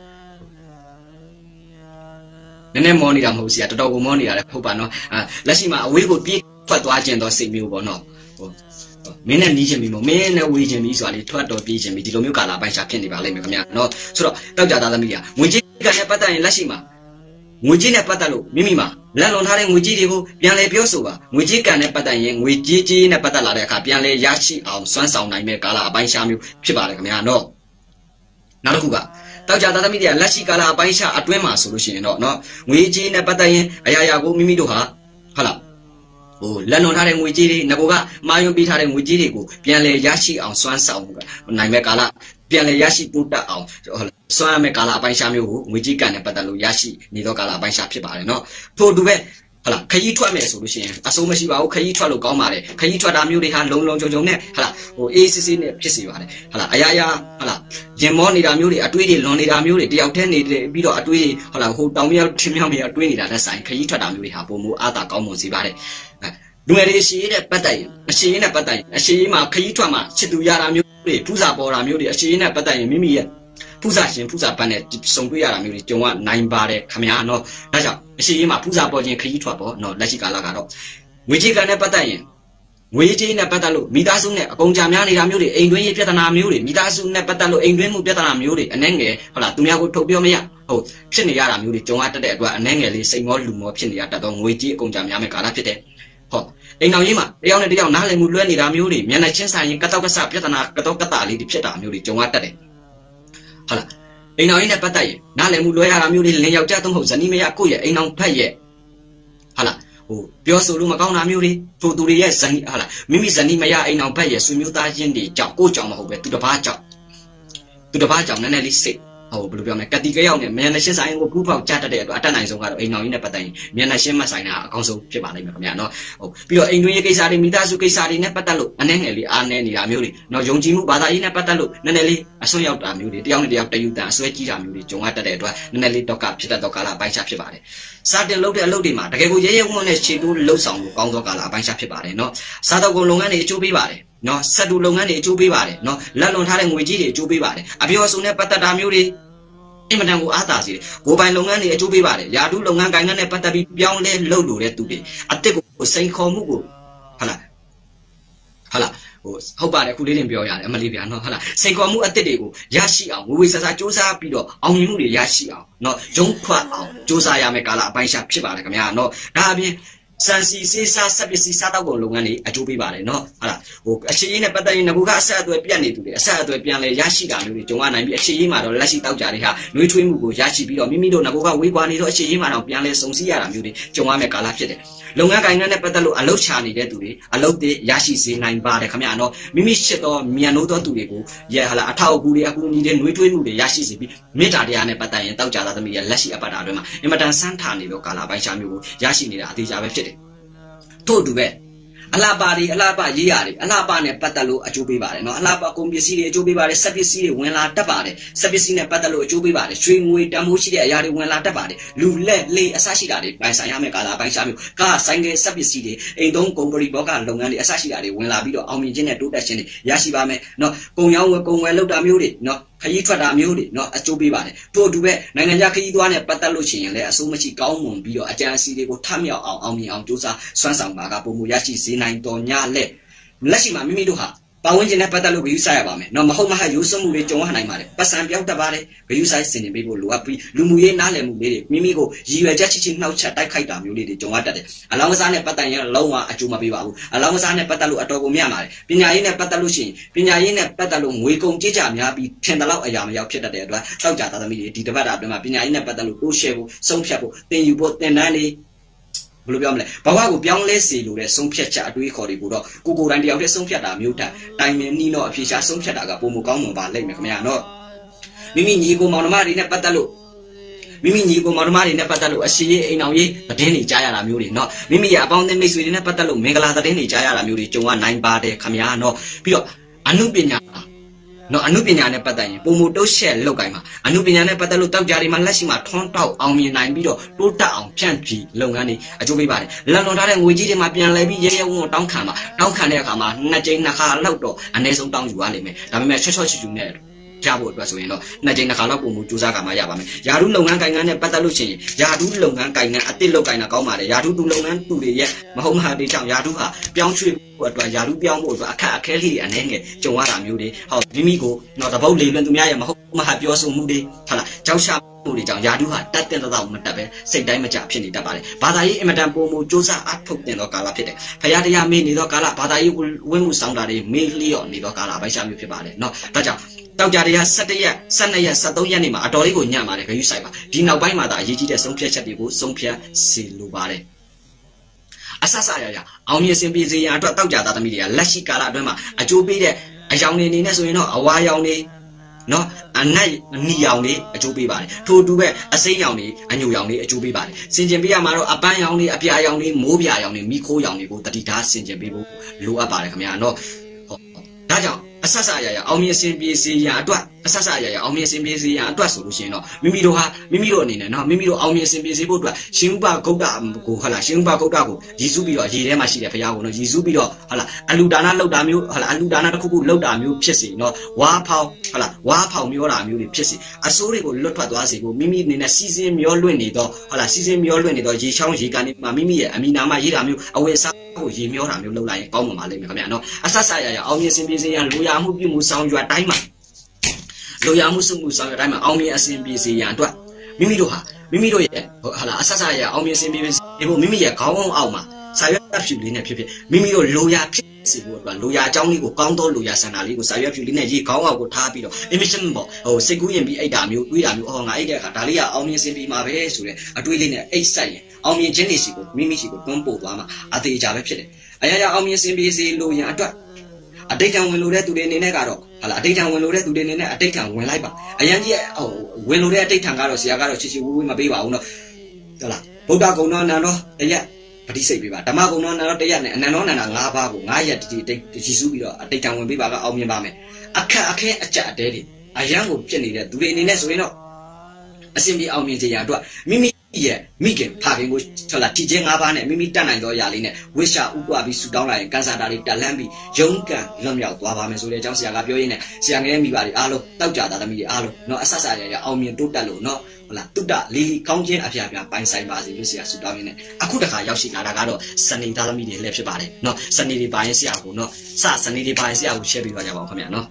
နည်းနည်းမောနေတာမဟုတ်စီကတော်တော်ကိုမောနေတာလည်းဟုတ်ပါเนาะအဲလက်ရှိမှာအဝေးကိုပြေးထွက်သွားခြင်းတော့စိတ်မျိုးပေါ့เนาะဟိုမင်းနဲ့နီးခြင်းပြီမို့မင်းနဲ့ဝေးခြင်းပြီဆိုတာလေထွက်တော့ပြေးခြင်းပြီဒီလိုမျိုးကာလာပိုင်းရှာဖြစ်နေပါလိမ့်မယ်ခင်ဗျာเนาะဆိုတော့တောက်ကြသားသမီးတွေကငွေကြေးကလည်းပတ်သက်ရင်လက်ရှိမှာငွေကြေးနဲ့ပတ်သက်လို့မိမိမှာလက်လွန်ထားတဲ့ငွေကြေးတွေကိုပြန်လဲပြောဆိုပါငွေကြေးကံနဲ့ပတ်သက်ရင်ငွေကြေးကြီးနဲ့ပတ်သက်လာတဲ့အခါပြန်လဲရရှိအောင်စွမ်းဆောင်နိုင်မဲ့ကာလအပိုင်းရှားမျိုးဖြစ်ပါတယ်ခင်ဗျာနော်နောက်တစ်ခုကတောက်ကြသားသမီးတွေကလက်ရှိကာလအပိုင်းရှားအတွင်းမှာဆိုလို့ရှိရင်တော့နော်ငွေကြေးနဲ့ပတ်သက်ရင်အရာရာကိုမိမိတို့ဟာဟုတ်လားဟိုလက်လွန်ထားတဲ့ငွေကြေးတွေငကိုကမာယွန်းပေးထားတဲ့ငွေကြေးတွေကိုပြန်လဲရရှိအောင်စွမ်းဆောင်နိုင်မဲ့ကာလပြန်လဲရရှိပို့တတ်အောင်ဟုတ်လားစွမ်းရမယ့်ကာလအပိုင်းရှားမျိုးကိုငွေကြေးကံနဲ့ပတ်သက်လို့ရရှိနေသောကာလအပိုင်းရှားဖြစ်ပါတယ်နော်ထို့တူပဲဟုတ်လားခရီးထွက်မယ်ဆိုလို့ရှိရင်အဆုံးမရှိပါဘူးခရီးထွက်လို့ကောင်းပါတယ်ခရီးထွက်တာမျိုးတွေဟာလုံလုံချုံချုံနဲ့ဟုတ်လားဟိုအေးစစ်စစ်နဲ့ဖြစ်စီပါတယ်ဟုတ်လားအရာရာဟုတ်လားရင်မောနေတာမျိုးတွေအတွေးတွေလွန်နေတာမျိုးတွေတယောက်တည်းနေပြီးတော့အတွေးဟုတ်လားဟိုတောင်မြောက်ထင်းမြောက်တွေအတွေးနေတာလက်ဆိုင်ခရီးထွက်တာမျိုးတွေဟာပုံမူအားသာကောင်းမွန်စေပါတယ်လူငယ်တွေအရှိရေးနဲ့ပတ်သက်ရင်အရှိရေးနဲ့ပတ်သက်ရင်အရှိရေးမှာခရီးထွက်မှာချစ်သူရတာမျိုးတွေပူဇာပေါ်တာမျိုးတွေအရှိရေးနဲ့ပတ်သက်ရင်မိမိရဲ့ပူဇာရှင်ပူဇာပန်းနဲ့စုံတွေ့ရတာမျိုးတွေကြုံရနိုင်ပါတယ်ခမညာနော်ဒါကြောင့်အရှိရေးမှာပူဇာပေါ်ခြင်းခရီးထွက်ပေါ်နော်လက်ရှိကာလကတော့ငွေကြေးကံနဲ့ပတ်သက်ရင်ငွေကြေးနဲ့ပတ်သက်လို့မိသားစုနဲ့အကုန်ကြများနေတာမျိုးတွေအိမ်တွင်းရေးပြဿနာမျိုးတွေမိသားစုနဲ့ပတ်သက်လို့အိမ်တွင်းမှုပြဿနာမျိုးတွေအနှဲငယ်ဟုတ်လားသူများကိုထုတ်ပြောမရဟုတ်ဖြစ်နေရတာမျိုးတွေကြုံရတတ်တဲ့အတွက်အနှဲငယ်လေးစိတ်မောလူမောဖြစ်နေရတတ်တော့ငွေကြေးအကုန်ကြများမဲ့ကာလဖြစ်တယ်ဟုတ်အိမ်တော်ကြီးမှာတယောက်နဲ့တယောက်နားလည်မှုလွဲနေတာမျိုးတွေမျက်နှာချင်းဆိုင်ရင်ကတောက်ကဆပြဿနာကတောက်ကတလေးတွေဖြစ်တာမျိုးတွေကြုံရတတ်တယ်ဟုတ်လားအိမ်တော်ကြီးနဲ့ပတ်သက်ရင်နားလည်မှုလွဲရတာမျိုးတွေလင်ယောက်ျားသုံးဖို့ဇနီးမယားကိုယ့်ရဲ့အိမ်တော်ဖက်ရဲ့ဟုတ်လားဟိုပြောဆိုလို့မကောင်းတာမျိုးတွေထိုသူတွေရဲ့ဇနီးဟုတ်လားမိမိဇနီးမယားအိမ်တော်ဖက်ရဲ့ဆွေမျိုးသားချင်းတွေကြောင့်ကိုယ့်ကြောင့်မဟုတ်ပဲသူတစ်ပါးကြောင့်သူတစ်ပါးကြောင့်နည်းနည်းလေးစိတ်ဟိုဘယ်လိုပြောမလဲကတိကရောက်နဲ့မျက်နှာရှင်းဆိုင်ကိုကူးပေါက်ကြတတ်တဲ့အတွက်အတက်နိုင်ဆုံးကတော့အိမ်တော်ကြီးနဲ့ပတ်သက်ရင်မျက်နှာရှင်းမဆိုင်တာအကောင်းဆုံးဖြစ်ပါလိမ့်မယ်ခင်ဗျာနော်ဟုတ်ပြီးတော့အိမ်တွင်းရေးကိစ္စတွေမိသားစုကိစ္စတွေနဲ့ပတ်သက်လို့အနည်းငယ်လေးအားနည်းနေတာမျိုးတွေနော်ယုံကြည်မှုဘာသာရေးနဲ့ပတ်သက်လို့နည်းနည်းလေးအဆွံ့ရောက်တာမျိုးတွေတယောက်နဲ့တယောက်တယူတန်အဆွဲကြီးတာမျိုးတွေကြုံရတတ်တဲ့အတွက်နည်းနည်းလေးတော့ကဖြစ်တတ်တော့ကာလအပိုင်းခြားဖြစ်ပါတယ်စာတင်လုပ်တဲ့အလုပ်တွေမှာတကယ်ကိုရဲရဲဝံ့နဲ့ခြေတိုးလှုပ်ဆောင်လို့ကောင်းသောကာလအပိုင်းခြားဖြစ်ပါတယ်နော်စားတော့ကုန်လုပ်ငန်းတွေအကျိုးပေးပါတယ်နော်ဆက်တူလုပ်ငန်းတွေအကျိုးပေးပါတယ်နော်လက်လွန်ထားတဲ့ငွေကြီးတွေအကျိုးပေးပါတယ်အပြောအဆိုနဲ့ပတ်သက်တာမျိုးတွေအင်မတန်ကိုအားသာစေတယ်ကိုပိုင်လုပ်ငန်းတွေအကျိုးပေးပါတယ်ယာတုလုပ်ငန်းကိုင်ငန်းနဲ့ပတ်သက်ပြီးပြောင်းလဲလုပ်လို့တဲ့သူတွေအစ်စ်ကိုစိန်ခေါ်မှုကိုဟုတ်လားဟုတ်လားဟုတ်ပါတယ်ခုလေးတင်ပြောရတယ်အမလေးဗျာနော်ဟုတ်လားစိန်ခေါ်မှုအသစ်တွေကိုရရှိအောင်ဝေဝေဆာဆာစူးစမ်းပြီးတော့အောင်မြင်မှုတွေရရှိအောင်နော်ရုံးထွက်အောင်စူးစမ်းရမယ်ကာလအပိုင်းခြားဖြစ်ပါတယ်ခင်ဗျာနော်ဒါအပြင်စံစီစေးစားစက်ပစ္စည်းစားတောက်ကုန်လုပ်ငန်းတွေအကျိုးပေးပါတယ်နော်ဟုတ်လားဟိုအခြေရင်းနဲ့ပတ်သက်ရင်ငကူကအဆက်အသွယ်ပြတ်နေသူတွေအဆက်အသွယ်ပြန်လဲရရှိတာမျိုးတွေကြုံရနိုင်ပြီးအခြေရင်းမှာတော့လက်ရှိတောက်ကြတွေဟာနှွေးထွေးမှုကိုရရှိပြီးတော့မိမိတို့ငကူကဝေးကွာနေတော့အခြေရင်းမှာတော့ပြန်လဲစုံစည်းရတာမျိုးတွေကြုံရမယ့်ကာလဖြစ်တယ်လုပ်ငန်းကိုင်နဲ့ပတ်သက်လို့အလုတ်ချနေတဲ့သူတွေအလုတ်တွေရရှိစေနိုင်ပါတယ်ခင်ဗျာနော်မိမိရှိတော့မြန်လို့တော့သူတွေကိုရဟလာအထောက်အကူတွေအကူအညီတွေနှွေးထွေးမှုတွေရရှိစေပြီးမေတ္တာတရားနဲ့ပတ်သက်ရင်တောက်ကြသားသမီးရဲ့လက်ရှိအပတ်တာအတွင်းမှာအင်မတန်ဆန်းထနေတော့ကာလပိုင်းခြားမျိုးကိုရရှိနေတာအသေးချာပဲဖြစ်တယ်ထို့တူပဲအလားပါတွေအလားပါရေးရတယ်အလားပါနဲ့ပတ်သက်လို့အကျိုးပေးပါတယ်နော်အလားပါကုန်ပစ္စည်းတွေအကျိုးပေးပါတယ်စက်ပစ္စည်းတွေဝင်လာတတ်ပါတယ်စက်ပစ္စည်းနဲ့ပတ်သက်လို့အကျိုးပေးပါတယ်ရွှေငွေတန်ဖိုးရှိတဲ့အရာတွေဝင်လာတတ်ပါတယ်လူလက်လေအစရှိတာတွေပိုင်ဆိုင်ရမယ့်ကာလပိုင်းခြားမျိုးကားဆိုင်ကယ်စက်ပစ္စည်းတွေအိမ်သုံးကုန်ပရိဘောဂလုပ်ငန်းတွေအစရှိတာတွေဝင်လာပြီးတော့အောင်မြင်ခြင်းနဲ့တိုးတက်ခြင်းတွေရရှိပါမယ်နော်ကုန်ရောင်းဝယ်ကုန်ဝယ်လုပ်တာမျိုးတွေနော်ခရီးထွက်တာမျိုးတွေနော်အကျိုးပေးပါတယ်ထို့အတူပဲနိုင်ငံခြားခရီးသွားနဲ့ပတ်သက်လို့ရှိရင်လည်းအစိုးမရှိကောင်းမွန်ပြီးတော့အကြံအစီတွေကိုထမြောက်အောင်အောင်မြင်အောင်ကြိုးစားစွမ်းဆောင်ပါကပုံမူရရှိစေနိုင်တော်ညလက်လက်ရှိမှာမိမိတို့ဟာပတ်ဝန်းကျင်နဲ့ပတ်သက်လို့ဂရုစိုက်ရပါမယ်နော်မဟုတ်မဟုတ်ရိုးစွမှုတွေကြုံရနိုင်ပါတယ်ပတ်စံပြောက်တတ်ပါတယ်ဂရုစိုက်စင်နေပေးဖို့လိုအပ်ပြီးလူမှုရေးနားလည်မှုလေးတွေမိမိကိုရည်ရွယ်ချက်ချစ်ချင်းနှောက်ချက်တိုက်ခိုက်တာမျိုးလေးတွေကြုံရတတ်တယ်အလောင်းကစားနဲ့ပတ်သက်ရင်လုံးဝအကျိုးမပေးပါဘူးအလောင်းကစားနဲ့ပတ်သက်လို့အတော်ကိုမြတ်ပါတယ်ပညာရေးနဲ့ပတ်သက်လို့ရှိရင်ပညာရေးနဲ့ပတ်သက်လို့ငွေကုန်ကြေးကြများပြီးထင်တယ်လို့အရာမရောက်ဖြစ်တတ်တဲ့အတွက်တောက်ကြသားသမီးတွေဒီတစ်ပတ်တာအတွင်းမှာပညာရေးနဲ့ပတ်သက်လို့တိုးရှယ်ဖို့ဆုံးဖြတ်ဖို့သင်ယူဖို့သင်တန်းတွေဘယ်လိုပြောမလဲဘဝကိုပြောင်းလဲစေလို့တဲ့ဆုံးဖြတ်ချက်အတွေးခေါ်တွေကိုတော့ကိုကိုယ်တိုင်တယောက်တည်းဆုံးဖြတ်တာမျိုးတာတိုင်မင်းနီးတော့အဖြေရှားဆုံးဖြတ်တာကပုံမကောင်းမွန်ပါလိမ့်မယ်ခင်ဗျာနော်မိမိညီကိုမောင်နှမတွေနဲ့ပတ်သက်လို့မိမိညီကိုမောင်နှမတွေနဲ့ပတ်သက်လို့အရှိရေးအိမ်အောင်ရေးသတင်းတွေကြားရတာမျိုးတွေနော်မိမိရဲ့အပေါင်းအသင်းမိတ်ဆွေတွေနဲ့ပတ်သက်လို့မင်္ဂလာသတင်းတွေကြားရတာမျိုးတွေကြုံရနိုင်ပါတယ်ခင်ဗျာနော်ပြီးတော့အနုပညာနော်အနုပညာနဲ့ပတ်သက်ရင်ပုံမတုတ်ရှက်လောက်ကင်မှာအနုပညာနဲ့ပတ်သက်လို့တောက်ကြတွေမှာလက်ရှိမှာထွန်းတောက်အောင်မြင်နိုင်ပြီးတော့တိုးတက်အောင်ဖြန့်ဖြီးလုပ်ငန်းတွေအကျိုးပေးပါတယ်လန်လွန်ထားတဲ့ငွေကြီးတွေမှာပြန်လဲပြီးရဲရဲဝုန်းတောင်းခံမှာတောင်းခံတဲ့အခါမှာနှစ်ကြိမ်နှစ်ခါလောက်တော့အနည်းဆုံးတောင်းယူရလိမ့်မယ်ဒါပေမဲ့ချော့ချော့ချူချူနဲ့ရဖို့အတွက်ဆိုရင်တော့နှစ်ကြိမ်နှစ်ခါလောက်ပုံမူစူးစမ်းကြမှာရပါမယ်ယာဓုလုပ်ငန်းကိုင်ငန်းနဲ့ပတ်သက်လို့ရှိရင်ယာဓုလုပ်ငန်းကိုင်ငန်းအတစ်လုပ်ကိုင်တာကောင်းပါတယ်ယာဓုတူလုပ်ငန်းတူတွေရဲ့မဟုတ်မဟာတွေကြောင့်ယာဓုဟာပြောင်းရွှေ့ဖို့အတွက်ယာဓုပြောင်းဖို့အတွက်အခက်အခဲလေးတွေအနေငယ်ကြုံရတာမျိုးတွေဟောမိမိကိုတော့တပုတ်လေးလွန်သူများရဲ့မဟုတ်မဟာပြောဆိုမှုတွေဟုတ်လားကြောက်ရှာမှုတွေကြောင့်ယာဓုဟာတတ်တဲ့တော့မတက်ပဲစိတ်တိုင်းမကြဖြစ်နေတတ်ပါတယ်ဘာသာရေးအင်မတန်ပုံမူစူးစမ်းအထုတ်တင်သောကာလဖြစ်တယ်ဖရာတရားမေးနေသောကာလဘာသာရေးဝင်းမှုဆောင်တာတွေမေးလျော့နေသောကာလပိုက်ရှားမျိုးဖြစ်ပါတယ်เนาะဒါကြောင့်တောက်ကြတွေက၁၁ရက်၁၂ရက်၁၃ရက်နေ့မှာအတော်လေးကိုညံ့ပါတယ်ခရူးဆိုင်ပါဒီနောက်ပိုင်းမှာဒါအရေးကြီးတဲ့ဆုံးဖြတ်ချက်တွေကိုဆုံးဖြတ်စီလိုပါတယ်အဆဆရရအောင်မြင်စင်ပြေစေရန်အတွက်တောက်ကြသားသမီးတွေကလက်ရှိကာလအတွင်းမှာအကျိုးပေးတဲ့အယောင်တွေအနေနဲ့ဆိုရင်တော့အဝါရောင်တွေနော်အနက်နီရောင်တွေအကျိုးပေးပါတယ်ထို့တူပဲအစိမ်းရောင်တွေအညိုရောင်တွေအကျိုးပေးပါတယ်စင်ကျင်ပေးရမှာတော့အပန်းရောင်တွေအပြာရောင်တွေမိုးပြာရောင်တွေမိခိုးရောင်တွေကိုတတိထားစင်ကျင်ပေးဖို့လိုအပ်ပါတယ်ခင်ဗျာနော်ဟုတ်ဒါကြောင့်အဆဆရရအောင်မြင်စင်ပြေစေရန်အတွက်အဆဆရရအောင်မြင်စင်ပြေစေရန်အတွက်ဆိုလို့ရှိရင်တော့မိမိတို့ဟာမိမိတို့အနေနဲ့နော်မိမိတို့အောင်မြင်စင်ပြေစေဖို့အတွက်ရှင်ဥပဂုတ်တကိုဟုတ်လားရှင်ဥပဂုတ်တကိုရည်စူးပြီးတော့ရေထဲမှာရှိတဲ့ဘုရားကိုနော်ရည်စူးပြီးတော့ဟုတ်လားအလူဒါနလောက်တာမျိုးဟုတ်လားအလူဒါနတစ်ခုခုလောက်တာမျိုးဖြစ်စေနော်ဝါဖောင်းဟုတ်လားဝါဖောင်းမျောတာမျိုးတွေဖြစ်စေအစိုးတွေကိုလွတ်ထွက်သွားစေဖို့မိမိအနေနဲ့စီစဉ်မျောလွင့်နေတော့ဟုတ်လားစီစဉ်မျောလွင့်နေတော့ရေချောင်းရေကန်တွေမှာမိမိရဲ့အမိနာမရေးတာမျိုးအဝယ်စားကိုရေမျောတာမျိုးလုပ်လိုက်ရင်ကောင်းမှာပါလိမ့်မယ်ခင်ဗျာနော်အဆဆရရအောင်မြင်စင်ပြေစေရန်လိုရာမှုပြုမှုဆောင်ရွက်တိုင်းမှာလိုရာမှုစုမှုဆောင်ရွက်တိုင်းမှာအောင်မြင်အစဉ်ပြေစေရန်အတွက်မိမိတို့ဟာမိမိတို့ရဲ့ဟာလာအဆဆရအောင်မြင်စင်ပြေစေဖို့မိမိရဲ့ခေါင်းအောက်မှာစာရွက်ဖြူလေးနဲ့ဖြစ်ဖြစ်မိမိတို့လိုရာဖြစ်စေဖို့အတွက်လိုရာအကြောင်းလေးကိုကောင်းသောလိုရာဆန္ဒလေးကိုစာရွက်ဖြူလေးနဲ့ရေခေါင်းအောက်ကိုထားပြီးတော့ emission ပေါ့ဟိုစိတ်ကူးရင်ပြီးအိတ်တာမျိုးတွေးတာမျိုးဟောငါအိတ်တဲ့အခါဒါလေးကအောင်မြင်စင်ပြေမှာပဲဆိုတဲ့အတွေးလေးနဲ့အိတ်ဆက်ရင်အောင်မြင်ခြင်းတွေစီကိုမိမိစီကိုတွန်းပို့သွားမှာအသေးချာပဲဖြစ်တယ်အရာရာအောင်မြင်စင်ပြေစေလို့ရန်အတွက်အတိတ်တံဝင်လို့တဲ့သူတွေအနေနဲ့ကတော့ဟာလာအတိတ်တံဝင်လို့တဲ့သူတွေအနေနဲ့အတိတ်တံဝင်လိုက်ပါအရန်ကြီးဟိုဝင်လို့တဲ့အတိတ်တံကတော့ဆရာကတော့ချစ်ချစ်ဝူးဝူးမပေးပါဘူးနော်ဟုတ်လားဗုဒ္ဓဂုဏ်တော်နံတော်တရက်ပဋိစိတ်ပေးပါဓမ္မဂုဏ်တော်နံတော်တရက်နဲ့အနန္တောနန္ဒ၅ပါးကို၅ရက်တတိတိတ်ရည်စူးပြီးတော့အတိတ်တံဝင်ပေးပါကအောင်မြင်ပါမယ်အခက်အခဲအကြအတဲတွေအရန်ကိုဖြစ်နေတဲ့သူတွေအနေနဲ့ဆိုရင်တော့အစဉ်ပြေအောင်မြင်စေရန်အတွက်မိမိရဲ့မိခင်ဖခင်ကိုထွက်လာတည်ခြင်း၅ပါးနဲ့မိမိတတ်နိုင်သောအရာလေးနဲ့ဝိရှာဥပွားပြီးဆူတောင်းလိုက်ရင်ကန်စာတာတွေတက်လှမ်းပြီးရုန်းကန်လွတ်မြောက်သွားပါမယ်ဆိုတဲ့အကြောင်းဆရာကပြောရင်းနဲ့ဆရာငယ်မိပါတွေအားလုံးတောက်ကြတာသမီးတွေအားလုံးเนาะအဆဆရရအောင်မြင်တိုးတက်လို့เนาะဟုတ်လားတုတ္တလီလီကောင်းခြင်းအဖျားဖျားပိုင်ဆိုင်ပါစေလို့ဆရာဆုတောင်းရင်းနဲ့အခုတခါရောက်ရှိလာတာကတော့စနေသားသမီးတွေလည်းဖြစ်ပါတယ်နော်စနေတွေပါရင်ဆရာကိုနော်စစနေတွေပါရင်ဆရာကို share ပေးပါကြပါဦးခင်ဗျာနော်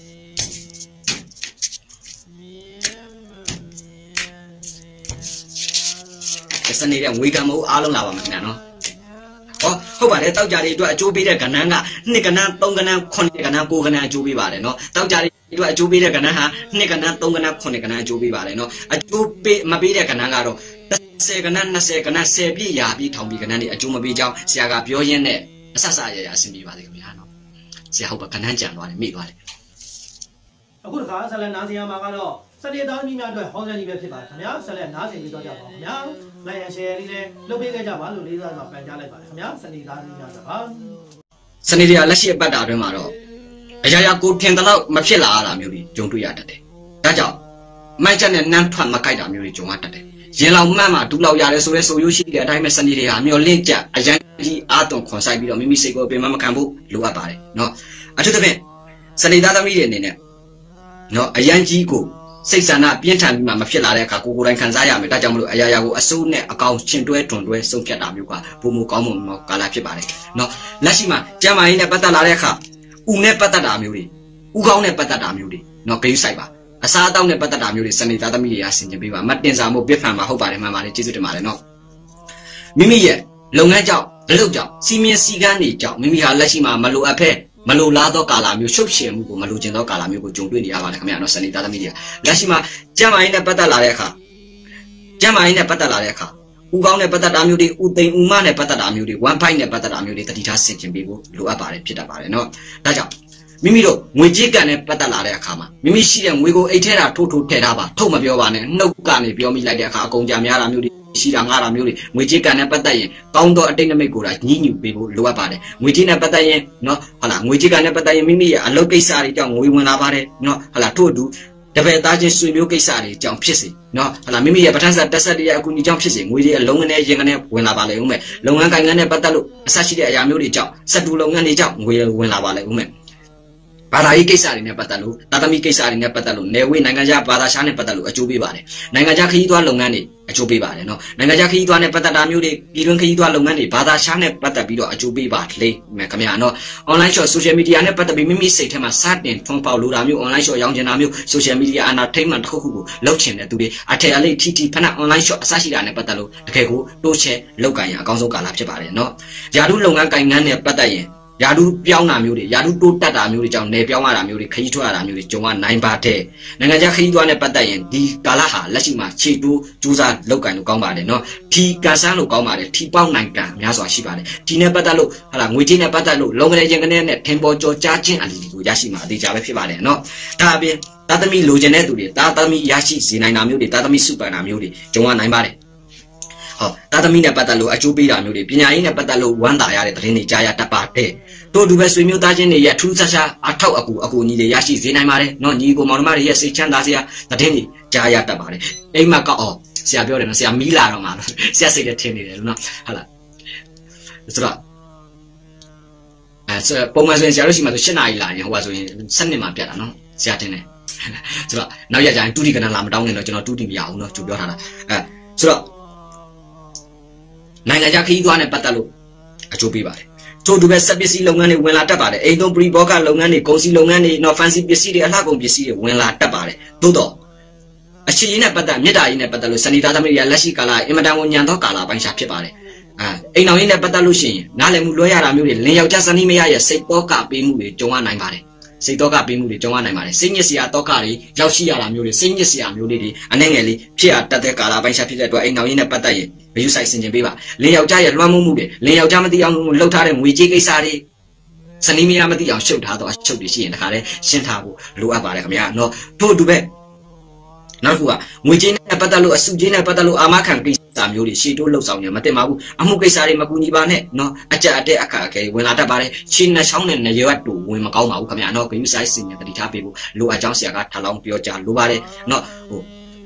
စနေတဲ့ငွေကံမဟုတ်အားလုံးလာပါမယ်ခင်ဗျာနော်ဟောဟုတ်ပါတယ်တောက်ကြတွေအတွက်အကျိုးပေးတဲ့ကဏ္ဍကနှစ်ကဏ္ဍသုံးကဏ္ဍခုနှစ်ကဏ္ဍကိုးကဏ္ဍအကျိုးပေးပါတယ်နော်တောက်ကြတွေအတွက်အကျိုးပေးတဲ့ကဏ္ဍဟာနှစ်ကဏ္ဍသုံးကဏ္ဍခုနှစ်ကဏ္ဍအကျိုးပေးပါတယ်နော်အကျိုးပေးမပေးတဲ့ကဏ္ဍကတော့ဆယ်ကဏ္ဍနှစ်ဆယ်ကဏ္ဍဆယ်ပြည့်ရာပြည့်ထောင်ပြည့်ကဏ္ဍတွေအကျိုးမပေးကြောင်းဆရာကပြောရင်းနဲ့အဆဆရရအဆင်ပြေပါသေးခင်ဗျာနော်ဆရာဟုတ်ပါကဏ္ဍကြံသွားတယ်မိသွားတယ်အခုတခါဆက်လက်နားဆင်ရမှာကတော့စနေသားကြီးများအတွက်ဟောကြားကြီးပဲဖြစ်ပါတယ်ခင်ဗျာဆက်လက်နားဆင်ပြီးတော့ကြပါဦးခင်ဗျာလိုက်ရ share လေးလည်းလုပ်ပေးခဲ့ကြပါလို့လေးစားစွာပန်ကြားလိုက်ပါတယ်ခင်ဗျာစနေသားကြီးများအတွက်ပါစနေတွေကလက်ရှိအပတ်တာအတွင်းမှာတော့အရာရာကိုထင်တဲ့လောက်မဖြစ်လာရတာမျိုးတွေကြုံတွေ့ရတတ်တယ်ဒါကြောင့်မိုက်ချက်နဲ့နန်းထွက်မကြိုက်တာမျိုးတွေကြုံရတတ်တယ်ရင်လောက်မှတ်မှဒူလောက်ရတယ်ဆိုရဲဆိုရိုးရှိတဲ့အတိုင်းပဲစနေတွေဟာမျောလင့်ကြအရန်ကြီးအားသွန်ခွန်ဆိုင်ပြီးတော့မိမိစိတ်ကိုပင်မမခံဖို့လိုအပ်ပါတယ်နော်အထူးသဖြင့်စနေသားသမီးတွေအနေနဲ့နော်အရန်ကြီးကိုစိတ်ဆန္ဒပြင်းထန်ပြီးမှမဖြစ်လာတဲ့အခါကိုကိုယ်တိုင်ခံစားရမယ်ဒါကြောင့်မလို့အရာရာကိုအစိုးနဲ့အကောင်ရှင်တွဲတွန်တွဲဆုံးဖြတ်တာမျိုးကပုံမကောင်းမှုကာလဖြစ်ပါတယ်နော်လက်ရှိမှာကျမ်းမာရေးနဲ့ပတ်သက်လာတဲ့အခါဥနဲ့ပတ်သက်တာမျိုးတွေဥကောင်းနဲ့ပတ်သက်တာမျိုးတွေနော်ဂရုစိုက်ပါအစားအသောက်နဲ့ပတ်သက်တာမျိုးတွေစနေသားသမီးတွေကဆင်ခြင်ပေးပါမတင်စားမှုပြစ်ဖန်မှာဟုတ်ပါတယ်မှန်ပါတယ်ကျေးဇူးတင်ပါတယ်နော်မိမိရဲ့လုပ်ငန်းကြောင့်အလုပ်ကြောင့်စီမင်းစီကန်းတွေကြောင့်မိမိဟာလက်ရှိမှာမလိုအပ်ဖက်မလိုလားသောကာလမျိုးရှုပ်ရှင်မှုကိုမလိုချင်သောကာလမျိုးကိုကြုံတွေ့နေရပါတယ်ခင်ဗျာနော်စနေသားသမီးတွေကလက်ရှိမှာကျမ်းမာရေးနဲ့ပတ်သက်လာတဲ့အခါကျမ်းမာရေးနဲ့ပတ်သက်လာတဲ့အခါဥကောင်းနဲ့ပတ်သက်တာမျိုးတွေဥသိမ်ဥမနဲ့ပတ်သက်တာမျိုးတွေone fiveနဲ့ပတ်သက်တာမျိုးတွေတတိထားဆင်ခြင်ပေးဖို့လိုအပ်ပါတယ်ဖြစ်တတ်ပါတယ်နော်ဒါကြောင့်မိမိတို့ငွေကြေးကံနဲ့ပတ်သက်လာတဲ့အခါမှာမိမိရှိတဲ့ငွေကိုအိတ်ထဲတာထိုးထိုးထည့်ထားပါထုတ်မပြောပါနဲ့နှုတ်ကနေပြောမိလိုက်တဲ့အခါအကုန်ကြများတာမျိုးတွေရှိတာငါးတာမျိုးတွေငွေကြေးကံနဲ့ပတ်သက်ရင်ကောင်းသောအတိတ်နမိတ်ကိုလာညှိညူပေးဖို့လိုအပ်ပါတယ်ငွေကြေးနဲ့ပတ်သက်ရင်နော်ဟုတ်လားငွေကြေးကံနဲ့ပတ်သက်ရင်မိမိရဲ့အလုပ်ကိစ္စတွေကြောင့်ငွေဝင်လာပါတယ်နော်ဟုတ်လားထို့အတူတပည့်သားချင်းဆွေမျိုးကိစ္စတွေကြောင့်ဖြစ်စေနော်ဟုတ်လားမိမိရဲ့ပဋ္ဌာန်းစာတက်ဆက်တွေရဲ့အကူအညီကြောင့်ဖြစ်စေငွေတွေအလုံးငနဲ့ရင်ငနဲ့ဝင်လာပါလေဦးမယ်လုပ်ငန်းကိုင်ငန်းနဲ့ပတ်သက်လို့အဆက်ရှိတဲ့အရာမျိုးတွေကြောင့်စက်တူလုပ်ငန်းတွေကြောင့်ငွေဝင်လာပါလေဦးမယ်ဘာသာရေးကိစ္စတွေနဲ့ပတ်သက်လို့တာသမီကိစ္စတွေနဲ့ပတ်သက်လို့နယ်ဝေးနိုင်ငံခြားဘာသာရှားနဲ့ပတ်သက်လို့အကျိုးပေးပါတယ်နိုင်ငံခြားခရီးသွားလုပ်ငန်းတွေအကျိုးပေးပါတယ်နော်နိုင်ငံခြားခရီးသွားနဲ့ပတ်သက်တာမျိုးတွေပြည်တွင်းခရီးသွားလုပ်ငန်းတွေဘာသာရှားနဲ့ပတ်သက်ပြီးတော့အကျိုးပေးပါလေမယ်ခင်ဗျာနော် online shop social media နဲ့ပတ်သက်ပြီးမိမိစိတ်ထဲမှာစတင်ထွန်းပေါက်လိုတာမျိုး online shop ရောင်းချင်တာမျိုး social media အနာထိမှန်တစ်ခုခုကိုလုပ်ချင်တဲ့သူတွေအထက်အလိပ်ထိထိဖဏ online shop အစရှိတာနဲ့ပတ်သက်လို့တကယ်ကိုတိုးချဲလောက်ကန်ရအကောင်းဆုံးကာလဖြစ်ပါတယ်နော်ယာတုလုပ်ငန်းကိုင်ငန်းနဲ့ပတ်သက်ရင်ယာတုပြောင်းတာမျိုးတွေယာတုတိုးတက်တာမျိုးတွေကြောင့်နေပြောင်းရတာမျိုးတွေခရီးထွက်ရတာမျိုးတွေကြုံရနိုင်ပါတယ်နိုင်ငံခြားခရီးသွားနဲ့ပတ်သက်ရင်ဒီကာလဟာလက်ရှိမှာခြေတိုးကြိုးစားလောက်ကန်လို့ကောင်းပါတယ်နော်ထီကန်ဆန်းလို့ကောင်းပါတယ်ထီပေါက်နိုင်ကန်များစွာရှိပါတယ်ဒီနဲ့ပတ်သက်လို့ဟာလာငွေကြေးနဲ့ပတ်သက်လို့လုံငရေရင်ကနေနဲ့ထင်ပေါ်ကြော်ကြားခြင်းအလီလီကိုရရှိမှာအသေးချာပဲဖြစ်ပါတယ်နော်ဒါအပြင်သာသမီလိုချင်တဲ့သူတွေသာသမီရရှိစေနိုင်တာမျိုးတွေသာသမီစုပန်တာမျိုးတွေကြုံရနိုင်ပါတယ်ဟောတာသမီနဲ့ပတ်သက်လို့အကျိုးပေးတာမျိုးတွေပညာရေးနဲ့ပတ်သက်လို့ဝမ်းသာရတဲ့သတင်းတွေကြားရတတ်ပါတယ်တို့တူပဲဆွေမျိုးသားချင်းတွေရဲ့ထူးဆန်းဆန်းအထောက်အကူအကူအညီတွေရရှိစေနိုင်ပါတယ်နော်ညီကိုမောင်နှမတွေရဲ့စိတ်ချမ်းသာစရာသတင်းတွေကြားရတတ်ပါတယ်အိမ်မှာကောက်အောင်ဆရာပြောတယ်နော်ဆရာမီးလာတော့မှာဆရာစိတ်နဲ့ထင်နေတယ်လို့နော်ဟုတ်လားဆိုတော့အဲပုံမှန်ဆိုရင်ဆရာတို့ရှိမှဆို၈နာရီလာရင်ဟိုကဆိုရင်စနစ်မှာပြတ်တာနော်ဆရာတင်တယ်ဆိုတော့နောက်ရကြရင်တူတီကနလာမတောင်းနဲ့တော့ကျွန်တော်တူတီမရဘူးနော်သူပြောထားတာအဲဆိုတော့နိုင်ငံခြားခရီးသွားနဲ့ပတ်သက်လို့အကျိုးပေးပါတယ်ထို့တူပဲစက်ပစ္စည်းလုပ်ငန်းတွေဝင်လာတတ်ပါတယ်အိမ်သုံးပရိဘောဂလုပ်ငန်းတွေကုန်စည်လုပ်ငန်းတွေနော်ဖန်စီပစ္စည်းတွေအလှကုန်ပစ္စည်းတွေဝင်လာတတ်ပါတယ်သို့တော့အခြေအနေနဲ့ပတ်သက်မြစ်တာရေးနဲ့ပတ်သက်လို့စနေသားသမီးတွေကလက်ရှိကာလအင်မတန်ကိုညံသောကာလပိုင်းရှာဖြစ်ပါတယ်အဲအိမ်တော်ရေးနဲ့ပတ်သက်လို့ရှိရင်နားလည်မှုလွှဲရတာမျိုးတွေလင်ယောက်ျားစနီးမရရဲ့စိတ်တော့ကပေးမှုတွေကြုံရနိုင်ပါတယ်စိတ်တော့ကပေးမှုတွေကြုံရနိုင်ပါတယ်စိတ်ညစ်စရာတော့ကတွေရောက်ရှိရတာမျိုးတွေစိတ်ညစ်စရာမျိုးလေးတွေအနှဲငယ်လေးဖြစ်ရတတ်တဲ့ကာလပိုင်းရှာဖြစ်တဲ့အတွက်အိမ်တော်ရေးနဲ့ပတ်သက်ရင်မယူဆိုင်ဆင်ခြင်ပေးပါလင်ယောက်ျားရဲ့လွှမ်းမိုးမှုတွေလင်ယောက်ျားမသိအောင်လှုပ်ထားတဲ့ငွေကြေးကိစ္စတွေစနီးမရမသိအောင်ရှုပ်ထားတော့ရှုပ်တွေရှိရင်တခါလဲရှင်းထားဖို့လိုအပ်ပါတယ်ခင်ဗျာနော်ထို့အတူပဲနောက်တစ်ခုကငွေကြေးနဲ့ပတ်သက်လို့အစုကြေးနဲ့ပတ်သက်လို့အာမခံကိစ္စမျိုးတွေရှေ့တိုးလှုပ်ဆောင်ရမတင်ပါဘူးအမှုကိစ္စတွေမကူညီပါနဲ့နော်အကြက်အတက်အခါအခဲဝင်လာတတ်ပါတယ်ရှင်းနဲ့ချောင်းနဲ့နေရွက်တူဝင်မကောင်းပါဘူးခင်ဗျာနော်ဂရုစိုက်စင်ရတတိထားပေးဖို့လိုအပ်ကြောင်းဆရာကထလောင်းပြောကြလိုပါတယ်နော်ဟို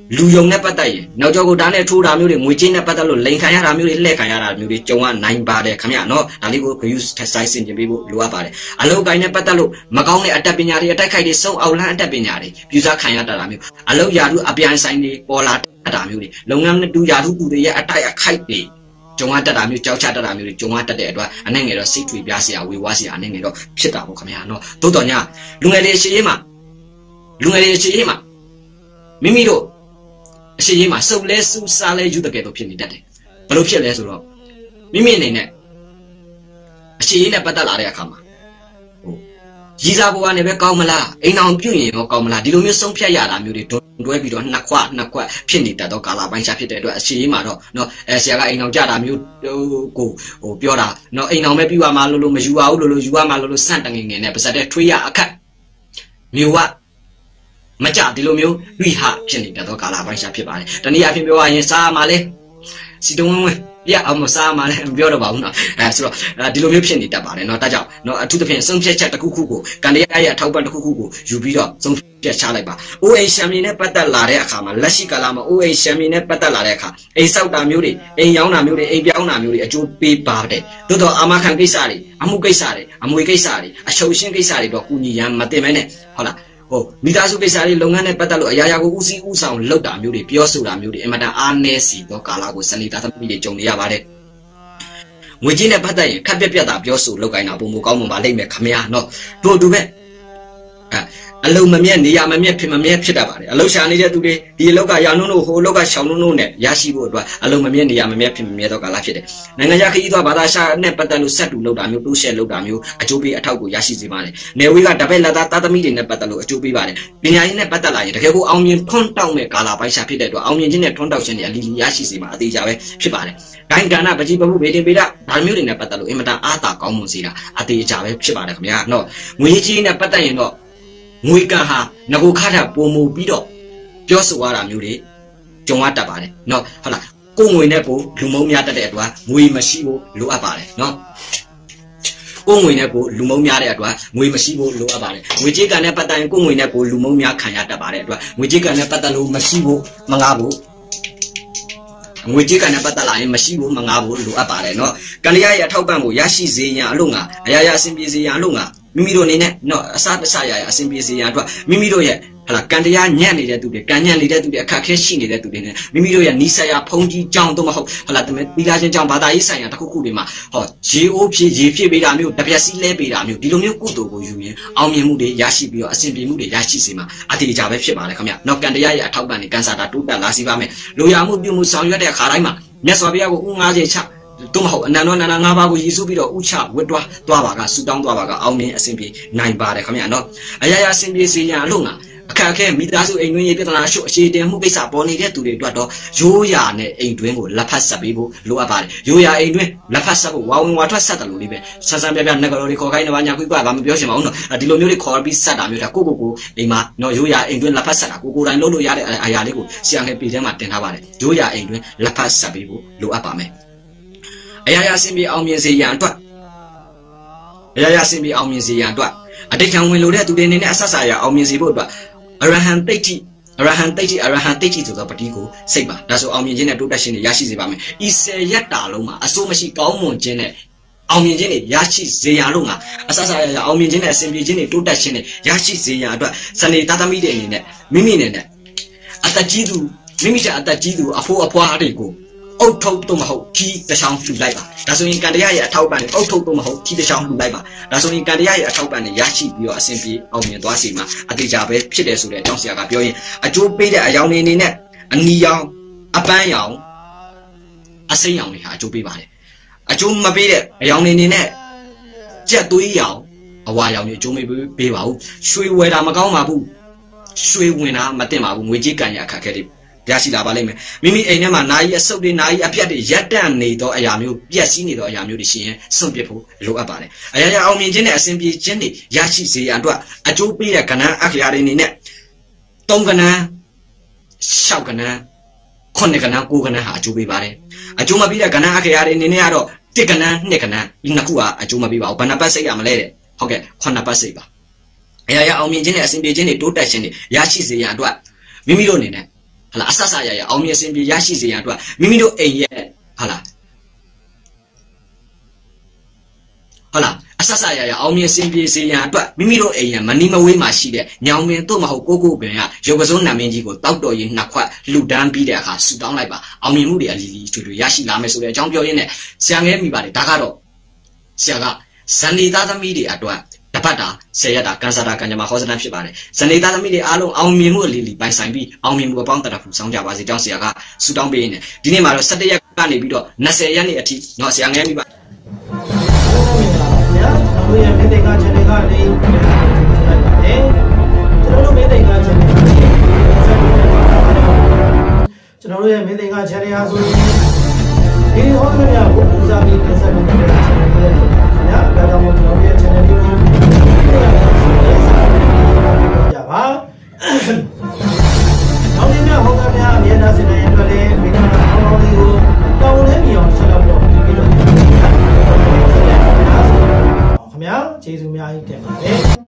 လူယုံနဲ့ပတ်သက်ရင်နောက်ကျောကိုဒါနဲ့ထိုးတာမျိုးတွေငွေချင်းနဲ့ပတ်သက်လို့လိန်ခံရတာမျိုးတွေလှည့်ခံရတာမျိုးတွေကြုံရနိုင်ပါတယ်ခင်ဗျာနော်ဒါလေးကို views size ဆင်ကျင်ပေးဖို့လိုအပ်ပါတယ်အလုပ်ကိုင်းနဲ့ပတ်သက်လို့မကောင်းတဲ့အတတ်ပညာတွေအတိုက်ခိုက်တွေစုံအောင်လန်းအတတ်ပညာတွေပြူစားခံရတတ်တာမျိုးအလုပ်ရာထူးအပြိုင်ဆိုင်တွေပေါ်လာတတ်တာမျိုးတွေလုပ်ငန်းတူရာထူးတူတွေရဲ့အတိုက်အခိုက်တွေကြုံရတတ်တာမျိုးကြောက်ချတတ်တာမျိုးတွေကြုံရတတ်တဲ့အတွက်အနေငယ်တော့စိတ်ထွေပြားစရာဝေဝါးစရာအနေငယ်တော့ဖြစ်တာပေါ့ခင်ဗျာနော်သို့တော်ညလူငယ်တွေအရှိရေးမှာလူငယ်တွေအရှိရေးမှာမိမိတို့အရှိရေးမှာစုပ်လဲစူးစားလဲယူတဲ့ကဲတော့ဖြစ်နေတတ်တယ်ဘယ်လိုဖြစ်လဲဆိုတော့မိမိအနေနဲ့အရှိရေးနဲ့ပတ်သက်လာတဲ့အခါမှာဟိုရည်စားဘဝနဲ့ပဲကောင်းမလားအိမ်အောင်ပြုရင်ရောကောင်းမလားဒီလိုမျိုးဆုံးဖြတ်ရတာမျိုးတွေတွဲပြီးတော့နှစ်ခွနှစ်ခွဖြစ်နေတတ်တော့ကာလာပိုင်းခြားဖြစ်တဲ့အတွက်အရှိရေးမှာတော့နော်အဲဆရာကအိမ်အောင်ကြတာမျိုးကိုဟိုပြောတာနော်အိမ်အောင်ပဲပြုရမှာလို့လို့မယူပါဘူးလို့လို့ယူရမှာလို့လို့စန့်တငငယ်နဲ့ပါစတဲ့ထွေးရအခက်မျိုးကမကြဒီလိုမျိုးဝိဟဖြစ်နေတတ်တော့ကာလာပိုင်းခြားဖြစ်ပါတယ်တနည်းအားဖြင့်ပြောရရင်စားမှာလဲစီတုံးဝင်းပြအောင်မစားမှလည်းမပြောတော့ပါဘူးနော်အဲဆိုတော့ဒီလိုမျိုးဖြစ်နေတတ်ပါတယ်နော်ဒါကြောင့်နော်အထူးသဖြင့်ဆုံးဖြတ်ချက်တစ်ခုခုကိုကန်တရားရဲ့အထောက်ပံ့တစ်ခုခုကိုယူပြီးတော့ဆုံးဖြတ်ချလိုက်ပါအိုးအိမ်ရှမ်းမီနဲ့ပတ်သက်လာတဲ့အခါမှာလက်ရှိကာလမှာအိုးအိမ်ရှမ်းမီနဲ့ပတ်သက်လာတဲ့အခါအိမ်ဆောက်တာမျိုးတွေအိမ်ရောင်းတာမျိုးတွေအိမ်ပြောင်းတာမျိုးတွေအကျိုးပေးပါတယ်သို့တော့အာမခံကိစ္စတွေအမှုကိစ္စတွေအမွေကိစ္စတွေအရှုံရှင်းကိစ္စတွေတော့ကုညီရန်မတင်မဲနဲ့ဟုတ်လားဟိုမိသားစုကိစ္စတွေလုပ်ငန်းနဲ့ပတ်သက်လို့အရာရာကိုဦးစီးဦးဆောင်လုပ်တာမျိုးတွေပြောဆိုတာမျိုးတွေအင်မတန်အားနည်းစီတော့ကာလကိုစနေသားသမီးတွေကြုံနေရပါတယ်ငွေကြီးနဲ့ပတ်သက်ရင်ခက်ပြက်ပြက်တာပြောဆိုလောက်ကိုင်းတာပုံမကောင်းမှမလိမ့်မယ်ခမရနော်တို့တူပဲအဲအလုံးမမြက်နေရမမြက်ဖြစ်မမြက်ဖြစ်တတ်ပါတယ်အလုံးရှာနေတဲ့သူတွေဒီအလောက်ကရောင်နှုံးတို့ဟိုအလောက်ကရှောင်းနှုံးတို့နဲ့ရရှိဖို့အတွက်အလုံးမမြက်နေရမမြက်ဖြစ်မမြက်တော့ကာလဖြစ်တယ်နိုင်ငံခြားခရီးသွားဘာသာရှာနဲ့ပတ်သက်လို့ဆက်တူလောက်တာမျိုးတိုးရှဲလောက်တာမျိုးအကျိုးပေးအထောက်ကိုရရှိစေပါတယ်နေဝေးကတပည့်လက်သားသားသမီးတွေနဲ့ပတ်သက်လို့အကျိုးပေးပါတယ်ပညာရေးနဲ့ပတ်သက်လာရင်တကယ်ကိုအောင်မြင်ထွန်းတောက်မဲ့ကာလပိုင်းရှာဖြစ်တဲ့အတွက်အောင်မြင်ခြင်းနဲ့ထွန်းတောက်ခြင်းတွေအလီလီရရှိစေမှာအသေးချာပဲဖြစ်ပါတယ်ဂိုင်းကဏ္ဍပကြီးပမှုဗေဒင်ပေဒဒါမျိုးတွေနဲ့ပတ်သက်လို့အင်မတန်အားသာကောင်းမွန်စေတာအသေးချာပဲဖြစ်ပါတယ်ခင်ဗျာနော်ငွေကြီးနဲ့ပတ်သက်ရင်တော့ငွေကံဟာငကိုခါတာပုံမူပြီးတော့ပြောဆိုရတာမျိုးတွေကြုံရတတ်ပါတယ်နော်ဟုတ်လားကိုငွေနဲ့ကိုလူမုံများတတ်တဲ့အတွက်ငွေမရှိဖို့လိုအပ်ပါတယ်နော်ကိုငွေနဲ့ကိုလူမုံများတဲ့အတွက်ငွေမရှိဖို့လိုအပ်ပါတယ်ငွေကြေးကံနဲ့ပတ်သက်ရင်ကိုငွေနဲ့ကိုလူမုံများခံရတတ်ပါတယ်အတွက်ငွေကြေးကံနဲ့ပတ်သက်လို့မရှိဖို့မငါဘူးငွေကြေးကံနဲ့ပတ်သက်လာရင်မရှိဘူးမငါဘူးလိုအပ်ပါတယ်နော်ကံတရားရဲ့အထောက်ပံ့ကိုရရှိစေရန်အလို့ငါအရာရာအဆင်ပြေစေရန်အလို့ငါမိမိတို့အနေနဲ့နော်အစားတဆရရအဆင်ပြေစေရန်အတွက်မိမိတို့ရဲ့ဟလာကံတရားညံ့နေတဲ့သူတွေကံညံ့နေတဲ့သူတွေအခက်ခဲရှိနေတဲ့သူတွေနဲ့မိမိတို့ရဲ့နီးစပ်ရာဖုံးကြီးကြောင်းတော့မဟုတ်ဟလာတမဲသီလာချင်းကြောင်းဘာသာရေးဆိုင်ရာတစ်ခုခုတွေမှာဟောရေအိုးဖြည့်ရေဖြည့်ပေးတာမျိုးတပြက်စီးလဲပေးတာမျိုးဒီလိုမျိုးကုသိုလ်ကိုယူရင်အောင်မြင်မှုတွေရရှိပြီးတော့အဆင်ပြေမှုတွေရရှိစေမှာအတေချာပဲဖြစ်ပါတယ်ခင်ဗျနော်ကံတရားရဲ့အထောက်ပံ့နဲ့ကံစာတာတိုးတက်လာစီပါမယ်လိုရာမှုပြုမှုဆောင်ရွက်တဲ့အခါတိုင်းမှာမြတ်စွာဘုရားကိုဥငါးချက်ချတို့မဟုတ်အနန္တနာနာငါးပါးကိုရည်စူးပြီးတော့ဥချဝတ်တွားသွားပါကဆူတောင်းသွားပါကအောင်မြင်အဆင်ပြေနိုင်ပါတယ်ခင်ဗျာနော်အရာရာအဆင်ပြေစေရန်အလို့ငါအခက်အခဲမိသားစုအိမ်တွင်းရေးပြဿနာရှုအခြေတင်မှုကိစ္စပေါ်နေတဲ့သူတွေအတွက်တော့ရိုးရာနဲ့အိမ်တွင်းကိုလက်ဖက်ဆက်ပေးဖို့လိုအပ်ပါတယ်ရိုးရာအိမ်တွင်းလက်ဖက်ဆက်ဖို့ဝါဝင်ဝါထွက်ဆက်တယ်လို့လေးပဲဆန်းဆန်းပြပြနဂရော်တွေခေါ်ခိုင်းနေပါညာခွေးကဘာမပြောချင်ပါဘူးနော်ဒီလိုမျိုးတွေခေါ်ပြီးဆက်တာမျိုးဒါကိုကိုကိုအိမ်မှာနော်ရိုးရာအိမ်တွင်းလက်ဖက်ဆက်တာကိုကိုတိုင်းလုပ်လို့ရတဲ့အရာလေးကိုဆီယံငယ်ပေထဲမှာတင်ထားပါတယ်ရိုးရာအိမ်တွင်းလက်ဖက်ဆက်ပေးဖို့လိုအပ်ပါမယ်အရာရာအဆင်ပြေအောင်မြင်စေရန်အတွက်အရာရာအဆင်ပြေအောင်မြင်စေရန်အတွက်အတိတ်ခံဝင်လို့တဲ့သူတွေအနေနဲ့အဆက်စာရအောင်မြင်စေဖို့အတွက်အရဟံတိတ်တိအရဟံတိတ်တိအရဟံတိတ်တိဆိုတော့ပတိကိုစိတ်ပါဒါဆိုအောင်မြင်ခြင်းနဲ့တိုးတက်ခြင်းတွေရရှိစေပါမယ်ဤဆယ်ရက်တာလုံးမှာအစိုးမရှိကောင်းမွန်ခြင်းနဲ့အောင်မြင်ခြင်းတွေရရှိစေရလို့ငါအဆက်စာရအောင်မြင်ခြင်းနဲ့အစဉ်ပြေခြင်းတွေတိုးတက်ခြင်းတွေရရှိစေရအတွက်စနေသားသမီးတွေအနေနဲ့မိမိနဲ့အသက်ကြီးသူမိမိကအသက်ကြီးသူအဖိုးအဖွားတွေကိုအုတ်ထုတ်တော့မဟုတ်ခီးတချောင်းလှူလိုက်ပါဒါဆိုရင်ကံတရားရဲ့အထောက်ပံ့နဲ့အုတ်ထုတ်တော့မဟုတ်ခီးတချောင်းလှူလိုက်ပါဒါဆိုရင်ကံတရားရဲ့အထောက်ပံ့နဲ့ရရှိပြီးတော့အစဉ်ပြေအောင်မြင်သွားစီမှာအတေချာပဲဖြစ်တယ်ဆိုတဲ့အကြောင်းဆရာကပြောရင်အကျိုးပေးတဲ့အယောင်တွေအနေနဲ့အနီရောင်အပန်းရောင်အစိမ်းရောင်တွေဟာအကျိုးပေးပါတယ်အကျိုးမပေးတဲ့အယောင်တွေအနေနဲ့ကြက်သွေးရောင်အဝါရောင်တွေအကျိုးမပေးပါဘူးရွှေဝယ်တာမကောင်းပါဘူးရွှေဝင်တာမတင်ပါဘူးငွေကြေးကံရအခက်အခဲတွေရရှိလာပါလိမ့်မယ်မိမိအိမ်ထဲမှာနာယီအဆုပ်တွေနာယီအပြတ်တွေရက်တန့်နေသောအရာမျိုးပြက်စီးနေသောအရာမျိုးတွေရှိရင်စွန့်ပစ်ဖို့လိုအပ်ပါတယ်အရာရာအောင်မြင်ခြင်းနဲ့အစဉ်ပြေခြင်းတွေရရှိစေရန်အတွက်အကျိုးပေးတဲ့ကဏ္ဍအခရာတွေအနေနဲ့သုံးကဏ္ဍရှောက်ကဏ္ဍခုနှစ်ကဏ္ဍကိုးကဏ္ဍဟာအကျိုးပေးပါတယ်အကျိုးမပေးတဲ့ကဏ္ဍအခရာတွေအနေနဲ့ကတော့တစ်ကဏ္ဍနှစ်ကဏ္ဍဒီနှစ်ခုဟာအကျိုးမပေးပါဘူးဘဏ္ဍပတ်စိတ်ရမလဲတဲ့ဟုတ်ကဲ့ခုနှစ်ပတ်စိတ်ပါအရာရာအောင်မြင်ခြင်းနဲ့အစဉ်ပြေခြင်းတွေတိုးတက်ခြင်းတွေရရှိစေရန်အတွက်မိမိတို့အနေနဲ့ဟာလားအဆဆရရအောင်မြင်စင်ပြေရရှိစေရန်အတွက်မိမိတို့အိမ်ရဲ့ဟာလားဟုတ်လားအဆဆရရအောင်မြင်စင်ပြေစေရန်အတွက်မိမိတို့အိမ်ရမနီမဝေးမှာရှိတဲ့ညောင်ပင်တို့မဟုတ်ကိုကိုပင်ကရုပ်ကစုံနာမင်းကြီးကိုတောက်တော်ရင်နှစ်ခွက်လူဒန်းပြီးတဲ့အခါဆူတောင်းလိုက်ပါအောင်မြင်မှုတွေအလီလီထွေထွေရရှိလာမယ်ဆိုတဲ့အကြောင်းပြောရင်းနဲ့ဆရာငယ်မိပါတယ်ဒါကတော့ဆရာကဇန်နေသားသမီးတွေအတွက်တပတ်တာဆယ်ရက်တာကန်ဆာတာကန်ကြမှာဟောစတန်ဖြစ်ပါတယ်ဇန်နေသားသမီးတွေအားလုံးအောင်မြင်မှုအလီလီပိုင်ဆိုင်ပြီးအောင်မြင်မှုအပေါင်းတရဖူဆောင်ကြပါစေကြောင်းဆရာကဆူတောင်းပေးနေတယ်ဒီနေ့မှာတော့၁၁ရက်ကနေပြီးတော့၂၀ရက်နေ့အထိเนาะဆရာငယ်မိပါတို့ရဲ့မိသိက္ခာ channel ကနေပါတယ်ကျွန်တော်တို့မိသိက္ခာ channel ကနေကျွန်တော်တို့ရဲ့မိသိက္ခာ channel ဟာဆိုရင်ဒီဟောသမျှကိုပူဇော်ပြီးတင်ဆက်ပေးတဲ့ channel လေးတွေခင်ဗျာဒါကြောင့်မို့ကျွန်တော်ရဲ့ channel လေးကိုကြပါနောက်နေ့များဟောသမျှအမြဲတမ်းစင်တဲ့အတွက်လည်းမိသားစုကောင်းလေးကိုတောင်းလဲမြအောင်ဆက်လုပ်တော့ပြီးတော့ခင်ဗျာကျေးဇူးများကြီးတင်ပါတယ်